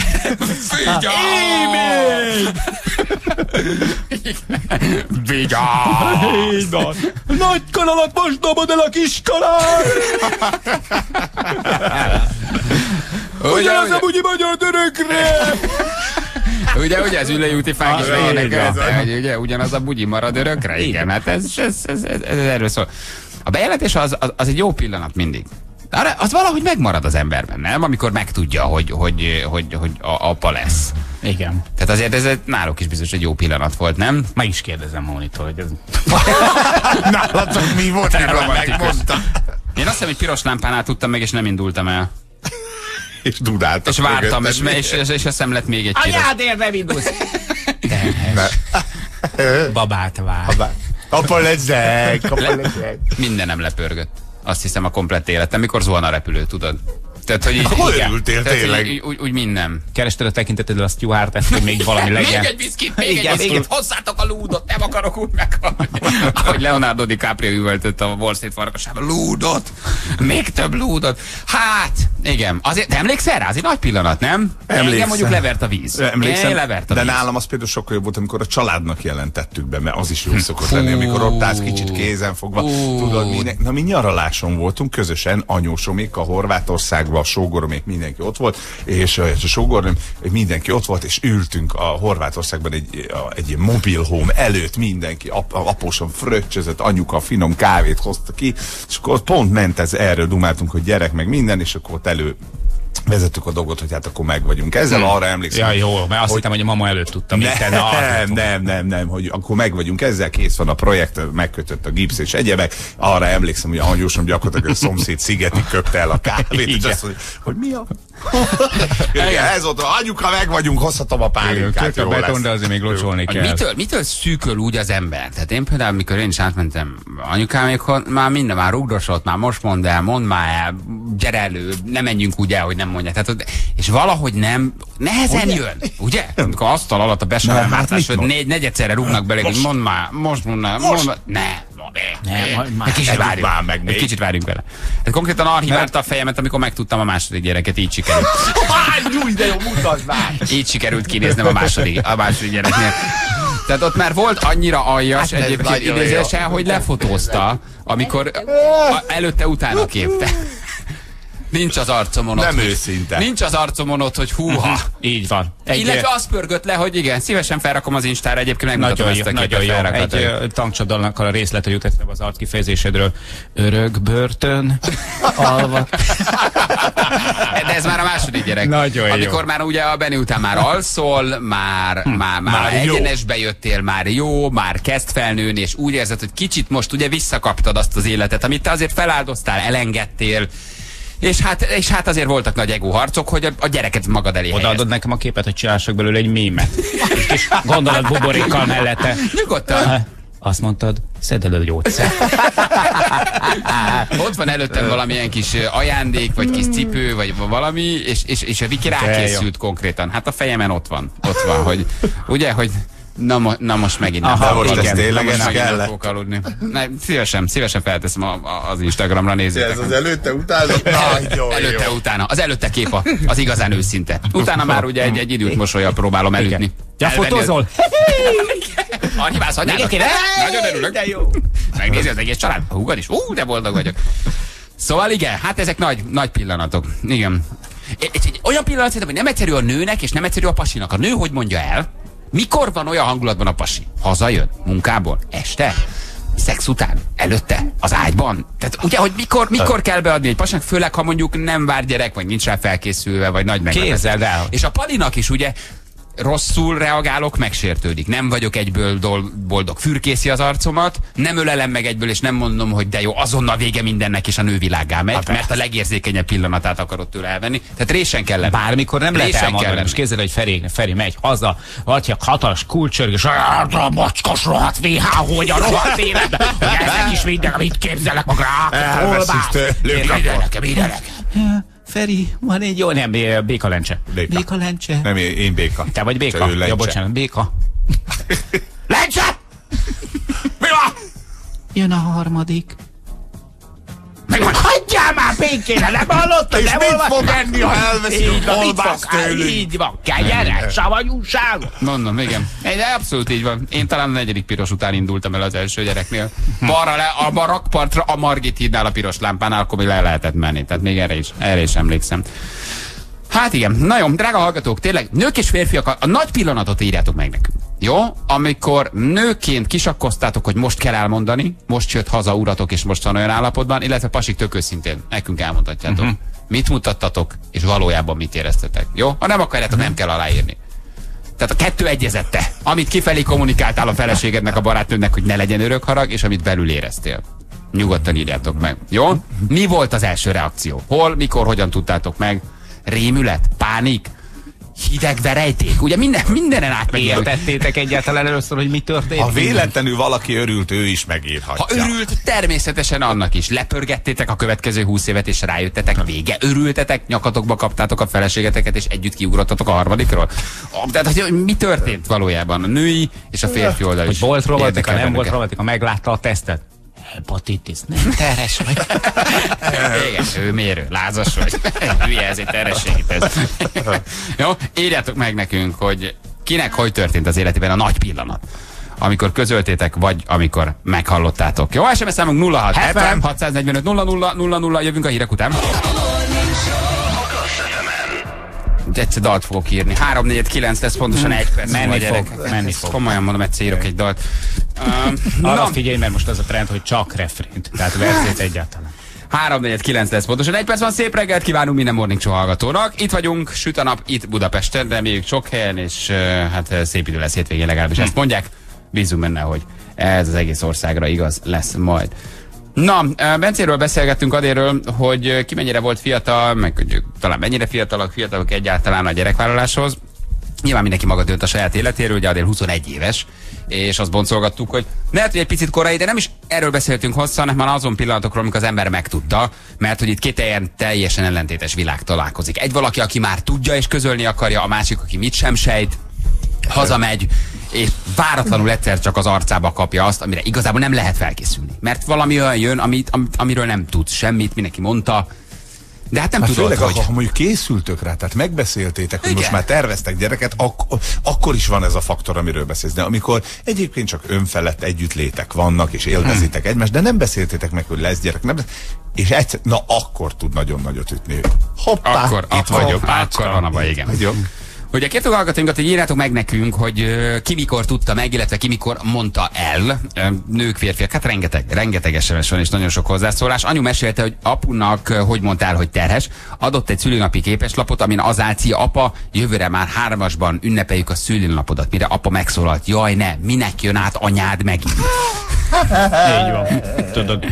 Speaker 8: Figyelj!
Speaker 4: Vigyázz!
Speaker 8: Nagy kanalat most dobod el a kis kanal!
Speaker 4: Ugyanaz
Speaker 8: a bugyi magyar dörökre!
Speaker 3: Ugye az Üllői úti fák is vannak, ugye ugyanaz a bugyi marad örökre? Igen, hát ez erről szól. A bejelentés az egy jó pillanat mindig. Az valahogy megmarad az emberben, nem? Amikor megtudja, hogy apa lesz.
Speaker 4: Igen.
Speaker 3: Tehát azért ez náluk is biztos egy jó pillanat volt, nem?
Speaker 4: Meg is kérdezem Mónitól, hogy ez...
Speaker 5: Nálatok mi volt, mikor megmondta?
Speaker 3: Én azt hiszem, hogy piros lámpánál tudtam meg, és nem indultam el.
Speaker 5: És dudáltam.
Speaker 3: És vártam, és eszem lett még egy piros.
Speaker 4: Anyádért nem indulsz! Babát vár.
Speaker 5: Apa lezek.
Speaker 3: Mindenem lepörgött. Azt hiszem a komplett életem, mikor zuhan a repülő, tudod. Tehát, hogy így,
Speaker 5: hol örültél tényleg?
Speaker 3: Úgy minden.
Speaker 4: Kerested a tekinteteddel a Stuart-et, hogy még valami legyen.
Speaker 3: Még egy viszkit, hozzátok a lúdot, nem akarok úgy meghalni. Ahogy Leonardo DiCaprio üvöltött a Wall Street farkasában, lúdot, még több lúdot. Hát, igen. Azért, te emlékszel rá? Az egy nagy pillanat, nem? Engem mondjuk levert a víz.
Speaker 5: Emlékszem, de nálam az például sokkal jobb volt, amikor a családnak jelentettük be, mert az is jó szokott lenni, amikor ott állsz kicsit kézen fogva. Tudod, mi nyaraláson voltunk közösen, anyósomékkal Horvátországban, a sógoromék, mindenki ott volt, és a sógorom, mindenki ott volt, és ültünk a Horvátországban egy ilyen mobil home előtt, mindenki, apósom fröccsözött, anyuka finom kávét hozta ki, és akkor pont ment ez, erről dumáltunk, hogy gyerek meg minden, és akkor ott vezettük a dolgot, hogy hát akkor meg vagyunk. Ezzel arra emlékszem.
Speaker 4: Ja, jó, mert azt hittem, hogy a mama előtt tudtam.
Speaker 5: Nem, hogy akkor meg vagyunk ezzel, kész van a projekt, megkötött a gipsz és egyebek. Arra emlékszem, hogy a anyósom gyakorlatilag a szomszéd szigetig köpte el a kávét, és azt mondja, hogy mi a... ez ott, anyuka, meg vagyunk, hozhatom a pálinkát,
Speaker 4: jó lesz. De azért még locsolni kell.
Speaker 3: Mitől szűköl úgy az ember? Tehát én például, mikor én is átmentem anyukámékhoz, már minden már rugdosott, már most mondd el, gyere elő, ne menjünk úgy el, hogy nem mondja. Tehát, és valahogy nem, nehezen jön, ugye? Amikor asztal alatt a besarálmátás, hogy negyedszerre rúgnak bele, hogy mondd már, egy kicsit várjunk vele. Hát konkrétan archiválta a fejemet, amikor megtudtam a második gyereket, így sikerült.
Speaker 5: Nyújj, de jó, mutasd már!
Speaker 3: Így sikerült kinéznem a második gyereknél. Tehát ott már volt annyira aljas egyébként idézéssel, hogy lefotózta, amikor előtte-utána képte. Nincs az arcomon ott.
Speaker 5: Nem őszinte.
Speaker 3: Nincs az arcomon ott, hogy húha.
Speaker 4: Így van.
Speaker 3: Illetve az pörgött le, hogy igen, szívesen felrakom az Instára, egyébként megmutatom ezt a képet felrakat.
Speaker 4: Egy tankcsapdalnak a részlete jut eszembe az arckifejezésedről. Örök börtön, alva.
Speaker 3: De ez már a második gyerek.
Speaker 4: Nagyon
Speaker 3: amikor
Speaker 4: jó.
Speaker 3: már ugye a Benni után már alszol, már egyenesbe jöttél, már jó, már kezd felnőni, és úgy érzed, hogy kicsit most ugye visszakaptad azt az életet, amit te azért feláldoztál, elengedtél. És hát azért voltak nagy ego harcok, hogy a gyereket magad elé helyezd.
Speaker 4: Odaadod nekem a képet, hogy csinálsak belőle egy mémet. És gondolatbuborékkal mellette.
Speaker 3: Nyugodtan.
Speaker 4: Azt mondtad, szedd elő gyógyszer.
Speaker 3: Ott van előttem valamilyen kis ajándék, vagy kis cipő, vagy valami, és a Viki rákészült konkrétan. Hát a fejemen ott van, hogy ugye, hogy na most megint nem.
Speaker 5: Aha, most ez tényleg kellett.
Speaker 3: Szívesen felteszem az Instagramra, nézzétek.
Speaker 5: Ez az előtte, utána?
Speaker 3: Előtte, utána. Az előtte kép az igazán őszinte. Utána már ugye egy időt mosollyal próbálom elütni.
Speaker 4: Ja, fotózol?
Speaker 3: Híválsz anyádat? Nagyon örülök.
Speaker 4: De jó.
Speaker 3: Megnézi az egész család. A húgad is. De boldog vagyok. Szóval igen, hát ezek nagy pillanatok. Igen. Egy olyan pillanat szerintem, hogy nem egyszerű a nőnek, és nem egyszerű a pasinak. A nő hogy mondja el? Mikor van olyan hangulatban a pasi? Hazajön? Munkából? Este? Szex után? Előtte? Az ágyban? Tehát ugye, hogy mikor kell beadni egy pasinak, főleg ha mondjuk nem vár gyerek, vagy nincs rá felkészülve, vagy nagy meglepetés.
Speaker 4: Képzeld el.
Speaker 3: És a palinak is ugye rosszul reagálok, megsértődik. Nem vagyok egyből boldog, fürkészi az arcomat, nem ölelem meg egyből, és nem mondom, hogy de jó, azonnal vége mindennek, és a nővilággá megy, mert a legérzékenyebb pillanatát akarod tőle elvenni. Tehát résen kell lenni.
Speaker 4: Bármikor nem lehet elmondani. Most képzeld, hogy Feri megy haza, vagy hatalmas kulcsörg, és a macskos rohadt VH, hogy a rohadt életben, hogy ezek is minden, amit képzelek magára. Mindenek. Feri, van egy jó, nem, Béka Lencse. Béka Lencse.
Speaker 5: Nem, én Béka.
Speaker 4: Te vagy Béka? Ja, bocsánat, Béka. Lencse! Mi van? Jön a harmadik. Hagyjál már békére, nem hallottad?
Speaker 5: És mit fog enni, ha elveszi a kolbászt tőlünk?
Speaker 4: Így van, kenyeret, savanyúságot.
Speaker 3: Mondom, igen. De abszolút így van. Én talán a 4. piros után indultam el az első gyereknél. Balra a rakpartra, a Margit hídnál, a piros lámpánál, akkor még le lehetett menni. Tehát még erre is emlékszem. Hát igen, nagyon drága hallgatók, tényleg nők és férfiak, a nagy pillanatot írjátok meg nekünk. Jó? Amikor nőként kisakkoztátok, hogy most kell elmondani, most jött haza uratok, és most van olyan állapotban, illetve pasik tök őszintén, nekünk elmondhatjátok. Mit mutattatok, és valójában mit éreztetek. Jó? Ha nem akarjátok, nem kell aláírni. Tehát a kettő egyezette. Amit kifelé kommunikáltál a feleségednek, a barátnőnek, hogy ne legyen örökharag, és amit belül éreztél. Nyugodtan írjátok meg. Jó? Mi volt az első reakció? Hol, mikor, hogyan tudtátok meg? Rémület? Pánik? Hideg verejték? Ugye mindenen átmegy.
Speaker 4: Értettétek egyáltalán először, hogy mi történt?
Speaker 5: Ha véletlenül valaki örült, ő is megírhatja.
Speaker 3: Ha örült, természetesen annak is. Lepörgettétek a következő 20 évet, és rájöttetek vége. Örültetek, nyakatokba kaptátok a feleségeteket, és együtt kiugrottatok a harmadikról. Tehát, hogy mi történt valójában? A női és a férfi oldal is.
Speaker 4: Hogy volt romantika, nem volt romantika, meglátta a tesztet. Hepatitis, nem terhes vagy.
Speaker 3: Igen, ő mérő, lázas vagy. Hülye, ez egy terhességi teszt. Jó, írjátok meg nekünk, hogy kinek hogy történt az életében a nagy pillanat, amikor közöltétek, vagy amikor meghallottátok. Jó, SMS számunk 06 70 645 00 00, jövünk a hírek után. Egyszer dalt fogok írni. 3-4-9 lesz pontosan 1 perc.
Speaker 4: Menni fog.
Speaker 3: Komolyan mondom, egyszer írok egy dalt.
Speaker 4: Arra figyelj, mert most az a trend, hogy csak refrént. Tehát verzét egyáltalán.
Speaker 3: 3-4-9 lesz pontosan 1 perc van. Szép reggelt kívánunk minden Morning Show hallgatónak. Itt vagyunk, süt a nap itt Budapesten, reméljük sok helyen, és hát szép idő lesz hétvégén, legalábbis ezt mondják. Bízunk benne, hogy ez az egész országra igaz lesz majd. Na, Bencéről beszélgettünk adéről, hogy ki mennyire volt fiatal, meg hogy talán mennyire fiatalok egyáltalán a gyerekvállaláshoz. Nyilván mindenki maga dönt a saját életéről, ugye Adél 21 éves, és azt boncolgattuk, hogy lehet, hogy egy picit korai, de nem is erről beszéltünk hosszan, hanem azon pillanatokról, amikor az ember megtudta, mert hogy itt két teljesen ellentétes világ találkozik. Egy valaki, aki már tudja és közölni akarja, a másik, aki mit sem sejt, hazamegy, és váratlanul egyszer csak az arcába kapja azt, amire igazából nem lehet felkészülni. Mert valami olyan jön, amiről nem tudsz semmit, mindenki mondta, de hát nem tudod,
Speaker 5: főleg,
Speaker 3: hogy...
Speaker 5: ha mondjuk készültök rá, tehát megbeszéltétek, hogy most már terveztek gyereket, akkor is van ez a faktor, amiről beszélsz. De amikor egyébként csak önfelett együttlétek vannak, és élvezitek egymást, de nem beszéltétek meg, hogy lesz gyerek, és egyszer, na akkor tud nagyon nagyot ütni. Hoppá,
Speaker 3: itt vagyok, akkor van a baj, igen. Ugye kértük hallgatóinkat, hogy írjátok meg nekünk, hogy ki mikor tudta meg, illetve ki mikor mondta el. Nők, férfiak, hát rengeteg SMS van és nagyon sok hozzászólás. Anyu mesélte, hogy apunak hogy mondta el, hogy terhes. Adott egy szülinapi képeslapot, amin az állt, szia apa, jövőre már 3-asban ünnepeljük a szülinapodat. Mire apa megszólalt, jaj ne, minek jön át anyád megint?
Speaker 4: Így van, tudod.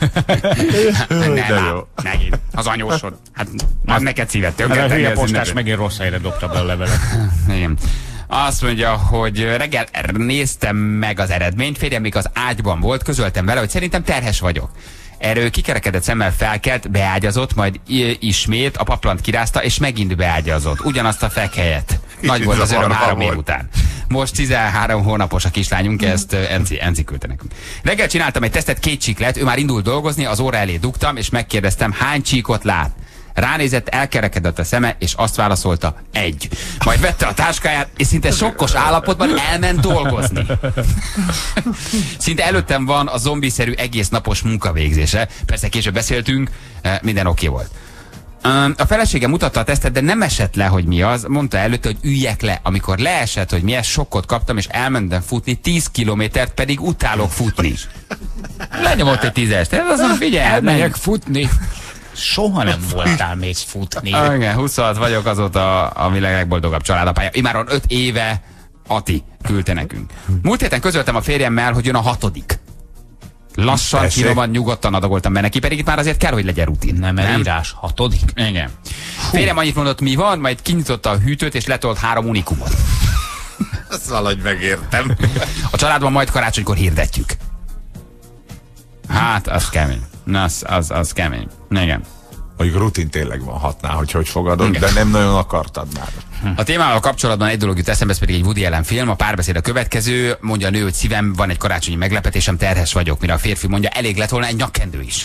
Speaker 3: Megint, az anyósod. Hát az neked szívet tönkretenni.
Speaker 4: A hülye postás megint rossz helyre dobta be a levelet.
Speaker 3: Igen. Azt mondja, hogy reggel néztem meg az eredményt, férjem még az ágyban volt, közöltem vele, hogy szerintem terhes vagyok. Erről kikerekedett szemmel felkelt, beágyazott, majd ismét a paplant kirázta, és megint beágyazott. Ugyanazt a fekhelyet. Nagy volt az öröm 3 év után. Most 13 hónapos a kislányunk, ezt Enci küldte nekünk. Reggel csináltam egy tesztet, 2 csík, ő már indult dolgozni, az óra elé dugtam, és megkérdeztem, hány csíkot lát. Ránézett, elkerekedett a szeme, és azt válaszolta, 1. Majd vette a táskáját, és szinte sokkos állapotban elment dolgozni. Szinte előttem van a zombiszerű egész napos munkavégzése. Persze később beszéltünk, minden oké volt. A felesége mutatta a tesztet, de nem esett le, hogy mi az. Mondta előtte, hogy üljek le. Amikor leesett, hogy mi ez, sokkot kaptam, és elmentem futni 10 kilométert, pedig utálok futni. Lenyomott egy 10-est. Ez azon figyelj,
Speaker 4: elmegyek futni. Soha nem voltál még futni.
Speaker 3: Igen, 26 vagyok, azóta a világ legboldogabb családapája. Imáron 5 éve Ati küldte nekünk. Múlt héten közöltem a férjemmel, hogy jön a 6. Lassan, finoman, nyugodtan adagoltam be neki, pedig itt már azért kell, hogy legyen rutin.
Speaker 4: Nem elírás, 6.
Speaker 3: Igen. Férjem annyit mondott, mi van, majd kinyitotta a hűtőt, és letolt 3 unikumot.
Speaker 5: Ezt valahogy megértem.
Speaker 3: A családban majd karácsonykor hirdetjük. Hát, az kemény. Na, az kemény. Igen.
Speaker 5: Mondjuk rutin tényleg van, hatná, hogy fogadod, igen, de nem nagyon akartad már.
Speaker 3: A témával kapcsolatban egy dolog jut eszembe, ez pedig egy Woody Allen film, a párbeszéd a következő, mondja a nő, hogy szívem, van egy karácsonyi meglepetésem, terhes vagyok, mire a férfi mondja, elég lett volna egy nyakkendő is.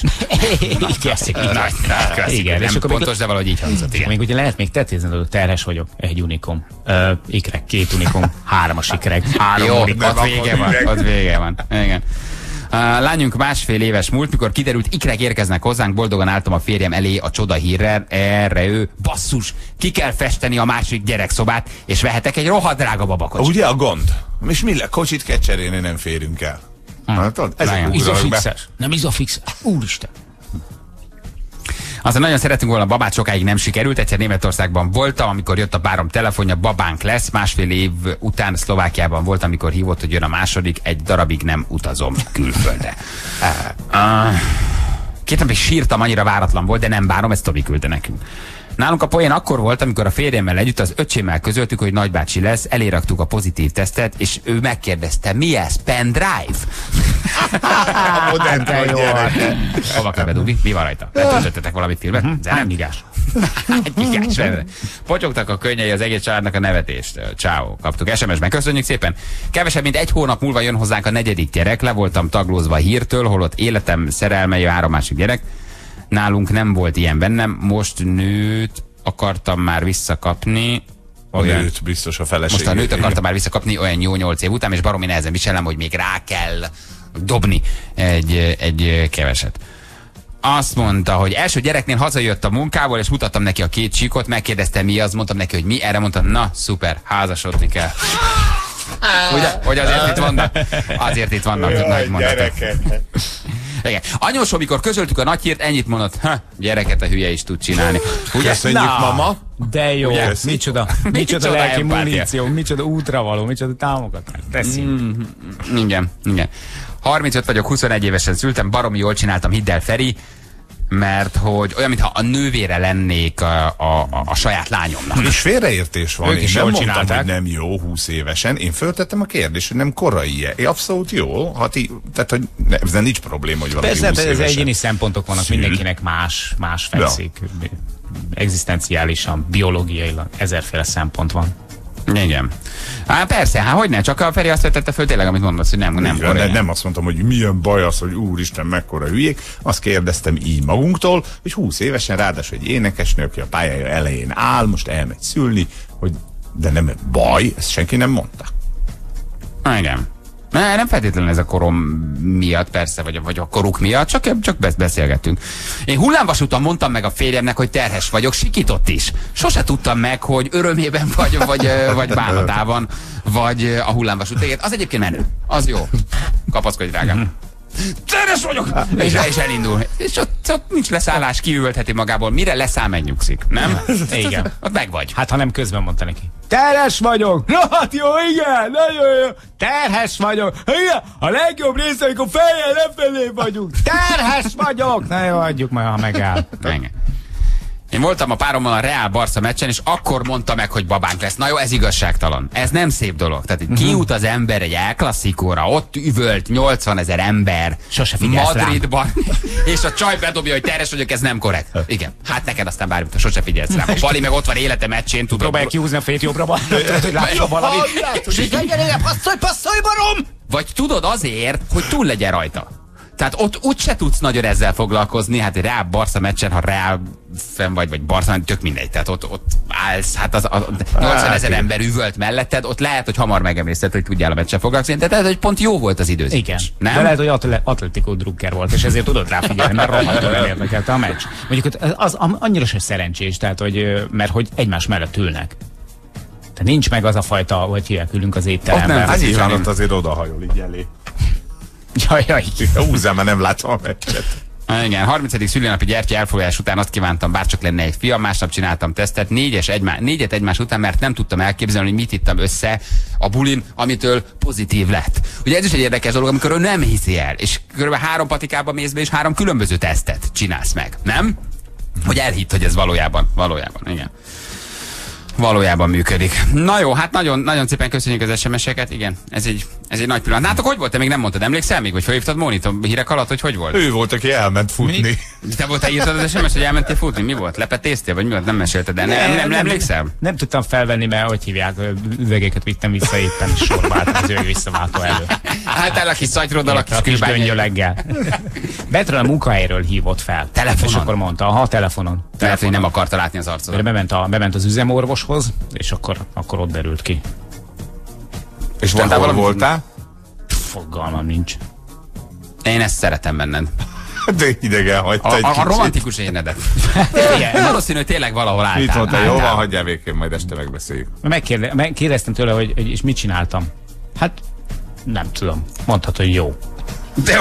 Speaker 3: Igen, és akkor pontos, de valahogy így hangzott.
Speaker 4: Még ugye lehet még tetézni, hogy terhes vagyok, egy unikum, ikrek, 2 unikum, 3-as ikrek, 3
Speaker 3: unikum. Ott vége van, Igen. Lányunk másfél éves múlt, mikor kiderült, ikrek érkeznek hozzánk, boldogan álltam a férjem elé a csoda hírrel, erre ő, basszus, ki kell festeni a másik gyerekszobát, és vehetek egy rohadt drága babakocsit.
Speaker 5: Ugye a gond? És mi le? Kocsit kell cserélni, nem férünk el.
Speaker 4: Izofixes. Nem izofixes. Úristen.
Speaker 3: Aztán nagyon szeretünk volna babát, sokáig nem sikerült. Egyszer Németországban voltam, amikor jött a párom telefonja, babánk lesz. Másfél év után Szlovákiában voltam, amikor hívott, hogy jön a második. Egy darabig nem utazom külföldre. 2 napig sírtam, annyira váratlan volt, de nem bánom, ezt Tobi küldte nekünk. Nálunk a poén akkor volt, amikor a férjemmel együtt az öcsémmel közöltük, hogy nagybácsi lesz, eléraktuk a pozitív tesztet, és ő megkérdezte, mi ez, pendrive? Hova kell bedugni? Mi van rajta? Letöltöttetek valami filmet?
Speaker 4: Nem nyigás.
Speaker 3: Potyogtak a könnyei az egész családnak a nevetést. Ciao. Kaptuk SMS-ben. Köszönjük szépen. Kevesebb, mint 1 hónap múlva jön hozzánk a 4. gyerek. Le voltam taglózva a hírtől, holott életem szerelmei 3 másik gyerek. Nálunk nem volt ilyen bennem, most nőt akartam már visszakapni.
Speaker 5: Nőt, biztos a feleség.
Speaker 3: Most a nőt akartam már visszakapni olyan jó 8 év után, és baromi nehezen viselem, hogy még rá kell dobni egy keveset. Azt mondta, hogy első gyereknél hazajött a munkából, és mutattam neki a 2 csíkot, megkérdezte mi az, mondtam neki, hogy mi, erre mondtam, na szuper, házasodni kell. Ugye, hogy azért itt vannak? Azért itt vannak nagy mondatok. Igen. Anyósom, amikor közöltük a nagy hírt, ennyit mondott, gyereket a hülye is tud csinálni.
Speaker 5: Ugye? Köszönjük, mama.
Speaker 4: De jó, micsoda lelki muníció, micsoda útravaló, micsoda támogatás.
Speaker 3: Igen. 35 vagyok, 21 évesen szültem, baromi jól csináltam, hidd el, Feri, mert hogy olyan, mintha a nővére lennék a saját lányomnak.
Speaker 5: És félreértés van. Én nem mondtam, hogy nem jó 20 évesen. Én föltettem a kérdést, hogy nem korai-e. Abszolút jó. Tehát, hogy ezzel nincs probléma, hogy valami 20 évesen.
Speaker 4: Persze, ez egyéni szempontok vannak, mindenkinek más fekszik. Ja. Egzisztenciálisan, biológiailag, 1000-féle szempont van.
Speaker 3: Igen. Persze, hogyne, csak a Feri azt vetette föl tényleg, amit mondasz, hogy nem
Speaker 5: nem azt mondtam, hogy milyen baj az, hogy úristen, mekkora hülyék. Azt kérdeztem így magunktól, hogy 20 évesen, ráadásul egy énekesnő, aki a pályája elején áll, most elmegy szülni, hogy de nem baj, ezt senki nem mondta.
Speaker 3: Igen. Nem feltétlenül ez a korom miatt, persze, vagy a koruk miatt, csak beszélgettünk. Én hullámvasúton mondtam meg a férjemnek, hogy terhes vagyok, sikított is. Sose tudtam meg, hogy örömében vagy bánatában, vagy a hullámvasút. Az egyébként menő. Az jó. Kapaszkodj, drágám. Terhes vagyok! És elindul. És ott nincs leszállás, kiüvöltheti magából. Mire leszáll, megnyugszik, nem?
Speaker 4: Igen.
Speaker 3: Ott meg vagy.
Speaker 4: Hát, ha nem közben mondta neki. Terhes vagyok! Na hát jó, igen! Nagyon jó! Terhes vagyok! Igen! A legjobb része, amikor fejjel lefelé vagyunk! Terhes vagyok! Na jó, adjuk majd, ha megáll.
Speaker 3: Igen. Én voltam a párommal a Real Barca meccsen, és akkor mondta meg, hogy babánk lesz. Na jó, ez igazságtalan. Ez nem szép dolog. Tehát kiút az ember egy El Clasicóra, ott üvölt 80 000 ember.
Speaker 4: Sose figyelsz
Speaker 3: Madridban. És a csaj bedobja, hogy terhes vagyok, ez nem korrekt. Igen. Hát neked aztán bármit, sose figyelsz rám. A Bali meg ott van élete meccsén, tudod.
Speaker 4: Próbálj kihúzni a fét jobbra, hogy lássa valamit. És így legyen, passzolj, barom!
Speaker 3: Vagy tudod azért, hogy túl legyen rajta. Tehát ott úgyse tudsz nagyon ezzel foglalkozni, hát egy Real Barca meccsen, ha Real fenn vagy Barca, tök mindegy, tehát ott állsz, hát az 80 000 ember üvölt melletted, ott lehet, hogy hamar megemészted, hogy tudjál a meccsen foglalkozni, tehát hogy pont jó volt az időzés.
Speaker 4: Igen, nem? De lehet, hogy Atletico Drucker volt, és ezért tudod ráfigyelni, mert rohadtul elérdekelte a meccs. Mondjuk az annyira se szerencsés, tehát hogy, mert hogy egymás mellett ülnek. Tehát nincs meg az a fajta, hogy hívják, ülünk az étteremben.
Speaker 5: Az nyilván ott azért odahajol így elé.
Speaker 4: Jaj.
Speaker 5: Húzzám, mert nem látom a meccset.
Speaker 3: Igen, 30. szülinapi gyertya elfogadás után azt kívántam, bárcsak lenne egy fiam, másnap csináltam tesztet, 4-et egymás után, mert nem tudtam elképzelni, hogy mit ittam össze a bulin, amitől pozitív lett. Ugye ez is egy érdekes dolog, amikor ő nem hiszi el, és kb. 3 patikába mész be, és 3 különböző tesztet csinálsz meg, nem? Hogy elhitt, hogy ez valójában, igen. Valójában működik. Na jó, hát nagyon szépen köszönjük az SMS-eket, igen, ez egy nagy pillanat. Nátok hogy volt? Te még nem mondtad, emlékszel még? Vagy felhívtad Mónit a hírek alatt, hogy volt?
Speaker 5: Ő volt, aki elment futni.
Speaker 3: Te írtad az SMS, hogy elmentél futni? Mi volt? Lepetéztél? Vagy mi volt? Nem mesélted, de nem emlékszel?
Speaker 4: Nem tudtam felvenni, mert hogy hívják, üvegeket vittem vissza éppen, és sorba állt az üveg visszaváltó elő.
Speaker 3: Hát el a kis szatyroddal, a kis
Speaker 4: göngyöleggel. Betről a munkahelyről hívott fel.
Speaker 3: Telefonon?
Speaker 4: És akkor mondta, telefonon.
Speaker 3: Lehet, hogy nem akarta látni az arcodat.
Speaker 4: Bement az üzemorvoshoz, és akkor ott derült ki.
Speaker 5: És hol voltál?
Speaker 4: Fogalmam nincs.
Speaker 3: Én ezt szeretem benned.
Speaker 5: De idegen hagyta egy
Speaker 3: a romantikus énedet. Valószínű, hogy tényleg valahol álltál.
Speaker 5: Mit mondta? Jó, van, hagyjál végén, majd este megbeszéljük.
Speaker 4: Megkérdeztem tőle, hogy és mit csináltam. Hát nem tudom. Mondhatod, hogy jó.
Speaker 3: De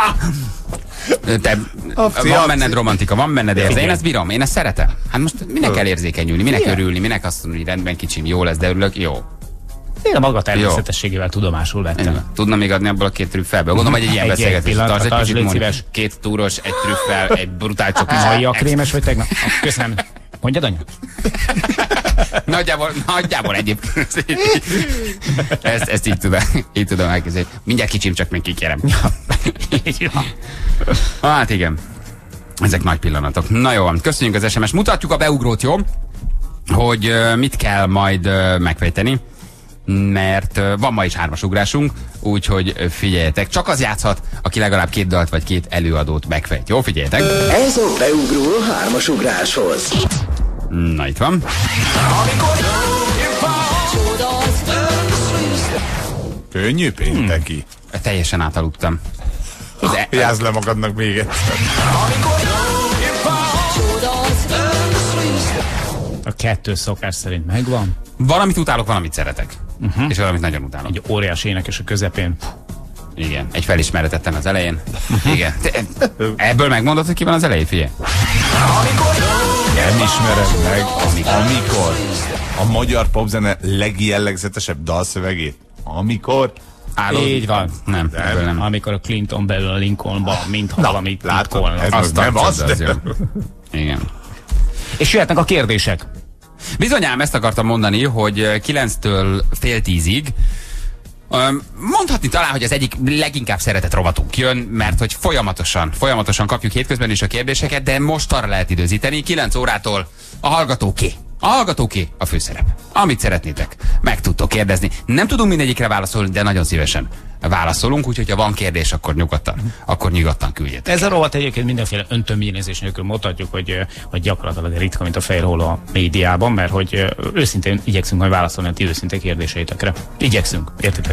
Speaker 3: van benned romantika, van benned érzés. Én ezt bírom, én ezt szeretem. Hát most minek kell érzékenyülni, minek örülni, minek azt mondani, hogy rendben kicsim, jó lesz, de örülök, jó.
Speaker 4: Én a maga természetességével tudomásul vettem.
Speaker 3: Tudna még adni abból a 2 trüffelből? Gondolom, hogy egy ilyen beszélgetés. Tarts egy kicsit, mondj, 2 túros, 1 trüffel, egy brutál csokis.
Speaker 4: Mai a krémes vagy tegnap? Köszönöm. Mondjad, anya?
Speaker 3: Nagyjából egyébként. Ezt így tudom elképzelni. Mindjárt kicsim, csak még kikérem. Hát igen. Ezek nagy pillanatok. Na jó, köszönjük az SMS. Mutatjuk a beugrót, jó? Hogy mit kell majd megfejteni. Mert van ma is 3-as ugrásunk, úgyhogy figyeljetek, csak az játszhat, aki legalább 2 dalt vagy 2 előadót megfejt. Jó, figyeljetek!
Speaker 1: Ez a beugró 3-as ugráshoz.
Speaker 3: Na, itt van.
Speaker 5: Könnyű pénteki.
Speaker 3: Teljesen átaludtam.
Speaker 5: Jázd le magadnak még egyszer.
Speaker 4: A 2 szokás szerint megvan.
Speaker 3: Valamit utálok, valamit szeretek. És valamit nagyon utálok.
Speaker 4: Egy óriás énekes a közepén.
Speaker 3: Igen, egy felismeretetten az elején. Igen. Ebből megmondod, hogy ki van az elején, figyelj.
Speaker 5: Nem ismered meg, amikor a magyar popzene legjellegzetesebb dalszövegét. Amikor...
Speaker 4: Így van.
Speaker 3: Nem.
Speaker 4: Amikor a Clinton belül a Lincolnba, mint valamit
Speaker 5: látod, ez nem az, de...
Speaker 3: Igen.
Speaker 4: És jöhetnek a kérdések.
Speaker 3: Bizonyám ezt akartam mondani, hogy 9-től fél 10-ig mondhatni talán, hogy az egyik leginkább szeretett rovatunk jön, mert hogy folyamatosan kapjuk hétközben is a kérdéseket, de most arra lehet időzíteni, 9 órától a hallgatóké. A hallgatóké a főszerep. Amit szeretnétek, meg tudtok kérdezni. Nem tudunk mindegyikre válaszolni, de nagyon szívesen válaszolunk, úgyhogy ha van kérdés, akkor nyugodtan küldjetek.
Speaker 4: Ez a rovat egyébként mindenféle öntömjénézés nélkül mutatjuk, hogy gyakorlatilag ritka, mint a fehér hol a médiában, mert hogy őszintén igyekszünk majd válaszolni a ti őszinte kérdéseitekre. Igyekszünk, értitek?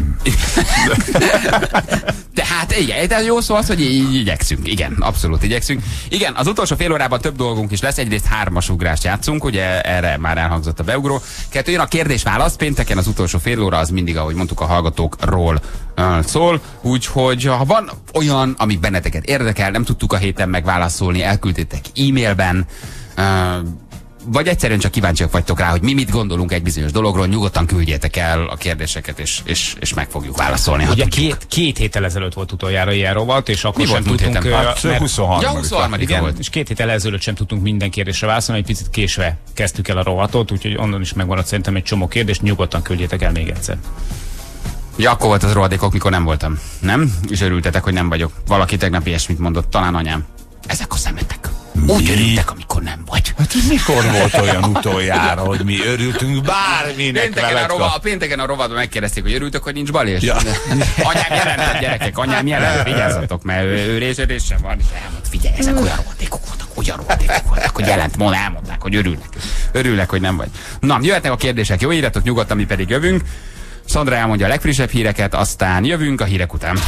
Speaker 3: Tehát igen, de jó szó az, hogy így igyekszünk. Igen, abszolút igyekszünk. Igen, az utolsó fél órában több dolgunk is lesz. Egyrészt 3-as ugrást játszunk, ugye erre már elhangzott a beugró. 2 jön a kérdés-válasz, pénteken az utolsó fél óra az mindig, ahogy mondtuk, a hallgatókról szól, úgyhogy ha van olyan, ami benneteket érdekel, nem tudtuk a héten megválaszolni, elküldtétek e-mailben, vagy egyszerűen csak kíváncsiak vagytok rá, hogy mi mit gondolunk egy bizonyos dologról, nyugodtan küldjétek el a kérdéseket, és meg fogjuk válaszolni.
Speaker 4: Ugye két héttel ezelőtt volt utoljára ilyen rovat, és akkor sem tudtunk...
Speaker 3: 23.
Speaker 4: volt. És 2 héttel ezelőtt sem tudtunk minden kérdésre válaszolni, egy picit késve kezdtük el a rovatot, úgyhogy onnan is megmaradt szerintem egy csomó kérdést, nyugodtan küldjétek el még egyszer.
Speaker 3: Ja, akkor volt az rohadékok, mikor nem voltam. Nem? És örültetek, hogy nem vagyok. Valaki tegnap ilyesmit mondott, talán anyám. Ezek a szemetek. Úgy örültek, amikor nem vagy.
Speaker 5: Hát mikor volt olyan utoljára, hogy mi örültünk bárminek veled?
Speaker 3: Pénteken a rovatban megkérdezték, hogy örültök, hogy nincs balés. Ja. Anyám jelentett, gyerekek, anyám jelentett, vigyázzatok, mert ő réződése van. Figyelj, ezek olyan rohadékok voltak, hogy elmondták, hogy örülnek, hogy nem vagy. Na, jöhetnek a kérdések, jó, írjatok nyugodtan, mi pedig jövünk. Szandra elmondja a legfrissebb híreket, aztán jövünk a hírek után.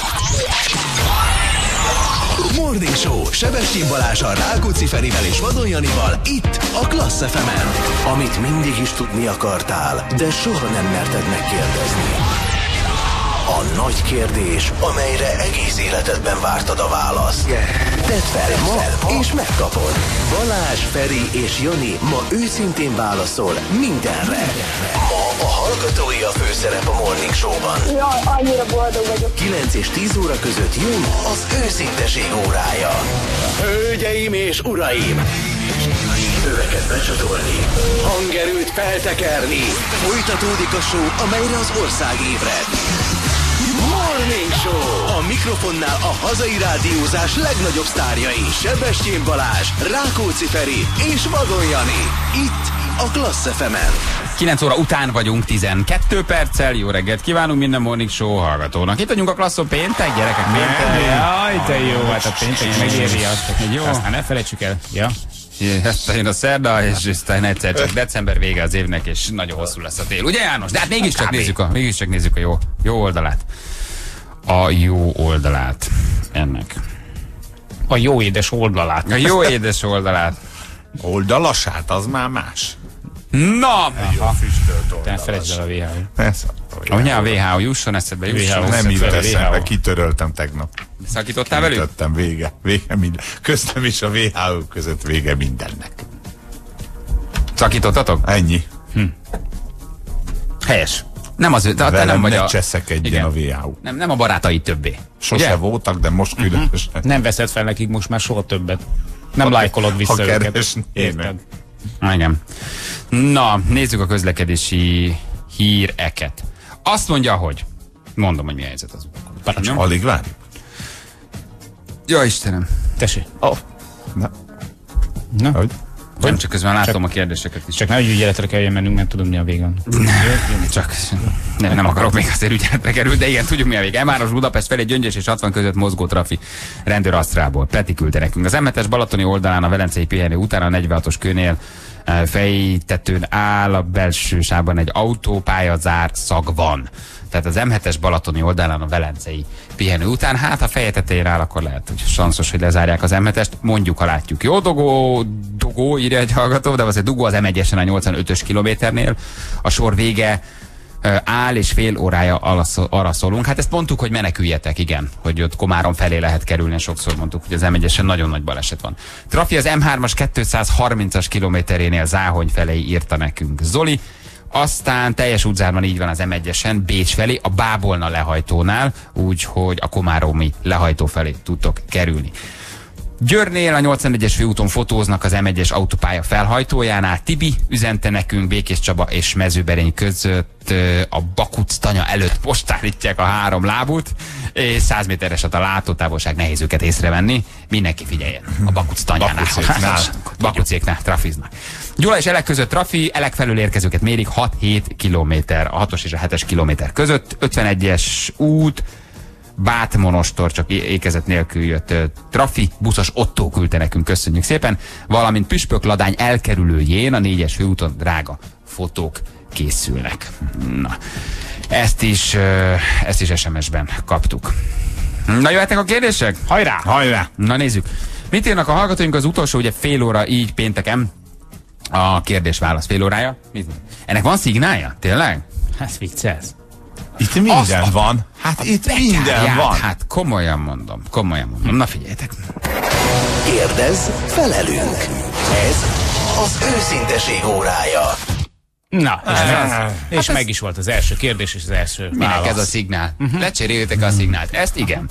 Speaker 1: Morning Show Sebestyén Balázsral, Rákóczi Ferivel és Vadon Janival itt a Klassz FM-en. Amit mindig is tudni akartál, de soha nem merted megkérdezni. A nagy kérdés, amelyre egész életedben vártad a választ. Tedd fel ma, és megkapod. Balázs, Feri és Jani ma őszintén válaszol mindenre. Ma a hallgatói a főszerep a Morning Show-ban.
Speaker 9: Jaj, annyira boldog vagyok.
Speaker 1: 9 és 10 óra között jön az őszinteség órája. Hölgyeim és uraim! Öveket becsatolni, hangerőt feltekerni. Folytatódik a show, amelyre az ország ébred. Morning Show! A mikrofonnál a hazai rádiózás legnagyobb sztárjai. Sebestyén Balázs, Rákóczi Feri és Vadon Jani. Itt a Klassz FM-en.
Speaker 3: 9 óra után vagyunk 12 perccel. Jó reggelt kívánunk minden Morning Show hallgatónak. Itt vagyunk a Klasszon, péntek, gyerekek, péntek.
Speaker 4: Jaj, de jó, hát a péntek megéri azt. Jó, aztán ne felejtsük el. Ja.
Speaker 3: Aztán jön a szerda, és aztán egyszer csak december vége az évnek, és nagyon hosszú lesz a tél. Ugye, János? De hát mégiscsak nézzük a jó oldalát. A jó oldalát. ennek?
Speaker 4: A jó édes oldalát.
Speaker 3: A jó édes oldalát.
Speaker 5: Oldalasát, az már más.
Speaker 3: Na!
Speaker 4: Te felejtsd el a WHO.
Speaker 3: A WHO jusson eszedbe, jusson.
Speaker 5: Nem jut eszembe, kitöröltem tegnap.
Speaker 3: Szakítottál velük?
Speaker 5: Kitöröltem, vége minden. Köztem is a WHO között vége mindennek.
Speaker 3: Szakítottatok?
Speaker 5: Ennyi.
Speaker 3: Helyes. Nem az ő, de te
Speaker 5: Velem
Speaker 3: nem vagy
Speaker 5: ne
Speaker 3: a...
Speaker 5: cseszekedjen a WHO.
Speaker 3: Nem a barátai többé.
Speaker 5: Sose
Speaker 3: ugye?
Speaker 5: voltak, de most különösen.
Speaker 4: Nem veszed fel nekik most már soha többet. Nem lájkolod vissza őket.
Speaker 5: keresnének.
Speaker 3: Igen. Na, nézzük a közlekedési híreket. Azt mondja, hogy... Mondom, hogy mi a helyzet az.
Speaker 5: Parancsolj. Alig várjuk.
Speaker 3: Ja, Istenem.
Speaker 4: Tessék.
Speaker 5: Oh. Na. Hogy?
Speaker 3: Nem csak közben látom a kérdéseket is.
Speaker 4: Csak nehogy ügyeletre kelljen mennünk, mert tudom mi a vége.
Speaker 3: Csak nem akarok még azért ügyeletre kerülni, de igen, tudjuk mi a vége. M3-as Budapest felé Gyöngyös és 60 között mozgó trafi. Rendőr Asztrából. Peti küldte nekünk. Az M7-es Balatoni oldalán a Velencei pihenő után a 46-os kőnél fejtetőn áll a belső sávban egy autópályazár szag van. Tehát az M7-es Balatoni oldalán a Velencei pihenő után, hát ha feje tetején áll, akkor lehet, hogy sanszos, hogy lezárják az M7-est, mondjuk, ha látjuk. Jó, dugó, írja egy hallgató, de azért dugó az M1-esen a 85-ös kilométernél. A sor vége áll, és fél órája arra szólunk. Hát ezt mondtuk, hogy meneküljetek, igen, hogy ott Komárom felé lehet kerülni, sokszor mondtuk, hogy az M1-esen nagyon nagy baleset van. Trafi az M3-as 230-as kilométerénél Záhony felé írta nekünk Zoli. Aztán teljes útzárban így van az M1-esen Bécs felé, a Bábolna lehajtónál, úgyhogy a komáromi lehajtó felé tudtok kerülni. Győrnél a 84-es főúton fotóznak az M1-es autópálya felhajtójánál. Tibi üzente nekünk Békés Csaba és Mezőberény között a Bakutz-tanya előtt most állítják a 3 lábút, és 100 méteres a látótávolság, nehéz őket észrevenni. Mindenki figyeljen a Bakutz-tanyánál. Bakucéknál trafiznak. Gyula és Elek között trafi, Elek felől érkezőket mérik 6-7 kilométer, a 6-os és a 7-es kilométer között. 51-es út, Bátmonostor, csak ékezet nélkül jött trafi, buszos Ottó küldte nekünk, köszönjük szépen, valamint Püspök-Ladány elkerülőjén a 4-es főúton drága fotók készülnek. Na, ezt is SMS-ben kaptuk. Na, jöhetnek a kérdések?
Speaker 4: Hajrá!
Speaker 5: Hajrá!
Speaker 3: Na, nézzük. Mit írnak a hallgatóink? Az utolsó, ugye fél óra, így pénteken a kérdés-válasz fél órája. Ennek van szignálja? Tényleg?
Speaker 4: Hát viccelsz.
Speaker 5: Itt minden van. Hát itt minden van.
Speaker 3: Hát komolyan mondom. Na figyeljetek.
Speaker 1: Kérdezz, felelünk. Ez az őszinteség órája.
Speaker 4: Na, és meg is volt az első kérdés, és az első válasz.
Speaker 3: Minek ez a szignál? Lecseréljetek a szignált. Ezt igen.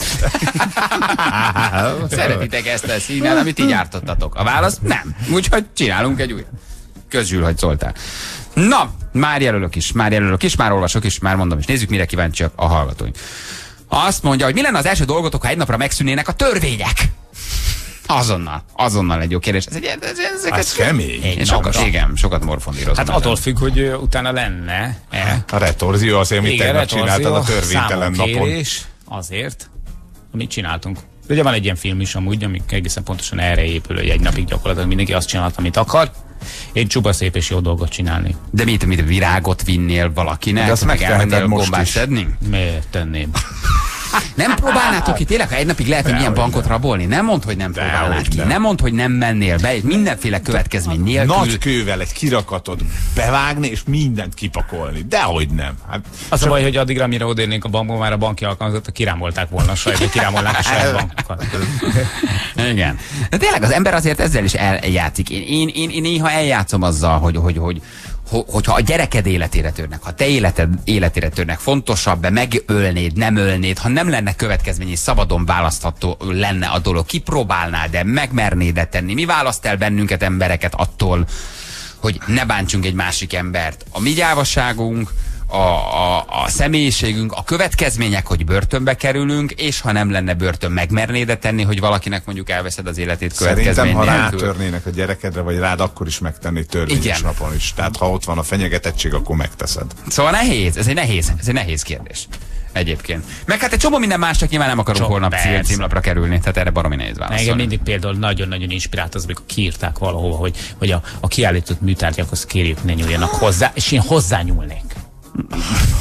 Speaker 3: Szeretitek ezt a szignált, amit így ártottatok. A válasz nem. Úgyhogy csinálunk egy újat. Közül, hogy szóltál. Na, már jelölök is, már olvasok is, már mondom is. Nézzük, mire kíváncsiak a hallgatóink. Azt mondja, hogy mi lenne az első dolgotok, ha egy napra megszűnének a törvények? Azonnal egy jó kérdés.
Speaker 5: Ez kemény.
Speaker 3: Sokat morfondírozom.
Speaker 4: Hát attól függ, hogy utána lenne.
Speaker 5: A retorzió azért, amit tegnap csináltad a törvénytelen napon.
Speaker 4: Azért, amit csináltunk. Ugye van egy ilyen film is amúgy, amik egészen pontosan erre épül, hogy egy napig gyakorlatilag mindenki azt csinálta, amit akar. Én csupa szép és jó dolgot csinálni.
Speaker 3: De mit virágot vinnél valakinek?
Speaker 5: De azt megteheted most is.
Speaker 4: Miért tenném?
Speaker 3: Nem próbálnátok ki tényleg, ha egy napig lehet, hogy ilyen bankot rabolni? Nem mondd, hogy nem próbálnál ki. Nem mondd, hogy nem mennél be, mindenféle következmény nélkül.
Speaker 5: Nagy kővel egy kirakatot bevágni, és mindent kipakolni. Dehogy nem. Hát,
Speaker 4: az a baj, hogy addigra, amire odérnénk a bankból, már a banki alkalmazottak kirámolták volna a saját, kirámolnák a saját bankokat.
Speaker 3: Igen. De tényleg az ember azért ezzel is eljátszik. Én néha eljátszom azzal, hogyha a gyereked életére törnek, ha te életére törnek, fontosabb, megölnéd, nem ölnéd, ha nem lenne következmény, és szabadon választható lenne a dolog, kipróbálnád, de megmernéd tenni. Mi választ el bennünket, embereket attól, hogy ne bántsunk egy másik embert? A mi gyávaságunk, a személyiségünk, a következmények, hogy börtönbe kerülünk, és ha nem lenne börtön, megmernéd tenni, hogy valakinek mondjuk elveszed az életét következmény nélkül?
Speaker 5: Szerintem, ha rátörnének a gyerekedre, vagy rád, akkor is megtenni törvényes napon is. Tehát ha ott van a fenyegetettség, akkor megteszed.
Speaker 3: Szóval nehéz, ez egy nehéz kérdés. Egyébként. Meg hát egy csomó minden más, csak nyilván nem akarunk holnap címlapra kerülni, tehát erre baromi nehéz válaszolni.
Speaker 4: Engem mindig például nagyon-nagyon inspirált az, amikor kiírták valahova, hogy a kiállított műtárgyakhoz kérjük, ne nyúljanak hozzá, és én hozzányúlnék.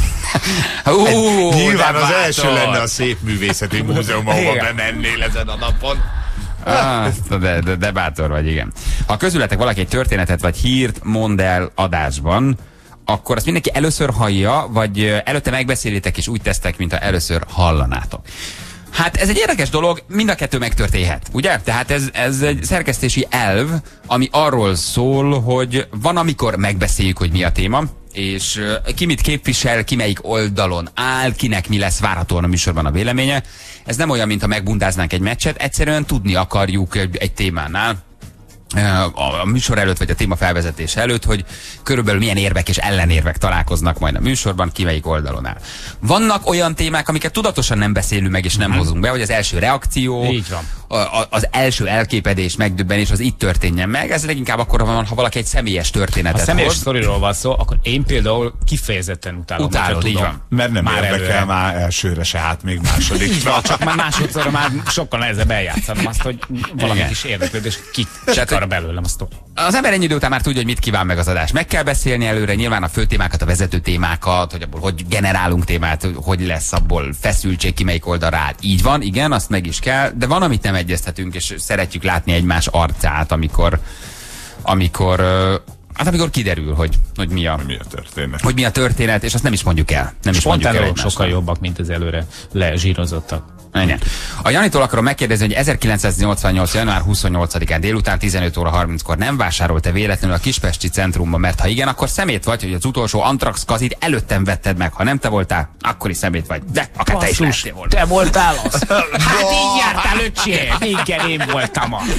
Speaker 5: Nyilván az első lenne a Szépművészeti Múzeum, ahova bemennél ezen a napon.
Speaker 3: De bátor vagy, igen. Ha közületek valaki egy történetet vagy hírt mond el adásban, akkor azt mindenki először hallja, vagy előtte megbeszélitek és úgy tesztek, mintha először hallanátok. Hát ez egy érdekes dolog, mind a kettő megtörténhet, ugye? Tehát ez egy szerkesztési elv, ami arról szól, hogy van, amikor megbeszéljük, hogy mi a téma, és ki mit képvisel, ki melyik oldalon áll, kinek mi lesz várhatóan a műsorban a véleménye. Ez nem olyan, mintha megbundáznánk egy meccset, egyszerűen tudni akarjuk egy témánál, a műsor előtt, vagy a téma felvezetése előtt, hogy körülbelül milyen érvek és ellenérvek találkoznak majd a műsorban, ki melyik oldalon áll. Vannak olyan témák, amiket tudatosan nem beszélünk meg és nem hozunk be, hogy az első reakció, az első elképedés, megdöbbenés az itt történjen meg. Ez leginkább akkor van, ha valaki egy személyes történetet hoz.
Speaker 8: Ha személyes sztoriról van szó, akkor én például kifejezetten utálom.
Speaker 3: Utálod, így van.
Speaker 5: Mert nem már érdekel már elsőre se, hát még másodikra.
Speaker 8: Csak már másodszorra már sokkal nehezebb eljátszanom azt, hogy valami kis érdeklődés kikar belőlem a sztori.
Speaker 3: Az ember ennyi idő után már tudja, hogy mit kíván meg az adás. Meg kell beszélni előre nyilván a fő témákat, a vezető témákat, hogy abból hogy generálunk témát, hogy lesz abból feszültség, ki melyik oldalra áll. Így van, igen, azt meg is kell, de van, amit nem egyeztetünk, és szeretjük látni egymás arcát, amikor kiderül, hogy mi a
Speaker 5: történet.
Speaker 3: Hogy mi a történet, és azt nem is mondjuk el. Nem is mondjuk el
Speaker 8: sokkal jobbak, mint az előre lezsírozottak.
Speaker 3: Igen. A Janitól akarom megkérdezni, hogy 1988. január 28-án délután 15 óra 30-kor nem vásárolt-e véletlenül a Kispesti centrumban, mert ha igen, akkor szemét vagy, hogy az utolsó Antrax kazit előttem vetted meg. Ha nem te voltál, akkor is szemét vagy. De akár te is lehettél volna.
Speaker 8: Te voltál az? Hát így jártál, öcsém. Igen, én voltam az.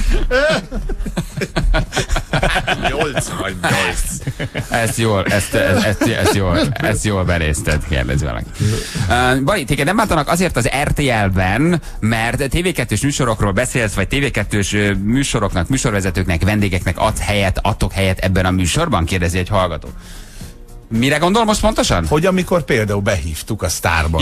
Speaker 5: 88.
Speaker 3: Ezt jól benézted, kérdezi valaki. Bali, téged nem bántanak azért az RTL-ben, mert TV2-s műsorokról beszélsz, vagy TV2-s műsoroknak, műsorvezetőknek, vendégeknek adtok helyet ebben a műsorban? Kérdezi egy hallgató. Mire gondol most pontosan?
Speaker 5: Hogy amikor például behívtuk a Sztárba,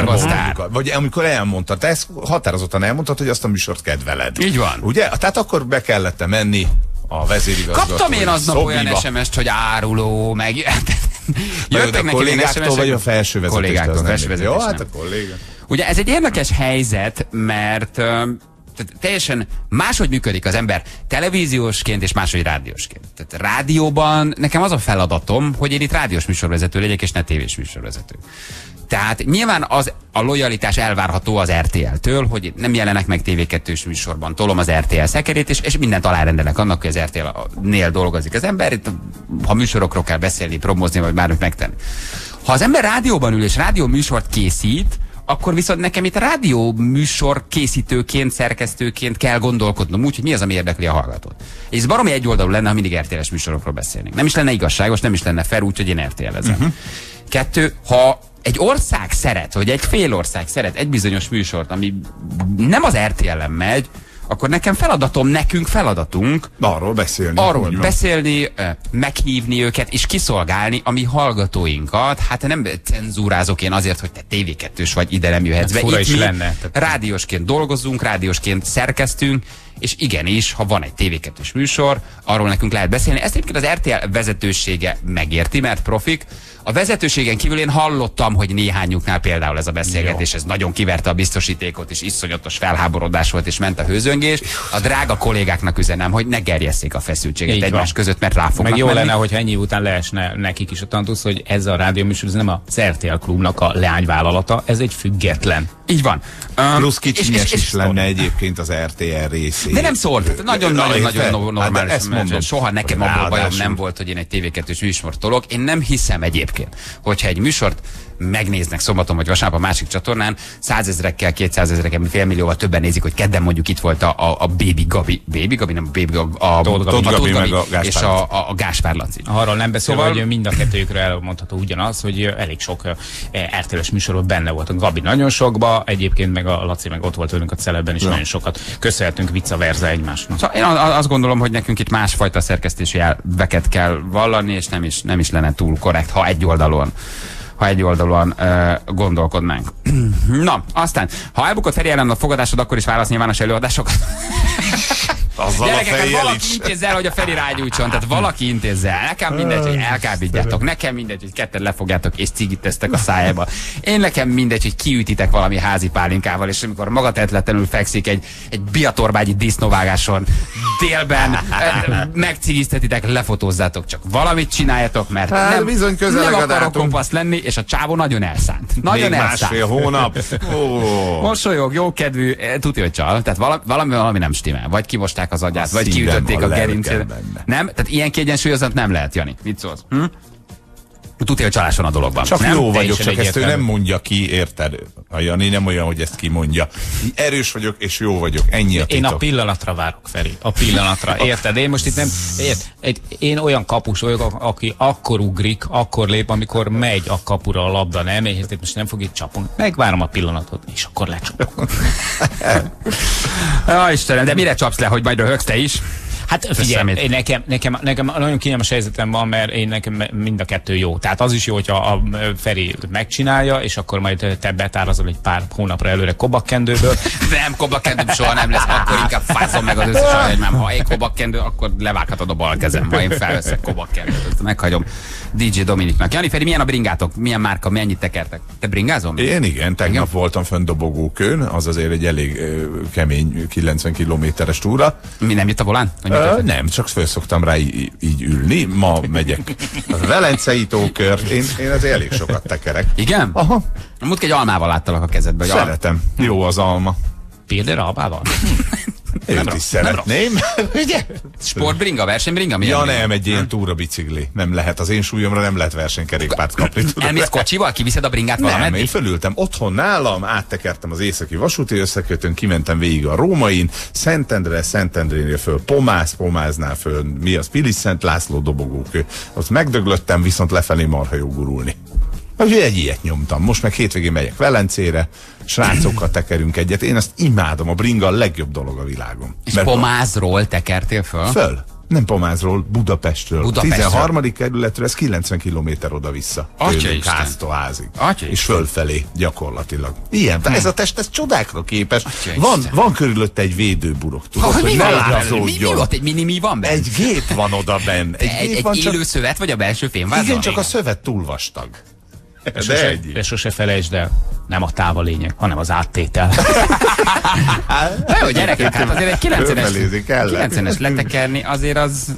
Speaker 5: vagy amikor elmondtad, te ezt határozottan elmondtad, hogy azt a műsort kedveled.
Speaker 3: Így van.
Speaker 5: Ugye? Tehát akkor be kellett menni a vezérigazgató.
Speaker 3: Kaptam én aznap olyan SMS-t, hogy áruló, meg...
Speaker 5: Jöttek a kollégáktól, vagy a felső vezetéstől?
Speaker 3: Jó, hát a kolléga. Ugye ez egy érdekes helyzet, mert teljesen máshogy működik az ember televíziósként és máshogy rádiósként. Tehát rádióban nekem az a feladatom, hogy én itt rádiós műsorvezető legyek, és ne tévés műsorvezető. Tehát nyilván a lojalitás elvárható az RTL-től, hogy nem jelenek meg TV2-s műsorban. Tolom az RTL szekerét, és mindent alárendelek annak, hogy az RTL-nél dolgozik az ember. Itt, ha műsorokról kell beszélni, promózni, vagy bármit megtenni. Ha az ember rádióban ül és rádió műsort készít, akkor viszont nekem itt rádió műsor készítőként, szerkesztőként kell gondolkodnom úgy, hogy mi az, ami érdekli a hallgatót. És ez baromi egyoldalú lenne, ha mindig RTL-es műsorokról beszélnénk. Nem is lenne igazságos, nem is lenne fair, úgyhogy én RTL-ezem. Kettő, ha egy ország szeret, vagy egy fél ország szeret egy bizonyos műsort, ami nem az RTL-en megy, akkor nekem feladatom, nekünk feladatunk
Speaker 5: arról
Speaker 3: beszélni, meghívni őket, és kiszolgálni a mi hallgatóinkat. Hát nem cenzúrázok én azért, hogy te TV2-s vagy, ide nem jöhetsz be.
Speaker 8: Fura is lenne.
Speaker 3: Rádiósként dolgozunk, rádiósként szerkesztünk, és igenis, ha van egy TV2-s műsor, arról nekünk lehet beszélni. Ezt egyébként az RTL vezetősége megérti, mert profik. A vezetőségen kívül én hallottam, hogy néhányuknál például ez a beszélgetés, ez nagyon kiverte a biztosítékot, és iszonyatos felháborodás volt, és ment a hőzöngés. A drága kollégáknak üzenem, hogy ne gerjesszék a feszültséget így egymás között, mert rá fognak
Speaker 8: meg jó
Speaker 3: menni.
Speaker 8: lenne, hogyha ennyi után leesne nekik is a tantusz, hogy ez a rádióműsor, ez nem az RTL klubnak a leányvállalata, ez egy független.
Speaker 3: Így van.
Speaker 5: Plusz kicsinyes is lenne egyébként az RTL részé.
Speaker 3: De nem szólt. Nagyon normális. Soha nekem abból bajom nem volt, hogy én egy TV2-s műsort tolok. Én nem hiszem egyébként, hogyha egy műsort megnéznek szombaton vagy vasárnap a másik csatornán, 100 000-ekkel, 200 000-ekkel, fél millióval többen nézik, hogy kedden mondjuk itt volt a Baby Gabi, nem a Baby Gabi, a Tóth Gabi és a Gáspár Laci.
Speaker 8: Arról nem beszélve, hogy mind a kettőjükről elmondható ugyanaz, hogy elég sok RTL-es műsorban benne volt. A Gabi nagyon sokba, egyébként meg a Laci meg ott volt velünk a Celebben is, nagyon sokat köszönhetünk vice versa egymásnak.
Speaker 3: Szóval én azt gondolom, hogy nekünk itt másfajta szerkesztési elveket kell vallani, és nem is lenne túl korrekt, ha egyoldalúan gondolkodnánk. Na, aztán, ha elbukott Feri ellen a fogadásod, akkor is válasz nyilvános előadásokat.
Speaker 5: Azzal
Speaker 3: gyerekek,
Speaker 5: a fejjel
Speaker 3: valaki intézze el, hogy a Feri rágyújtson, tehát valaki intézze el. Nekem mindegy, hogy elkábítjátok, nekem mindegy, hogy ketten lefogjátok és cigit tesztek a szájába. Én nekem mindegy, hogy kiütitek valami házi pálinkával, és amikor magatetletlenül fekszik egy biatorbágyi disznóvágáson délben, megcigiztetitek, lefotózzátok, csak valamit csináljatok, mert nem akarok kompasz lenni, és a csávó nagyon elszánt. Nagyon elszánt.
Speaker 5: Másfél hónap.
Speaker 3: Mosolyog, jókedvű, tudja, hogy csal. Tehát valami nem stimmel. Vagy kimosták az agyát, vagy kiütötték a gerincét. Nem? Tehát ilyen kiegyensúlyozat nem lehet, Jani. Mit szólsz? Tudja, hogy csalás van a dologban.
Speaker 5: Csak
Speaker 3: nem?
Speaker 5: jó vagyok, csak ezt ő nem mondja ki, érted? A Jani nem olyan, hogy ezt kimondja. Erős vagyok, és jó vagyok. Ennyi a titok.
Speaker 4: Én a pillanatra várok, Feri. A pillanatra. Érted? Én most itt nem... Én olyan kapus vagyok, aki akkor ugrik, akkor lép, amikor megy a kapura a labda, nem? És most nem fog itt csapni. Megvárom a pillanatot, és akkor lecsapok.
Speaker 3: Istenem, de mire csapsz le, hogy majd röhögsz te is?
Speaker 4: Hát figyelj, nekem nagyon kényelmes helyzetem van, mert nekem mind a kettő jó. Tehát az is jó, hogyha a Feri megcsinálja, és akkor majd te betárazol egy pár hónapra előre kobakkendőből.
Speaker 3: Nem, kobakkendőm soha nem lesz, akkor inkább fázom meg az összes aranyagymám. Ha egy kobakkendő, akkor levághatod a bal kezem, ha én felveszek kobakkendőt. Meghagyom DJ Dominiknak. Jani, Feri, milyen a bringátok? Milyen márka? Mennyit tekertek? Te bringázom?
Speaker 5: Én igen, tegnap voltam fönn dobogókön, az azért egy elég kemény 90 kilométeres túra.
Speaker 3: Mi nem jött a volán?
Speaker 5: Nem, csak föl szoktam rá így ülni. Ma megyek a Velencei tókört. Én azért elég sokat tekerek.
Speaker 3: Igen?
Speaker 5: Aha.
Speaker 3: Múltkor egy almával láttalak a kezedbe.
Speaker 5: Szeretem. Jó az alma.
Speaker 4: Például almával?
Speaker 5: Őt is szeretném. Ugye?
Speaker 3: Sportbringa, versenybringa?
Speaker 5: Ja nem, egy ilyen túrabicikli. Nem lehet, az én súlyomra nem lehet versenykerékpárt kapni.
Speaker 3: Elmész kocsival, kiviszed a bringát valameddig?
Speaker 5: Nem, én fölültem otthon nálam, áttekertem az északi vasúti összekötőn, kimentem végig a Rómain, Szentendrénél föl Pomáznál föl, mi az, Pilis-Szent László dobogókő. Ott megdöglöttem, viszont lefelé marha jó gurulni. Úgyhogy egy ilyet nyomtam. Most meg hétvégén megyek Velencére, srácokkal tekerünk egyet. Én ezt imádom, a bringa a legjobb dolog a világon.
Speaker 3: És Pomázról tekertél föl?
Speaker 5: Föl. Nem Pomázról, Budapestről. 13. kerületről, ez 90 kilométer oda-vissza. Tőlünk háztól házig. És fölfelé gyakorlatilag. Ilyen, ez a test, ez csodákra képes. Van körülötte egy védőburok, tudod, hogy ne látszódjon.
Speaker 3: Mi ott? Egy mini mi van benne?
Speaker 5: Egy gép van oda benn.
Speaker 3: Egy élő szövet, vagy a belső fémvázon?
Speaker 5: Igen, csak a szövet túl vastag.
Speaker 4: De sose felejtsd el, nem a táv a lényeg, hanem az áttétel.
Speaker 3: Jó, gyerekek, hát azért egy 90-es letekerni, azért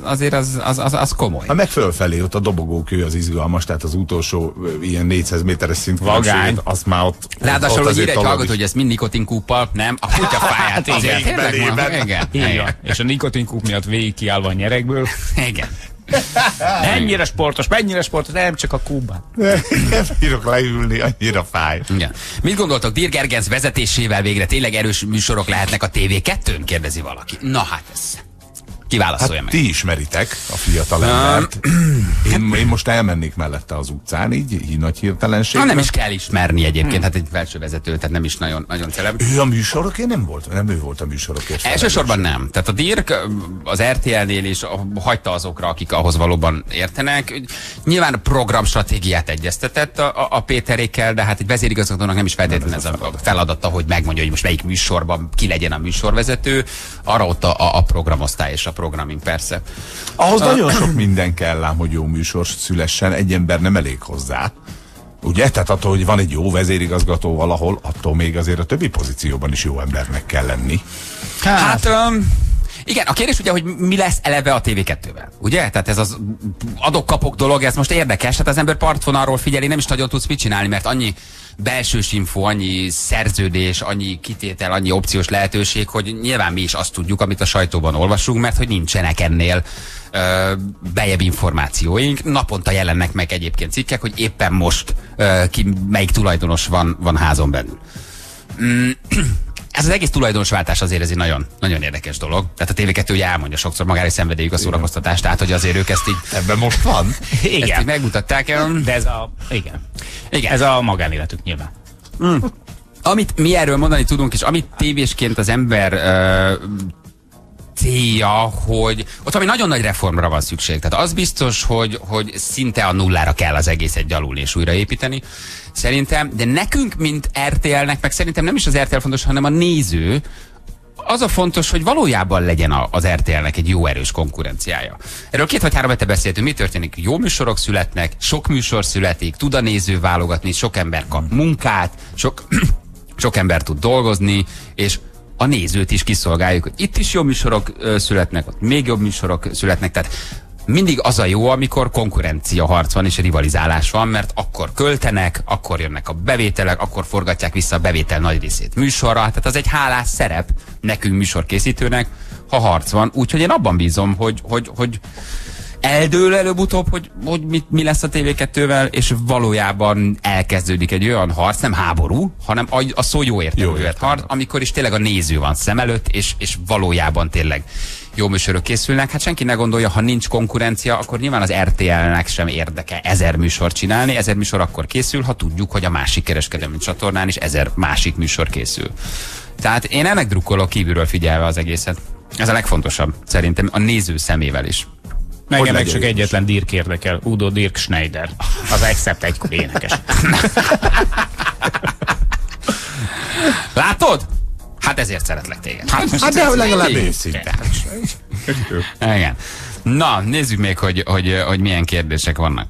Speaker 3: az komoly.
Speaker 5: Ha meg fölfelé, ott a dobogókő az izgalmas, tehát az utolsó ilyen 400 méteres szint
Speaker 3: vagány,
Speaker 5: azt már ott.
Speaker 3: Ráadásul, hogy ide egy hallgató, hogy ezt mind nikotinkúppal, nem? A kutya fáját azért.
Speaker 4: Igen. És a nikotinkúp miatt végig kiállva a nyerekből.
Speaker 3: Igen.
Speaker 4: Mennyire sportos, nem csak a kúban.
Speaker 5: Nem bírok leülni, annyira fáj.
Speaker 3: Igen. Mit gondoltok, Dir Gergenc vezetésével végre tényleg erős műsorok lehetnek a TV2-n? Kérdezi valaki. Na hát ez. Kiválaszolja meg.
Speaker 5: Ti ismeritek a fiatal embert. Én most elmennék mellette az utcán, így nagy hirtelenségben.
Speaker 3: Nem is kell ismerni egyébként, hát egy felsővezető, tehát nem is nagyon celeb.
Speaker 5: Ő a műsorokért nem volt? Nem ő volt a műsorokért.
Speaker 3: Elsősorban nem. Tehát a Dirk az RTL-nél is hagyta azokra, akik ahhoz valóban értenek. Nyilván a programstratégiát egyeztetett a Péterékkel, de hát egy vezérigazgatónak nem is feltétlenül ez a feladata, hogy megmondja, hogy most melyik műsorban ki legyen a műsorvezető. Arra ott a programosztály és a programming persze.
Speaker 5: Ahhoz nagyon sok minden kell ám, hogy jó műsor szülessen, egy ember nem elég hozzá. Ugye? Tehát attól, hogy van egy jó vezérigazgató valahol, attól még azért a többi pozícióban is jó embernek kell lenni.
Speaker 3: Hát igen, a kérdés ugye, hogy mi lesz eleve a TV2-vel, ugye? Tehát ez az adok-kapok dolog, ez most érdekes, hát az ember partvonalról figyeli, nem is nagyon tudsz mit csinálni, mert annyi belsős info, annyi szerződés, annyi kitétel, annyi opciós lehetőség, hogy nyilván mi is azt tudjuk, amit a sajtóban olvasunk, mert hogy nincsenek ennél bejebb információink. Naponta jelennek meg egyébként cikkek, hogy éppen most melyik tulajdonos van házon belül. Ez az egész tulajdonosváltás azért ez egy nagyon, nagyon érdekes dolog. Tehát a TV2 ugye elmondja sokszor, magára szenvedélyük a szórakoztatást, tehát hogy azért ők ezt így...
Speaker 5: Ebben most van?
Speaker 3: Igen. Ezt így megmutatták.
Speaker 4: De ez a... Igen. Ez a magánéletük nyilván.
Speaker 3: Amit mi erről mondani tudunk, és amit tévésként az ember célja, hogy ott ami nagyon nagy reformra van szükség. Tehát az biztos, hogy szinte a nullára kell az egészet gyalulni és újraépíteni. Szerintem, de nekünk, mint RTL-nek, meg szerintem nem is az RTL fontos, hanem a néző, az a fontos, hogy valójában legyen az RTL-nek egy jó erős konkurenciája. Erről 2 vagy 3 hete beszéltünk, mi történik? Jó műsorok születnek, sok műsor születik, tud a néző válogatni, sok ember kap munkát, sok ember tud dolgozni, és a nézőt is kiszolgáljuk. Itt is jó műsorok születnek, ott még jobb műsorok születnek, tehát mindig az a jó, amikor konkurencia harc van és rivalizálás van, mert akkor költenek, akkor jönnek a bevételek, akkor forgatják vissza a bevétel nagy részét műsorra, tehát az egy hálás szerep nekünk műsorkészítőnek, ha harc van. Úgyhogy én abban bízom, hogy eldől előbb-utóbb, hogy mi lesz a TV2-vel, és valójában elkezdődik egy olyan harc, nem háború, hanem a szó jó értelmű harc, amikor is tényleg a néző van szem előtt, és valójában tényleg jó műsorok készülnek. Hát senki ne gondolja, ha nincs konkurencia, akkor nyilván az RTL-nek sem érdeke 1000 műsort csinálni. 1000 műsor akkor készül, ha tudjuk, hogy a másik kereskedelmi csatornán is 1000 másik műsor készül. Tehát én ennek drukkolok kívülről figyelve az egészet. Ez a legfontosabb szerintem a néző szemével is.
Speaker 4: Meg csak egyetlen Dirk érdekel, Udo Dirk Schneider. Az Accept egykor énekes.
Speaker 3: Látod? Hát ezért szeretlek téged.
Speaker 5: Hát de legalább őszinte.
Speaker 3: Igen. Na, nézzük még, hogy milyen kérdések vannak.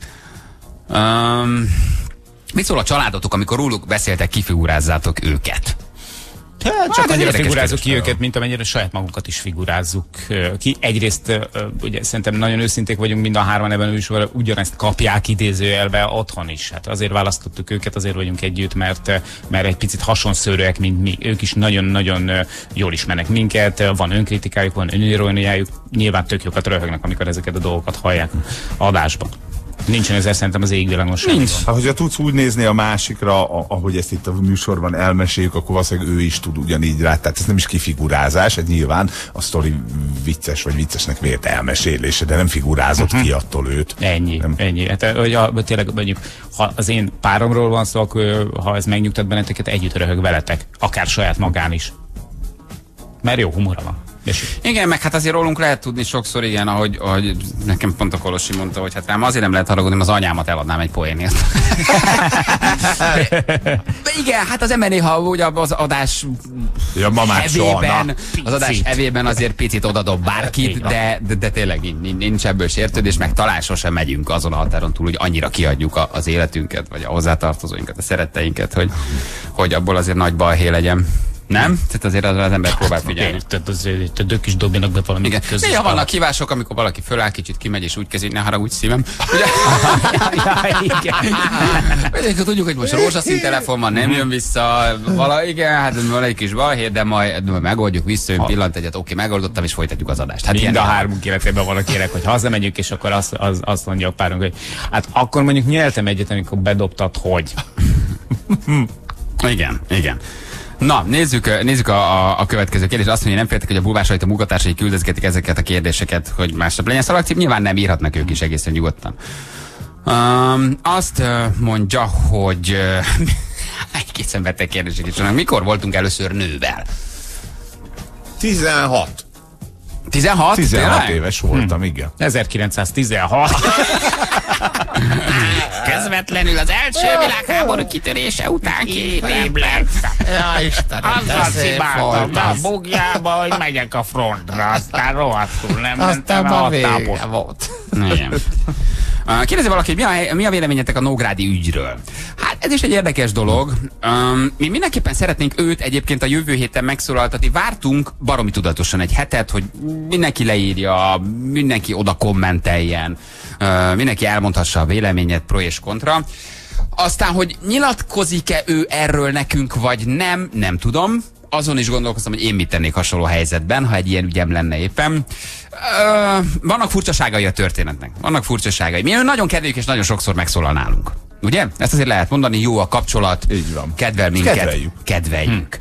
Speaker 3: Mit szól a családotok, amikor róluk beszéltek, kifigurázzátok őket?
Speaker 4: Csak annyira figurázzuk ki őket, mint amennyire saját magunkat is figurázzuk ki. Egyrészt ugye szerintem nagyon őszinték vagyunk mind a 3 ebben a műsorban, ugyanezt kapják idézőjelbe otthon is. Hát azért választottuk őket, azért vagyunk együtt, mert egy picit hasonszőrűek, mint mi. Ők is nagyon-nagyon jól ismernek minket, van önkritikájuk, van öniróniájuk, nyilván tök jókat röhögnek, amikor ezeket a dolgokat hallják adásban. Nincsen ezzel szerintem az égvilágon sem.
Speaker 5: Nincs. Hát, hogyha tudsz úgy nézni a másikra, ahogy ezt itt a műsorban elmeséljük, akkor valószínűleg ő is tud ugyanígy rá. Tehát ez nem is kifigurázás, ez nyilván a sztori vicces vagy viccesnek vélt elmesélése, de nem figurázott ki attól őt.
Speaker 4: Ennyi. Hát, tényleg mondjuk, ha az én páromról van szó, akkor, ha ez megnyugtat benneteket, együtt röhög veletek. Akár saját magán is. Mert jó humora van.
Speaker 3: Igen, meg hát azért rólunk lehet tudni sokszor, igen, ahogy nekem pont a Kolosi mondta, hogy hát rám azért nem lehet haragudni, mert az anyámat eladnám egy poénért. Igen, hát az ember néha ugye az adás hevében azért picit odadob bárkit, de tényleg nincs ebből sértődés, meg talán sosem megyünk azon a határon túl, hogy annyira kiadjuk az életünket, vagy a hozzátartozóinkat, a szeretteinket, hogy abból azért nagy balhé legyen. Nem? Tehát azért az ember próbál figyelni.
Speaker 4: Tehát azért ők is dobjanak be valamit közös.
Speaker 3: Néha vannak hívások, amikor valaki föláll, kicsit kimegy és úgy kezdi, ne haragudj szívem. Igen. Tudjuk, hogy most rózsaszín telefon van, nem jön vissza. Igen, hát van egy kis balhé, de majd megoldjuk, visszajön, pillant egyet, oké, megoldottam, és folytatjuk az adást. Hát
Speaker 4: mind a 3 életében van a kérek, hogy hazamegyünk, és akkor azt mondja a párunk, hogy hát akkor mondjuk nyeltem egyet, amikor bedobtad, hogy.
Speaker 3: Igen. Na, nézzük a következő kérdést. Azt mondja, hogy nem féltek, hogy a bulvár sajtó munkatársai küldözgetik ezeket a kérdéseket, hogy másnap legyen szalagcím. Nyilván nem írhatnak ők is egészen nyugodtan. Azt mondja, hogy egészen beteg kérdések is vannak. Mikor voltunk először nővel?
Speaker 5: 16.
Speaker 3: 16?
Speaker 5: 16 éves voltam, igen.
Speaker 4: 1916.
Speaker 3: Közvetlenül az első világháború kitörése után 2 évben.
Speaker 5: Ja, Istenem,
Speaker 4: azzal szibáltam be a bugjába, hogy megyek a frontra, aztán rohadtul nem mentem a tábor.
Speaker 3: Volt. Kérdezi valaki, hogy mi a véleményetek a nógrádi ügyről? Hát ez is egy érdekes dolog. Mi mindenképpen szeretnénk őt egyébként a jövő héten megszólaltatni. Vártunk baromi tudatosan egy hetet, hogy mindenki leírja, mindenki oda kommenteljen, mindenki elmondhassa a véleményet pro és kontra. Aztán, hogy nyilatkozik-e ő erről nekünk, vagy nem tudom. Azon is gondolkoztam, hogy én mit tennék hasonló helyzetben, ha egy ilyen ügyem lenne éppen. Vannak furcsaságai a történetnek. Vannak furcsaságai. Mi nagyon kedveljük, és nagyon sokszor megszólal nálunk. Ugye? Ezt azért lehet mondani, jó a kapcsolat.
Speaker 5: Így van.
Speaker 3: Kedvel minket. Kedveljük.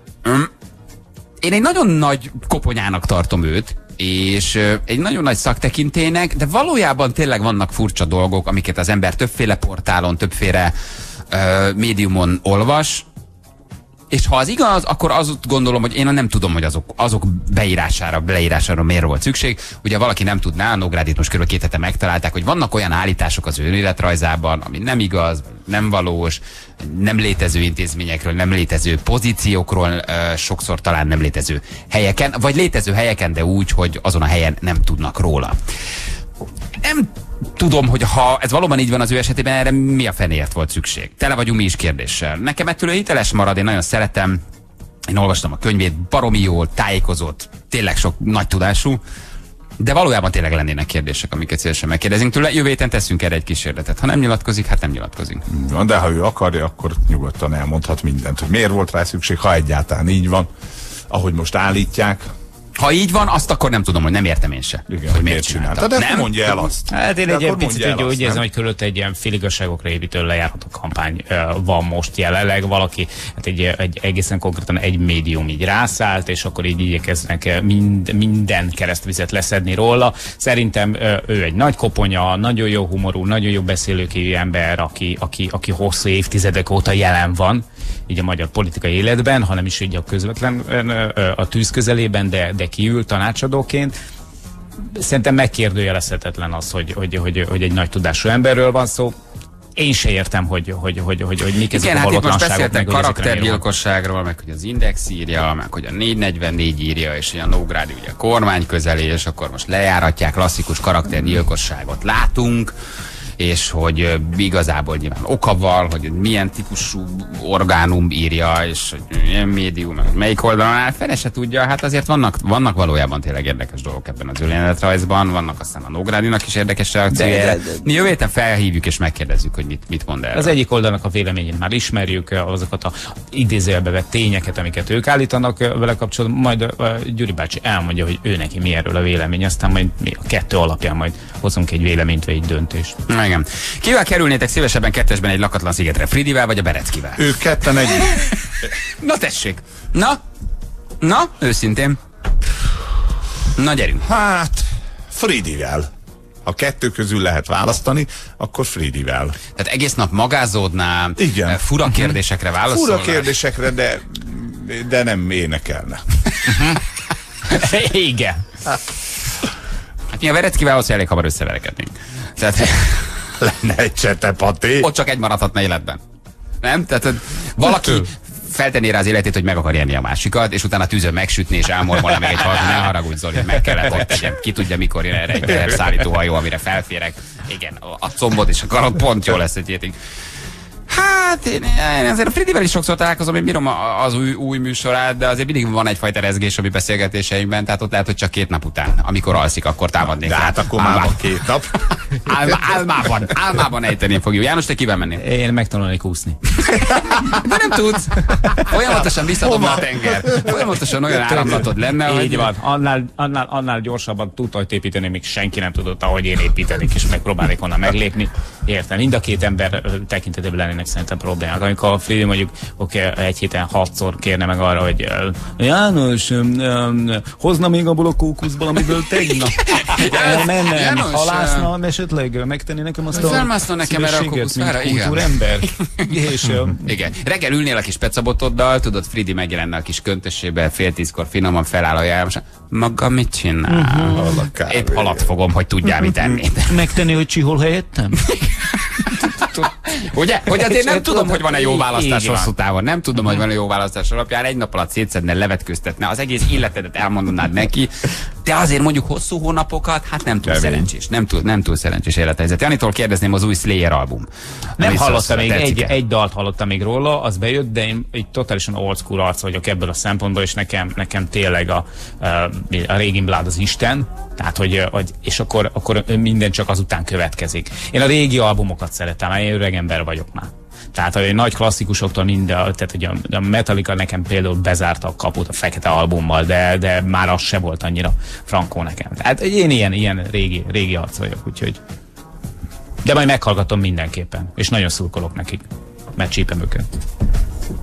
Speaker 3: Én egy nagyon nagy koponyának tartom őt, és egy nagyon nagy szaktekintélynek, de valójában tényleg vannak furcsa dolgok, amiket az ember többféle portálon, többféle médiumon olvas. És ha az igaz, akkor azt gondolom, hogy én nem tudom, hogy azok leírására miért volt szükség. Ugye valaki nem tudná, Nógrádit most kb. 2 hete megtalálták, hogy vannak olyan állítások az önéletrajzában, ami nem igaz, nem valós, nem létező intézményekről, nem létező pozíciókról, sokszor talán nem létező helyeken, vagy létező helyeken, de úgy, hogy azon a helyen nem tudnak róla. Nem tudom, hogy ha ez valóban így van az ő esetében, erre mi a fenéért volt szükség. Tele vagyunk mi is kérdéssel. Nekem ettől hiteles marad, én nagyon szeretem, én olvastam a könyvét, baromi jól, tájékozott, tényleg sok nagy tudású, de valójában tényleg lennének kérdések, amiket szívesen megkérdezünk tőle. Jövő héten teszünk erre egy kísérletet. Ha nem nyilatkozik, hát nem nyilatkozik.
Speaker 5: De ha ő akarja, akkor nyugodtan elmondhat mindent, hogy miért volt rá szükség, ha egyáltalán így van, ahogy most állítják.
Speaker 3: Ha így van, azt akkor nem tudom, hogy nem értem én se.
Speaker 5: Igen, hogy miért csinálta. De nem mondja el azt.
Speaker 8: Hát én egy picit úgy érzem, hogy körülött egy ilyen féligasságokra építő lejárható kampány van most jelenleg. Valaki hát egy egészen konkrétan egy médium így rászállt, és akkor így igyekeznek minden keresztvizet leszedni róla. Szerintem ő egy nagy koponya, nagyon jó humorú, nagyon jó beszélőképű ember, aki hosszú évtizedek óta jelen van így a magyar politikai életben, hanem is így a közvetlen a tűz közelében, de kiül tanácsadóként. Szerintem megkérdőjelezhetetlen az, hogy egy nagy tudású emberről van szó. Én se értem, hogy mik ezek a valótlanságok.
Speaker 3: Most beszéltek karaktergyilkosságról, meg hogy az Index írja, meg hogy a 444 írja, és hogy a Nógrádi ugye kormány közeli, és akkor most lejáratják, klasszikus karaktergyilkosságot látunk, és hogy igazából nyilván okaval, hogy milyen típusú orgánum írja, és hogy milyen médium, melyik oldalon áll, fele se tudja. Hát azért vannak valójában tényleg érdekes dolgok ebben az önéletrajzban, vannak aztán a Nógrádinak is érdekes reakciója. Mi jövő héten felhívjuk és megkérdezzük, hogy mit mond erről.
Speaker 8: Az egyik oldalnak a véleményét már ismerjük, azokat a idézőjelbe vett tényeket, amiket ők állítanak vele kapcsolatban, majd Gyuri bácsi elmondja, hogy ő neki mi erről a vélemény, aztán majd mi a 2 alapján majd hozunk egy véleményt vagy egy döntést.
Speaker 3: Igen. Kivel kerülnétek szívesebben kettesben egy lakatlan szigetre? Fridivel vagy a Bereckivel?
Speaker 5: Ők ketten együtt.
Speaker 3: Na tessék. Na, őszintén. Na gyerünk.
Speaker 5: Hát, Fridivel. Ha 2 közül lehet választani, akkor Fridivel.
Speaker 3: Tehát egész nap magázódnál,
Speaker 5: igen.
Speaker 3: Fura kérdésekre válaszolnál.
Speaker 5: Fura kérdésekre, de nem énekelne.
Speaker 8: Igen.
Speaker 3: Hát mi a Bereckivel ahhoz elég hamar összeverekednénk. Tehát
Speaker 5: lenne egy csetepaté.
Speaker 3: Ott csak egy maradhatna életben. Nem? Tehát valaki feltenné rá az életét, hogy meg akar érni a másikat, és utána tűzön megsütni, és elmormolna meg egy halat, ne haragudj Zoli, meg kellett ott tegyem. Ki tudja, mikor jön erre egy teherszállító hajó, amire felférek. Igen, a combod és a karod pont jó lesz egy hétig. Hát én azért a Fridivel is sokszor találkozom, én bírom az új műsorát, de azért mindig van egyfajta rezgés a mi beszélgetéseinkben, tehát ott lehet, hogy csak 2 nap után, amikor alszik, akkor támadnék.
Speaker 5: De hát akkor már van 2 nap.
Speaker 3: Álmában ejteném fogjuk. János, te kivel mennél?
Speaker 8: Én megtanulnék úszni.
Speaker 3: De nem tudsz. Folyamatosan visszadobna a tenger. Folyamatosan olyan áramlatod lenne,
Speaker 8: hogy... Így van. Annál gyorsabban tudtajt építeni, még senki nem tudott, ahogy én építenék, és megpróbálnék onnan meglépni. Értem, mind a 2 ember tekintetében lennének szerintem problémák. Amikor a Fridi mondjuk egy héten 6-szor kérne meg arra, hogy János, hozna még abból a kókuszból, amiből tegnap elmennem, halászna, esetleg megtenni nekem azt a szívességet, mint kultúrember.
Speaker 3: Igen. Reggel ülnél a kis pecabotoddal, tudod, Fridi megjelenne a kis köntössébe, 9:30-kor finoman feláll a János. Maga mit csinál? Épp halat fogom, hogy tudjál mit enni.
Speaker 8: Megtenni, hogy csihol helyettem?
Speaker 3: Ugye? Hogy azért nem tudom, hogy van-e jó választás hosszú távon. Nem tudom, hogy van-e jó választás alapján. Egy nap alatt szétszedne, levetköztetne, az egész életedet elmondanád neki. De azért mondjuk hosszú hónapokat, hát nem túl szerencsés. Nem túl szerencsés élethelyzet. Janitól kérdezném az új Slayer album.
Speaker 8: Nem hallottam még, egy dalt hallottam még róla, az bejött, de én egy totálisan old school arc vagyok ebből a szempontból, és nekem tényleg a Raging Blood az Isten. Tehát, és akkor minden csak azután következik. Én a régi albumokat szeretem, én öreg ember vagyok már. Tehát a nagy klasszikusoktól tehát ugye a Metallica nekem például bezárta a kaput a Fekete albummal, de már az se volt annyira frankó nekem. Tehát én ilyen régi arc vagyok, úgyhogy. De majd meghallgatom mindenképpen, és nagyon szurkolok nekik, mert csípem őket.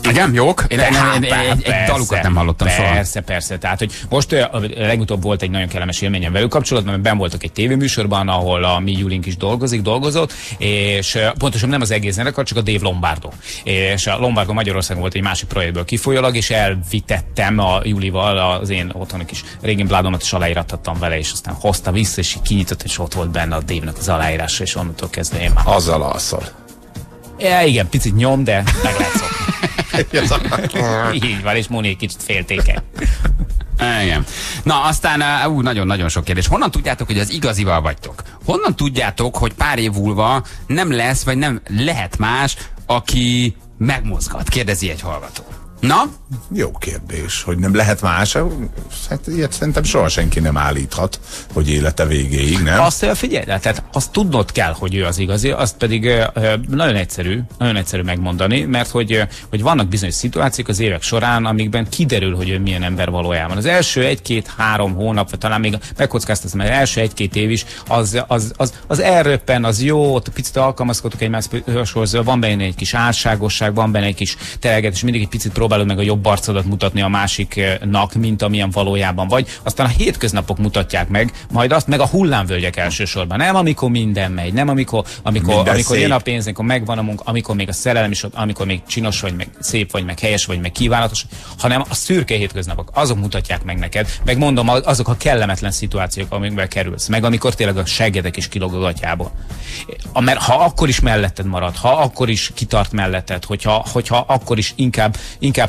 Speaker 3: Igen, jók? Én egy dalukat nem hallottam soha.
Speaker 4: Persze. Tehát, hogy most legutóbb volt egy nagyon kellemes élményem velük kapcsolatban, mert benn voltak egy tévéműsorban, ahol a mi Julink is dolgozott, és pontosan nem az egész zenekar, csak a Dave Lombardo. És a Lombardo Magyarországon volt egy másik projektből kifolyólag, és elvitettem a Julival az én otthoni kis régi bládomat, és aláírattattam vele, és aztán hozta vissza, és kinyitott, és ott volt benne a Dave-nek az aláírása, és onnantól kezdve én már.
Speaker 5: Azzal alszol.
Speaker 4: Igen, picit nyom, de meg lehet szokni. Így van, és Móni egy kicsit féltékeny.
Speaker 3: Igen. Na, aztán nagyon-nagyon sok kérdés. Honnan tudjátok, hogy az igazival vagytok? Honnan tudjátok, hogy pár év múlva nem lesz, vagy nem lehet más, aki megmozgat? Kérdezi egy hallgató. Na?
Speaker 5: Jó kérdés, hogy nem lehet más. Hát ilyet szerintem soha senki nem állíthat, hogy élete végéig, nem?
Speaker 4: Azt figyelj, tehát azt tudnod kell, hogy ő az igazi, azt pedig nagyon egyszerű megmondani, mert hogy vannak bizonyos szituációk az évek során, amikben kiderül, hogy ő milyen ember valójában. Az első 1-2-3 hónap, vagy talán még megkockáztatom, mert első 1-2 év is, az elröppen, az jó, ott picit alkalmazkodok egymáshoz, van benne egy kis álságosság, van benne egy kis telegetés, mindig egy picit próbálod meg a jobb arcodat mutatni a másiknak, mint amilyen valójában vagy. Aztán a hétköznapok mutatják meg, majd azt meg a hullámvölgyek elsősorban. Nem amikor minden megy, nem amikor jön a pénz, amikor megvan a munka, amikor még a szerelem is, amikor még csinos vagy, meg szép vagy, meg helyes vagy, meg kívánatos, hanem a szürke hétköznapok, azok mutatják meg neked, meg mondom, azok a kellemetlen szituációk, amikben kerülsz, meg amikor tényleg a seggedek is kilóg a gatyából. Mert ha akkor is melletted marad, ha akkor is kitart melletted, hogyha akkor is inkább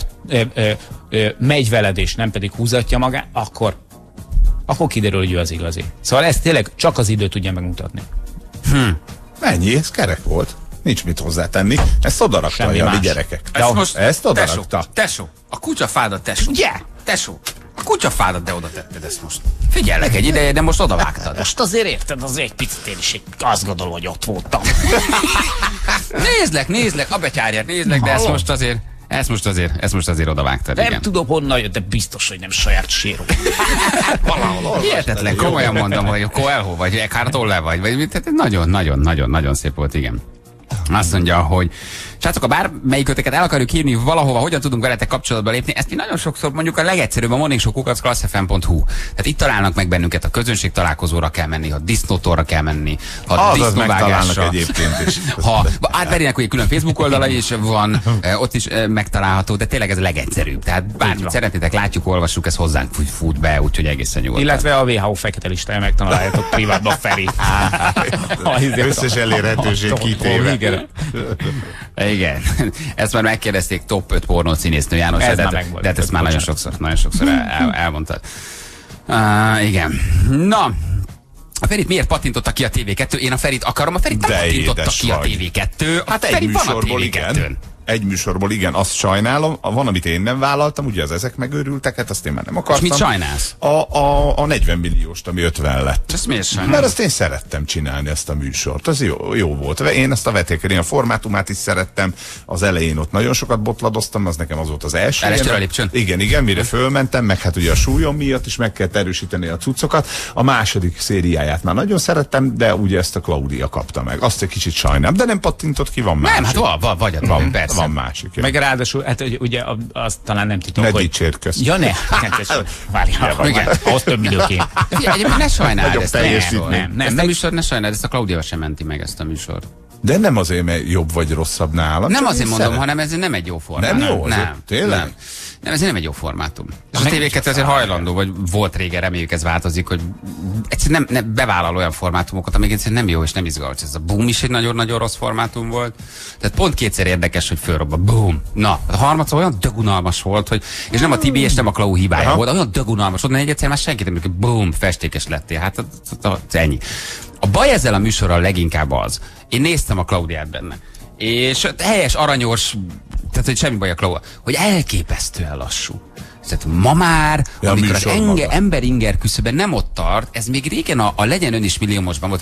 Speaker 4: megy veled, és nem pedig húzatja magát, akkor kiderül, hogy ő az igazi. Szóval ezt tényleg csak az idő tudja megmutatni.
Speaker 5: Ennyi, ez kerek volt. Nincs mit hozzátenni. Ezt odarakta a Jali gyerekek. Ezt odarakta.
Speaker 3: Tesó, a kutyafádat, tesó. Tesó, a kutyafádat, de oda tetted ezt most. Figyellek egy ideje, de most odavágtad.
Speaker 4: Most azért érted, azért egy picit én is azt gondolom, hogy ott voltam.
Speaker 3: Nézlek, a betyárját nézlek, de ezt most azért odavágtad.
Speaker 4: Nem
Speaker 3: igen.
Speaker 4: tudom honnan jött, de biztos, hogy nem saját séró.
Speaker 3: Hihetetlen, komolyan mondom, hogy Coelho vagy Eckhart Tolle vagy nagyon szép volt, igen. Azt mondja, hogy srácok, ha bármelyiköteket el akarjuk hívni valahova, hogyan tudunk veletek kapcsolatba lépni, ezt mi nagyon sokszor mondjuk a legegyszerűbb a morningshow@classfm.hu. Tehát itt találnak meg bennünket, a közönség találkozóra kell menni, ha disznótorra kell menni, ha disznóvágásra.
Speaker 5: Egyébként is.
Speaker 3: Ha Átverének egy külön Facebook oldala is van, ott is megtalálható, de tényleg ez a legegyszerűbb. Tehát bármit szeretnétek, látjuk, olvassuk, ez hozzánk fut be, úgyhogy egészen nyugodtan.
Speaker 4: Illetve a WHO fekete listája megtaláljátok privátban Feri.
Speaker 5: Összes elérhetőség kitéve.
Speaker 3: Igen. Ezt már megkérdezték top 5 pornó színésznő János. De ezt már nagyon sokszor elmondtad. Igen. Na, a Ferit miért patintotta ki a TV2? Én a Ferit akarom, a Ferit nem patintotta ki a TV2.
Speaker 5: Hát egy műsorból igen. Egy műsorból igen, azt sajnálom. Van, amit én nem vállaltam, ugye az ezek megőrültek, hát azt én már nem akartam.
Speaker 3: És mit sajnálsz?
Speaker 5: A 40 millióst, ami 50 lett.
Speaker 3: Ezt miért sajnálsz?
Speaker 5: Mert azt én szerettem csinálni, ezt a műsort. Az jó volt. Én ezt a vetékelén, a formátumát is szerettem. Az elején ott nagyon sokat botladoztam, az nekem az volt az első.
Speaker 3: Elestél a lépcsőn?
Speaker 5: Igen, mire fölmentem, meg hát ugye a súlyom miatt is meg kell erősíteni a cuccokat. A második szériáját már nagyon szerettem, de ugye ezt a Claudia kapta meg. Azt egy kicsit sajnálom, de nem pattintott ki, van másik.
Speaker 3: Nem, hát van, persze.
Speaker 5: Van másik.
Speaker 4: Meg ráadásul, hát ugye azt talán nem titok,
Speaker 5: ne
Speaker 4: hogy...
Speaker 5: dicsérköz.
Speaker 4: Ja, ne. Várjál, ahhoz több időként.
Speaker 3: Egyébként ne sajnáld ezt.
Speaker 5: Nem.
Speaker 3: Ezt a műsor ne sajnáld, ezt a Claudia sem menti meg, ezt a műsort.
Speaker 5: De nem azért, mert jobb vagy rosszabb nálam.
Speaker 3: Nem azért mondom, hanem ez nem egy jó formátum.
Speaker 5: Nem jó?
Speaker 3: Tényleg? Nem, ez nem egy jó formátum. És a TV2 azért hajlandó, vagy volt régen, reméljük ez változik, hogy egyszerűen nem bevállal olyan formátumokat, amik egyszerűen nem jó és nem izgalmas. Ez a Boom is egy nagyon-nagyon rossz formátum volt. Tehát pont kétszer érdekes, hogy fölrobba. Boom! Na, a harmadszor olyan dögunalmas volt, hogy, és nem a Tibi és nem a Klau hibája volt, olyan dögunalmas volt, hogy egyszer már senki nem mondjuk, hogy boom, festékes lettél. Hát ennyi. A baj ezzel a műsorral leginkább az. Én néztem a Klaudiát benne. És helyes, aranyos, tehát hogy semmi baj a Klaudia, hogy elképesztően lassú. Tehát ma már, amikor az ember inger küszöben nem ott tart, ez még régen a Legyen Ön is milliómosban volt, hogy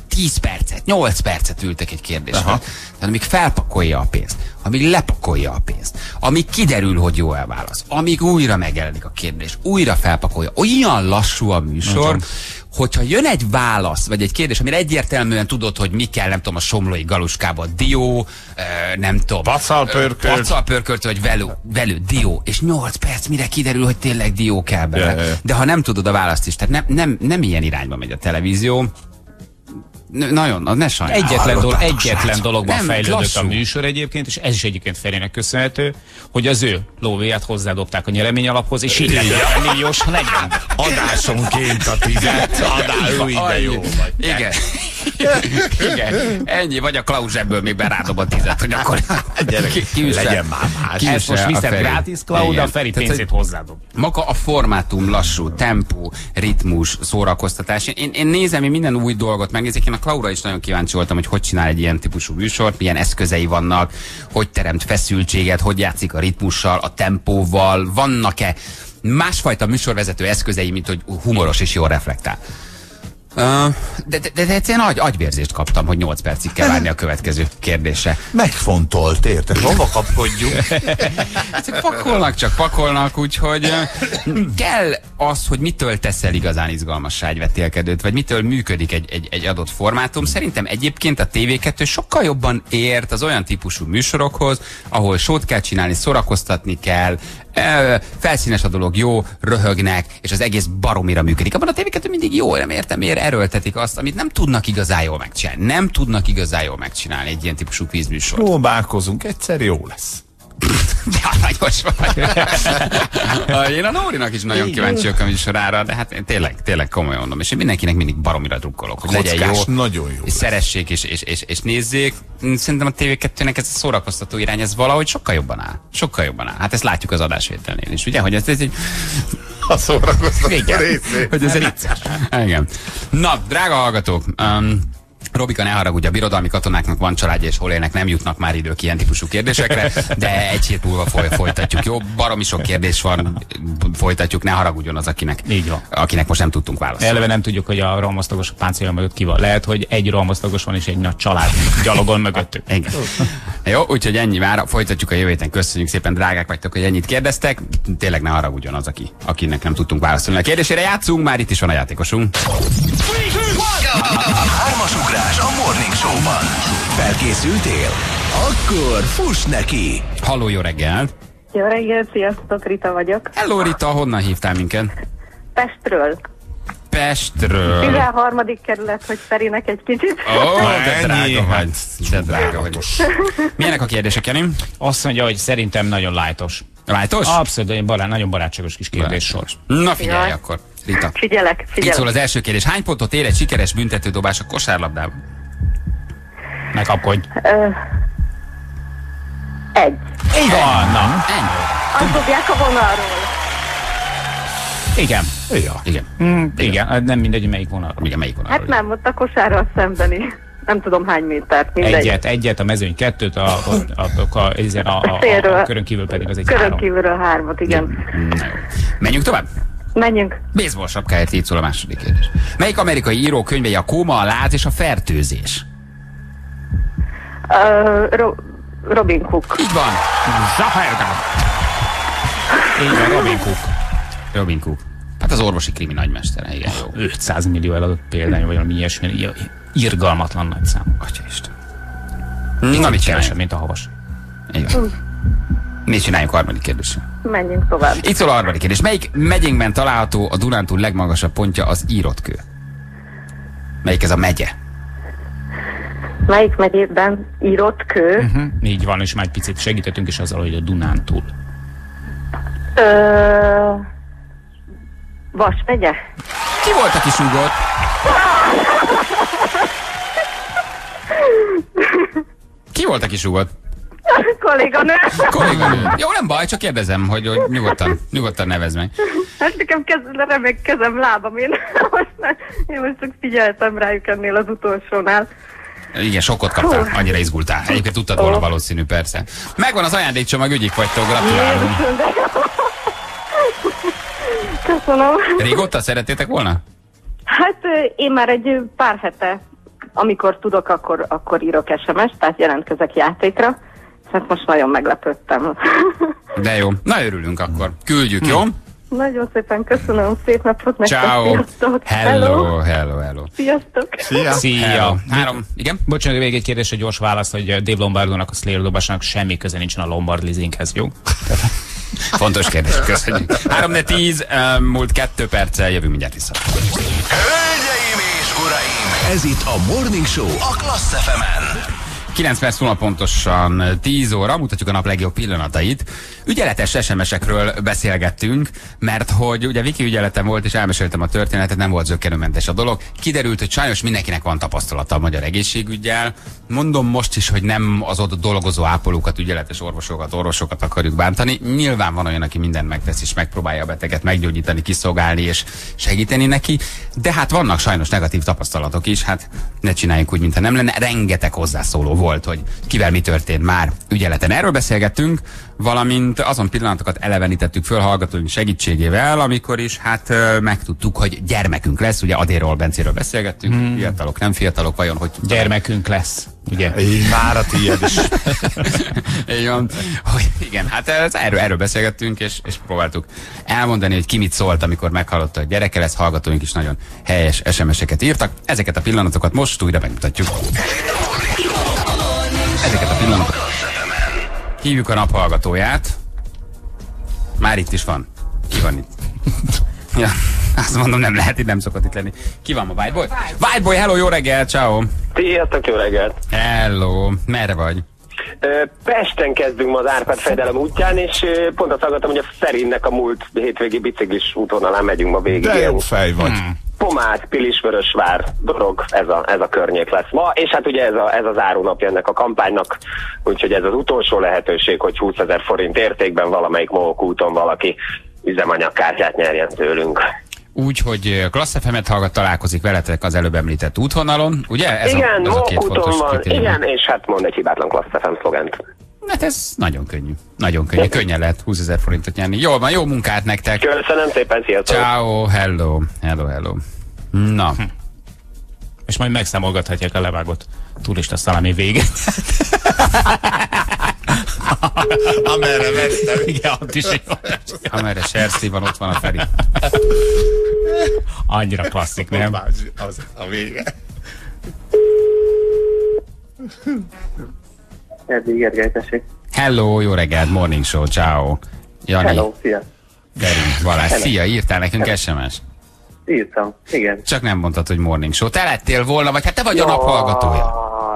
Speaker 3: 10 percet, 8 percet ültek egy kérdésre. Tehát amíg felpakolja a pénzt, amíg lepakolja a pénzt, amíg kiderül, hogy jó elválasz, amíg újra megjelenik a kérdés, újra felpakolja. Olyan lassú a műsor, hogyha jön egy válasz, vagy egy kérdés, amire egyértelműen tudod, hogy mi kell, nem tudom, a somlói galuskába, dió, nem tudom, pacalpörkölt, vagy velő, dió, és 8 perc, mire kiderül, hogy tényleg dió kell bele. De ha nem tudod a választ is, tehát nem ilyen irányba megy a televízió. Nagyon, az ne sajnálom.
Speaker 4: Egyetlen dologban fejlődött a műsor egyébként, és ez is egyébként Ferének köszönhető, hogy az ő lóvéját hozzádobták a nyereményalaphoz, és így lett milliós 40.
Speaker 5: Adásonként a 10.
Speaker 3: De jó vagy. Igen. Igen. Ennyi, vagy a Klaus ebből még berádob a 10, hogy akkor
Speaker 5: legyen már más.
Speaker 4: Ezt most viszed gratis, Klaus, a Feri pénzét hozzádob.
Speaker 3: Maga a formátum lassú, tempó, ritmus, szórakoztatás. Én nézem, én minden új dolgot megnézek. Én a Klaura is nagyon kíváncsi voltam, hogy csinál egy ilyen típusú műsort, milyen eszközei vannak, hogy teremt feszültséget, hogy játszik a ritmussal, a tempóval, vannak-e másfajta műsorvezető eszközei, mint hogy humoros és jól reflektál. De egyszerűen agyvérzést kaptam, hogy 8 percig kell várni a következő kérdésre.
Speaker 5: Megfontolt, érted? Hova kapkodjuk?
Speaker 3: Pakolnak, úgyhogy kell az, hogy mitől teszel igazán izgalmassá egy vetélkedőt, vagy mitől működik egy adott formátum. Szerintem egyébként a TV2 sokkal jobban ért az olyan típusú műsorokhoz, ahol sót kell csinálni, szórakoztatni kell, felszínes a dolog, jó, röhögnek, és az egész baromira működik. Abban a TV2 mindig jó, nem értem, miért erőltetik azt, amit nem tudnak igazán jól megcsinálni. Nem tudnak igazán jól megcsinálni egy ilyen típusú kvízműsort.
Speaker 5: Próbálkozunk, egyszer jó lesz.
Speaker 3: Ja, nagyos vagy. Én a Nórinak is nagyon kíváncsi vagyok a műsorára, de hát én tényleg komolyan mondom, és én mindenkinek mindig baromira drukkolok, hogy legyen jó,
Speaker 5: nagyon jó,
Speaker 3: és szeressék, és nézzék. Szerintem a TV2-nek ez a szórakoztató irány, ez valahogy sokkal jobban áll. Sokkal jobban áll. Hát ezt látjuk az adásvételnél is, ugye? Hogy ez egy...
Speaker 5: A szórakoztató részé.
Speaker 3: Hogy ez vicces. Igen. Na, drága hallgatók, Robika, ne haragudj, a birodalmi katonáknak van családja, és hol élnek, nem jutnak már idők ilyen típusú kérdésekre, de egy hét múlva folytatjuk, jó? Baromi sok kérdés van, folytatjuk, ne haragudjon az, akinek most nem tudtunk válaszolni.
Speaker 4: Eleve nem tudjuk, hogy a rohamosztagos a páncél mögött ki van. Lehet, hogy egy rohamosztagos van, és egy nagy család gyalogol mögöttük.
Speaker 3: Igen. Jó, úgyhogy ennyi már, folytatjuk a jövő héten. Köszönjük szépen, drágák vagytok, hogy ennyit kérdeztek. Tényleg ne haragudjon az, akinek nem tudtunk válaszolni a kérdésére. Játszunk, már itt is van a játékosunk.
Speaker 1: Hármas ugrás a Morning Show-ban. Felkészültél? Akkor fuss neki!
Speaker 3: Halló, jó reggelt!
Speaker 9: Jó reggelt, sziasztok, Rita vagyok.
Speaker 3: Hello, Rita, honnan hívtál minket? Pestről.
Speaker 9: 13. kerület, hogy Ferinek egy kicsit.
Speaker 3: De drága vagy. Milyenek a kérdések, Jani?
Speaker 4: Azt mondja, hogy szerintem nagyon lájtos.
Speaker 3: Lájtos?
Speaker 4: Abszolút, nagyon barátságos kis kérdéssor.
Speaker 3: Na figyelj akkor, Rita.
Speaker 9: Figyelek.
Speaker 3: Itt szól az első kérdés. Hány pontot ér egy sikeres büntetődobás a kosárlabdában?
Speaker 4: Ne kapkodj.
Speaker 9: Egy.
Speaker 4: Így van, na.
Speaker 3: Ennyi.
Speaker 9: Azt dobják a vonalról.
Speaker 4: Igen.
Speaker 5: Ja.
Speaker 4: Igen, nem mindegy, melyik vonalról.
Speaker 3: Igen, melyik vonalról.
Speaker 9: Hát nem, ott a kosárral szembeni. Nem tudom hány métert, mindegy.
Speaker 4: Egyet, a mezőny 2-t, a körön kívül pedig az egy 3.
Speaker 9: Körön kívülről 3-at, igen.
Speaker 3: Menjünk tovább?
Speaker 9: Menjünk.
Speaker 3: Baseball sapkáért, így szól a második kérdés. Melyik amerikai író könyvei a kóma, a láz és a fertőzés?
Speaker 9: Robin Cook.
Speaker 3: Így van. Zahárgám.
Speaker 4: Így van,
Speaker 3: Robin Cook. Hát az orvosi krimi nagymestere, igen.
Speaker 4: 500 millió eladott példány, vagy valami ilyesmi. Irgalmatlan nagy szám.
Speaker 3: Atyaisten. Na, mit csináljuk?
Speaker 4: Mint a havas.
Speaker 3: Igen. Mit csináljuk a harmadik kérdésre?
Speaker 9: Menjünk tovább.
Speaker 3: Itt szól a harmadik kérdés. Melyik megyénkben található a Dunántúl legmagasabb pontja, az írott kő? Melyik ez a megye?
Speaker 9: Melyik megyében írott kő?
Speaker 4: Így van, és már egy picit segítettünk is azzal, hogy a Dunántúl.
Speaker 9: Vas megye?
Speaker 3: Ki volt, aki súgott? Ki volt, aki súgott?
Speaker 9: Kolléganő.
Speaker 3: Jó, nem baj, csak kérdezem, hogy nyugodtan nevezd meg.
Speaker 9: Hát nekem remek kezem, lábam, én most csak figyeltem rájuk ennél az utolsónál.
Speaker 3: Igen, sokkot kaptál, annyira izgultál. Egyébként tudtad volna, valószínű, persze. Megvan az ajándékcsomag, ügyik vagytok, gratulálunk.
Speaker 9: Köszönöm.
Speaker 3: Régóta szerettétek volna?
Speaker 9: Hát én már egy pár hete amikor tudok, akkor írok SMS-t, tehát jelentkezek játékra. Hát most nagyon meglepődtem.
Speaker 3: De jó, na örülünk akkor. Küldjük, jó?
Speaker 9: Nagyon szépen köszönöm, szép napot nektek.
Speaker 3: Ciao.
Speaker 9: Sziasztok.
Speaker 3: Hello.
Speaker 9: Sziasztok.
Speaker 3: Szia. Három. Igen?
Speaker 8: Bocsánat, még egy kérdés, egy gyors válasz, hogy Dave Lombardónak, a Slayer dobásának semmi köze nincsen a Lombard leasinghez, jó?
Speaker 3: Fontos kérdés, köszönjük. 3-10, múlt 2 perccel, jövünk mindjárt vissza.
Speaker 1: Hölgyeim és uraim, ez itt a Morning Show a Klassz FM-en.
Speaker 3: 9 perc múlva pontosan 10 óra, mutatjuk a nap legjobb pillanatait. Ügyeletes SMS-ekről beszélgettünk, mert hogy ugye Viki ügyeletem volt, és elmeséltem a történetet, nem volt zökkenőmentes a dolog. Kiderült, hogy sajnos mindenkinek van tapasztalata a magyar egészségüggyel. Mondom most is, hogy nem az ott dolgozó ápolókat, ügyeletes orvosokat akarjuk bántani. Nyilván van olyan, aki mindent megtesz, és megpróbálja a beteget meggyógyítani, kiszolgálni és segíteni neki, de hát vannak sajnos negatív tapasztalatok is, hát ne csináljunk úgy, mintha nem lenne. Rengeteg hozzászóló volt, hogy kivel mi történt már ügyeleten. Erről beszélgettünk, valamint azon pillanatokat elevenítettük föl hallgatóink segítségével, amikor is hát megtudtuk, hogy gyermekünk lesz. Ugye Adéról, Bencéről beszélgettünk, fiatalok, nem fiatalok, vajon hogy...
Speaker 8: Gyermekünk lesz, ugye?
Speaker 5: Már a tiéd is.
Speaker 3: Igen, hát erről beszélgettünk, és próbáltuk elmondani, hogy ki mit szólt, amikor meghallotta, hogy gyereke lesz. Hallgatóink is nagyon helyes SMS-eket írtak. Ezeket a pillanatokat most újra megmutatjuk. Ezeket a pillanatokat. Hívjuk a nap hallgatóját. Már itt is van. Ki van itt? Ja, azt mondom, nem lehet itt, nem szokott itt lenni. Ki van ma, Whiteboy? Whiteboy, hello, jó reggel, ciao.
Speaker 10: Sziasztok, jó reggelt.
Speaker 3: Hello, merre vagy?
Speaker 10: Pesten kezdünk ma az Árpád-fejdelem útján, és pont azt hallgattam, hogy a Szerinnek a múlt hétvégi biciklis útvonalán megyünk ma végig.
Speaker 5: De jó fej vagy.
Speaker 10: Pomád, Pilisvörösvár, Dorog, ez a környék lesz ma, és hát ugye ez a zárónapja ennek a kampánynak, úgyhogy ez az utolsó lehetőség, hogy 20 000 forint értékben valamelyik Mohok úton valaki üzemanyagkártyát nyerjen tőlünk.
Speaker 3: Úgy, hogy Klassz FM-et hallgat, találkozik veletek az előbb említett útvonalon, ugye?
Speaker 10: Igen, Mohok úton van, igen, és hát mond egy hibátlan Klassz FM szlogent.
Speaker 3: Hát ez nagyon könnyű. Nagyon könnyű. Könnyen lehet 20 000 forintot nyerni. Jól van, jó munkát nektek.
Speaker 10: Köszönöm szépen, sziasztok.
Speaker 3: Ciao, hello. Na.
Speaker 8: És majd megszámolgathatják a levágott turista szalámi véget.
Speaker 5: Amerre vettem.
Speaker 8: Igen, ott is jó.
Speaker 3: Amerre Serszti van, ott van a Feri.
Speaker 8: Annyira klasszik, nem?
Speaker 5: Az a vége.
Speaker 10: Erdély Gergely, tessék.
Speaker 3: Hello, jó reggelt, Morning Show, ciao. Jani.
Speaker 10: Hello, szia.
Speaker 3: Berünk, Balázs, szia, írtál nekünk SMS?
Speaker 10: Írtam, igen.
Speaker 3: Csak nem mondtad, hogy Morning Show. Te lettél volna, vagy hát te vagy a nap hallgatója.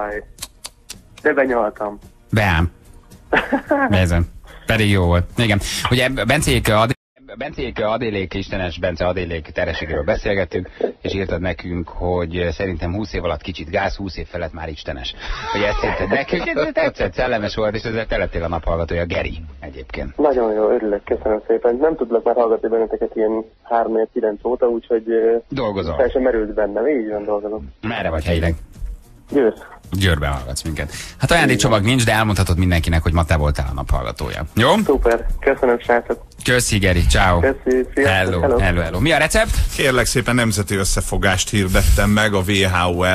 Speaker 10: De benyaltam.
Speaker 3: Beám. Nézem. Pedig jó volt. Igen. Ugye Bencék Adélék, Istenes Bence Adélék terhességéről beszélgettünk, és írtad nekünk, hogy szerintem 20 év alatt kicsit gáz, 20 év felett már Istenes. Hogy ezt írtad nekünk, ez tetszett, szellemes volt, és ezzel te lettél a naphallgatója, Geri egyébként.
Speaker 10: Nagyon jó, örülök, köszönöm szépen. Nem tudlak már hallgatni benneteket ilyen 3-9 óta, úgyhogy
Speaker 3: dolgozol.
Speaker 10: Teljesen merült bennem, így van, dolgozom.
Speaker 3: Merre vagy helyileg?
Speaker 10: Győr.
Speaker 3: Győrben hallgatsz minket. Hát ajándékcsomag nincs, de elmondhatod mindenkinek, hogy ma te voltál a naphallgatója. Jó?
Speaker 10: Szuper, köszönöm, srácok.
Speaker 3: Köszi, Geri, ciao.
Speaker 10: Köszi, sziasztok.
Speaker 3: Hello. Mi a recept?
Speaker 5: Kérlek szépen, nemzeti összefogást hirdettem meg a WHO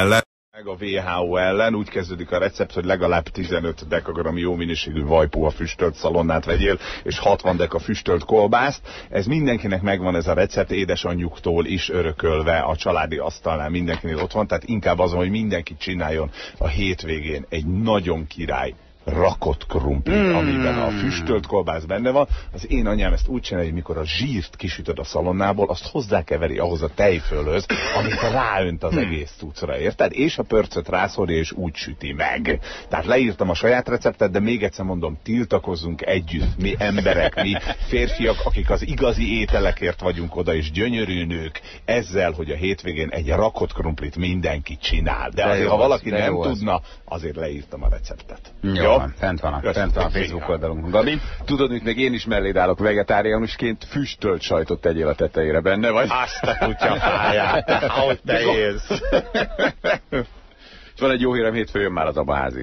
Speaker 5: ellen. Úgy kezdődik a recept, hogy legalább 15 dekagram jó minőségű vajpuha füstölt szalonnát vegyél, és 60 deka füstölt kolbászt. Ez mindenkinek megvan, ez a recept, édesanyjuktól is örökölve a családi asztalnál mindenkinél ott van, tehát inkább az, hogy mindenki csináljon a hétvégén egy nagyon király rakott krumplit, amiben a füstölt kolbász benne van. Az én anyám ezt úgy csinálja, hogy mikor a zsírt kisütöd a szalonnából, azt hozzákeveri ahhoz a tejfölhöz, amit ráönt az egész cuccra, érted? És a pörcöt rászorja, és úgy süti meg. Tehát leírtam a saját receptet, de még egyszer mondom, tiltakozzunk együtt, mi emberek, mi férfiak, akik az igazi ételekért vagyunk oda, és gyönyörű nők, ezzel, hogy a hétvégén egy rakott krumplit mindenki csinál. De azért, ha valaki nem tudna, azért leírtam a receptet.
Speaker 3: Jó? Fent van a Facebook oldalunk. Gabi?
Speaker 11: Tudod, mit még én is melléd állok vegetáriánusként, füstölt sajtot tegyél a tetejére, benne vagy?
Speaker 5: Azt a kutyafáját, ahogy te élsz.
Speaker 11: És van egy jó hírem, hétfőn jön már az abaházi.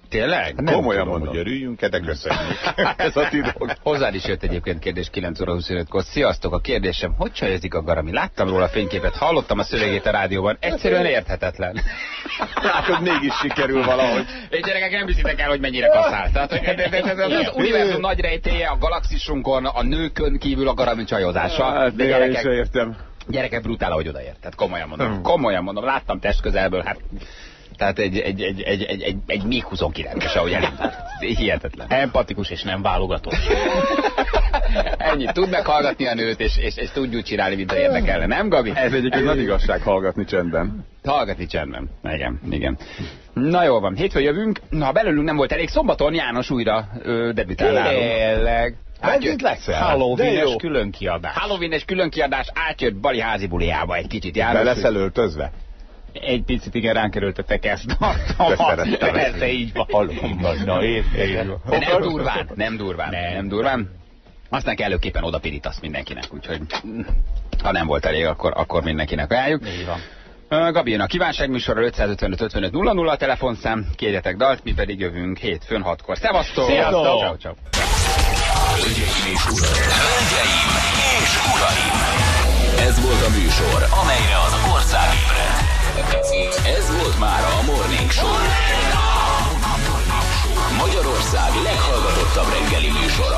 Speaker 12: Tényleg?
Speaker 11: Nem komolyan tudom, mondom, hogy örüljünk, de köszönjük. Ez a titok.
Speaker 12: Hozzád is jött egyébként kérdés 9 óra 25-kor. Sziasztok, a kérdésem, hogy csajozik a Garami? Láttam róla a fényképet, hallottam a szövegét a rádióban. Egyszerűen érthetetlen.
Speaker 11: Látod, mégis sikerül valahogy.
Speaker 12: És gyerekek, nem hiszitek el, hogy mennyire kasszál. Tehát az univerzum nagy rejtélye, a galaxisunkon, a nőkön kívül a Garami csajozása.
Speaker 11: Hát, de gyerekek, értem.
Speaker 12: Gyerekek, brutál, ahogy odaért. Tehát komolyan mondom, láttam testközelből, hát tehát egy MiG-29-es, ahogy elindult. Hihetetlen.
Speaker 4: Empatikus és nem válogató.
Speaker 12: Ennyit. Tud meghallgatni a nőt, és tudjuk csinálni, mint ha érdekelne. Nem, Gabi?
Speaker 11: Ez egyébként nagy igazság hallgatni csendben.
Speaker 12: Hallgatni csendben. Igen. Na jól van. Hétfőn jövünk. Ha belőlünk nem volt elég, szombaton János újra debütál nálunk.
Speaker 4: Tényleg.
Speaker 12: Átjött
Speaker 4: Halloween-es különkiadás.
Speaker 12: Halloween-es különkiadás, átjött Bali házi buliába egy kicsit.
Speaker 11: Be leszel öltözve?
Speaker 12: Egy picit igen, ránk kerültetek ezt. Persze így van. De nem durván. Aztán kellőképpen odapirítasz mindenkinek, úgyhogy ha nem volt elég, akkor mindenkinek ajánljuk. Gabi jön a kívánságműsorral, 555 55 00 a telefonszám, kérjetek dalt, mi pedig jövünk hétfőn 6-kor. Szevasztok!
Speaker 1: Sziasztok! Ciao. Hölgyeim és uraim! Ez volt a műsor, amelyre az ország ébredt. Ez volt már a Morning Show. Magyarország leghallgatottabb reggeli műsora.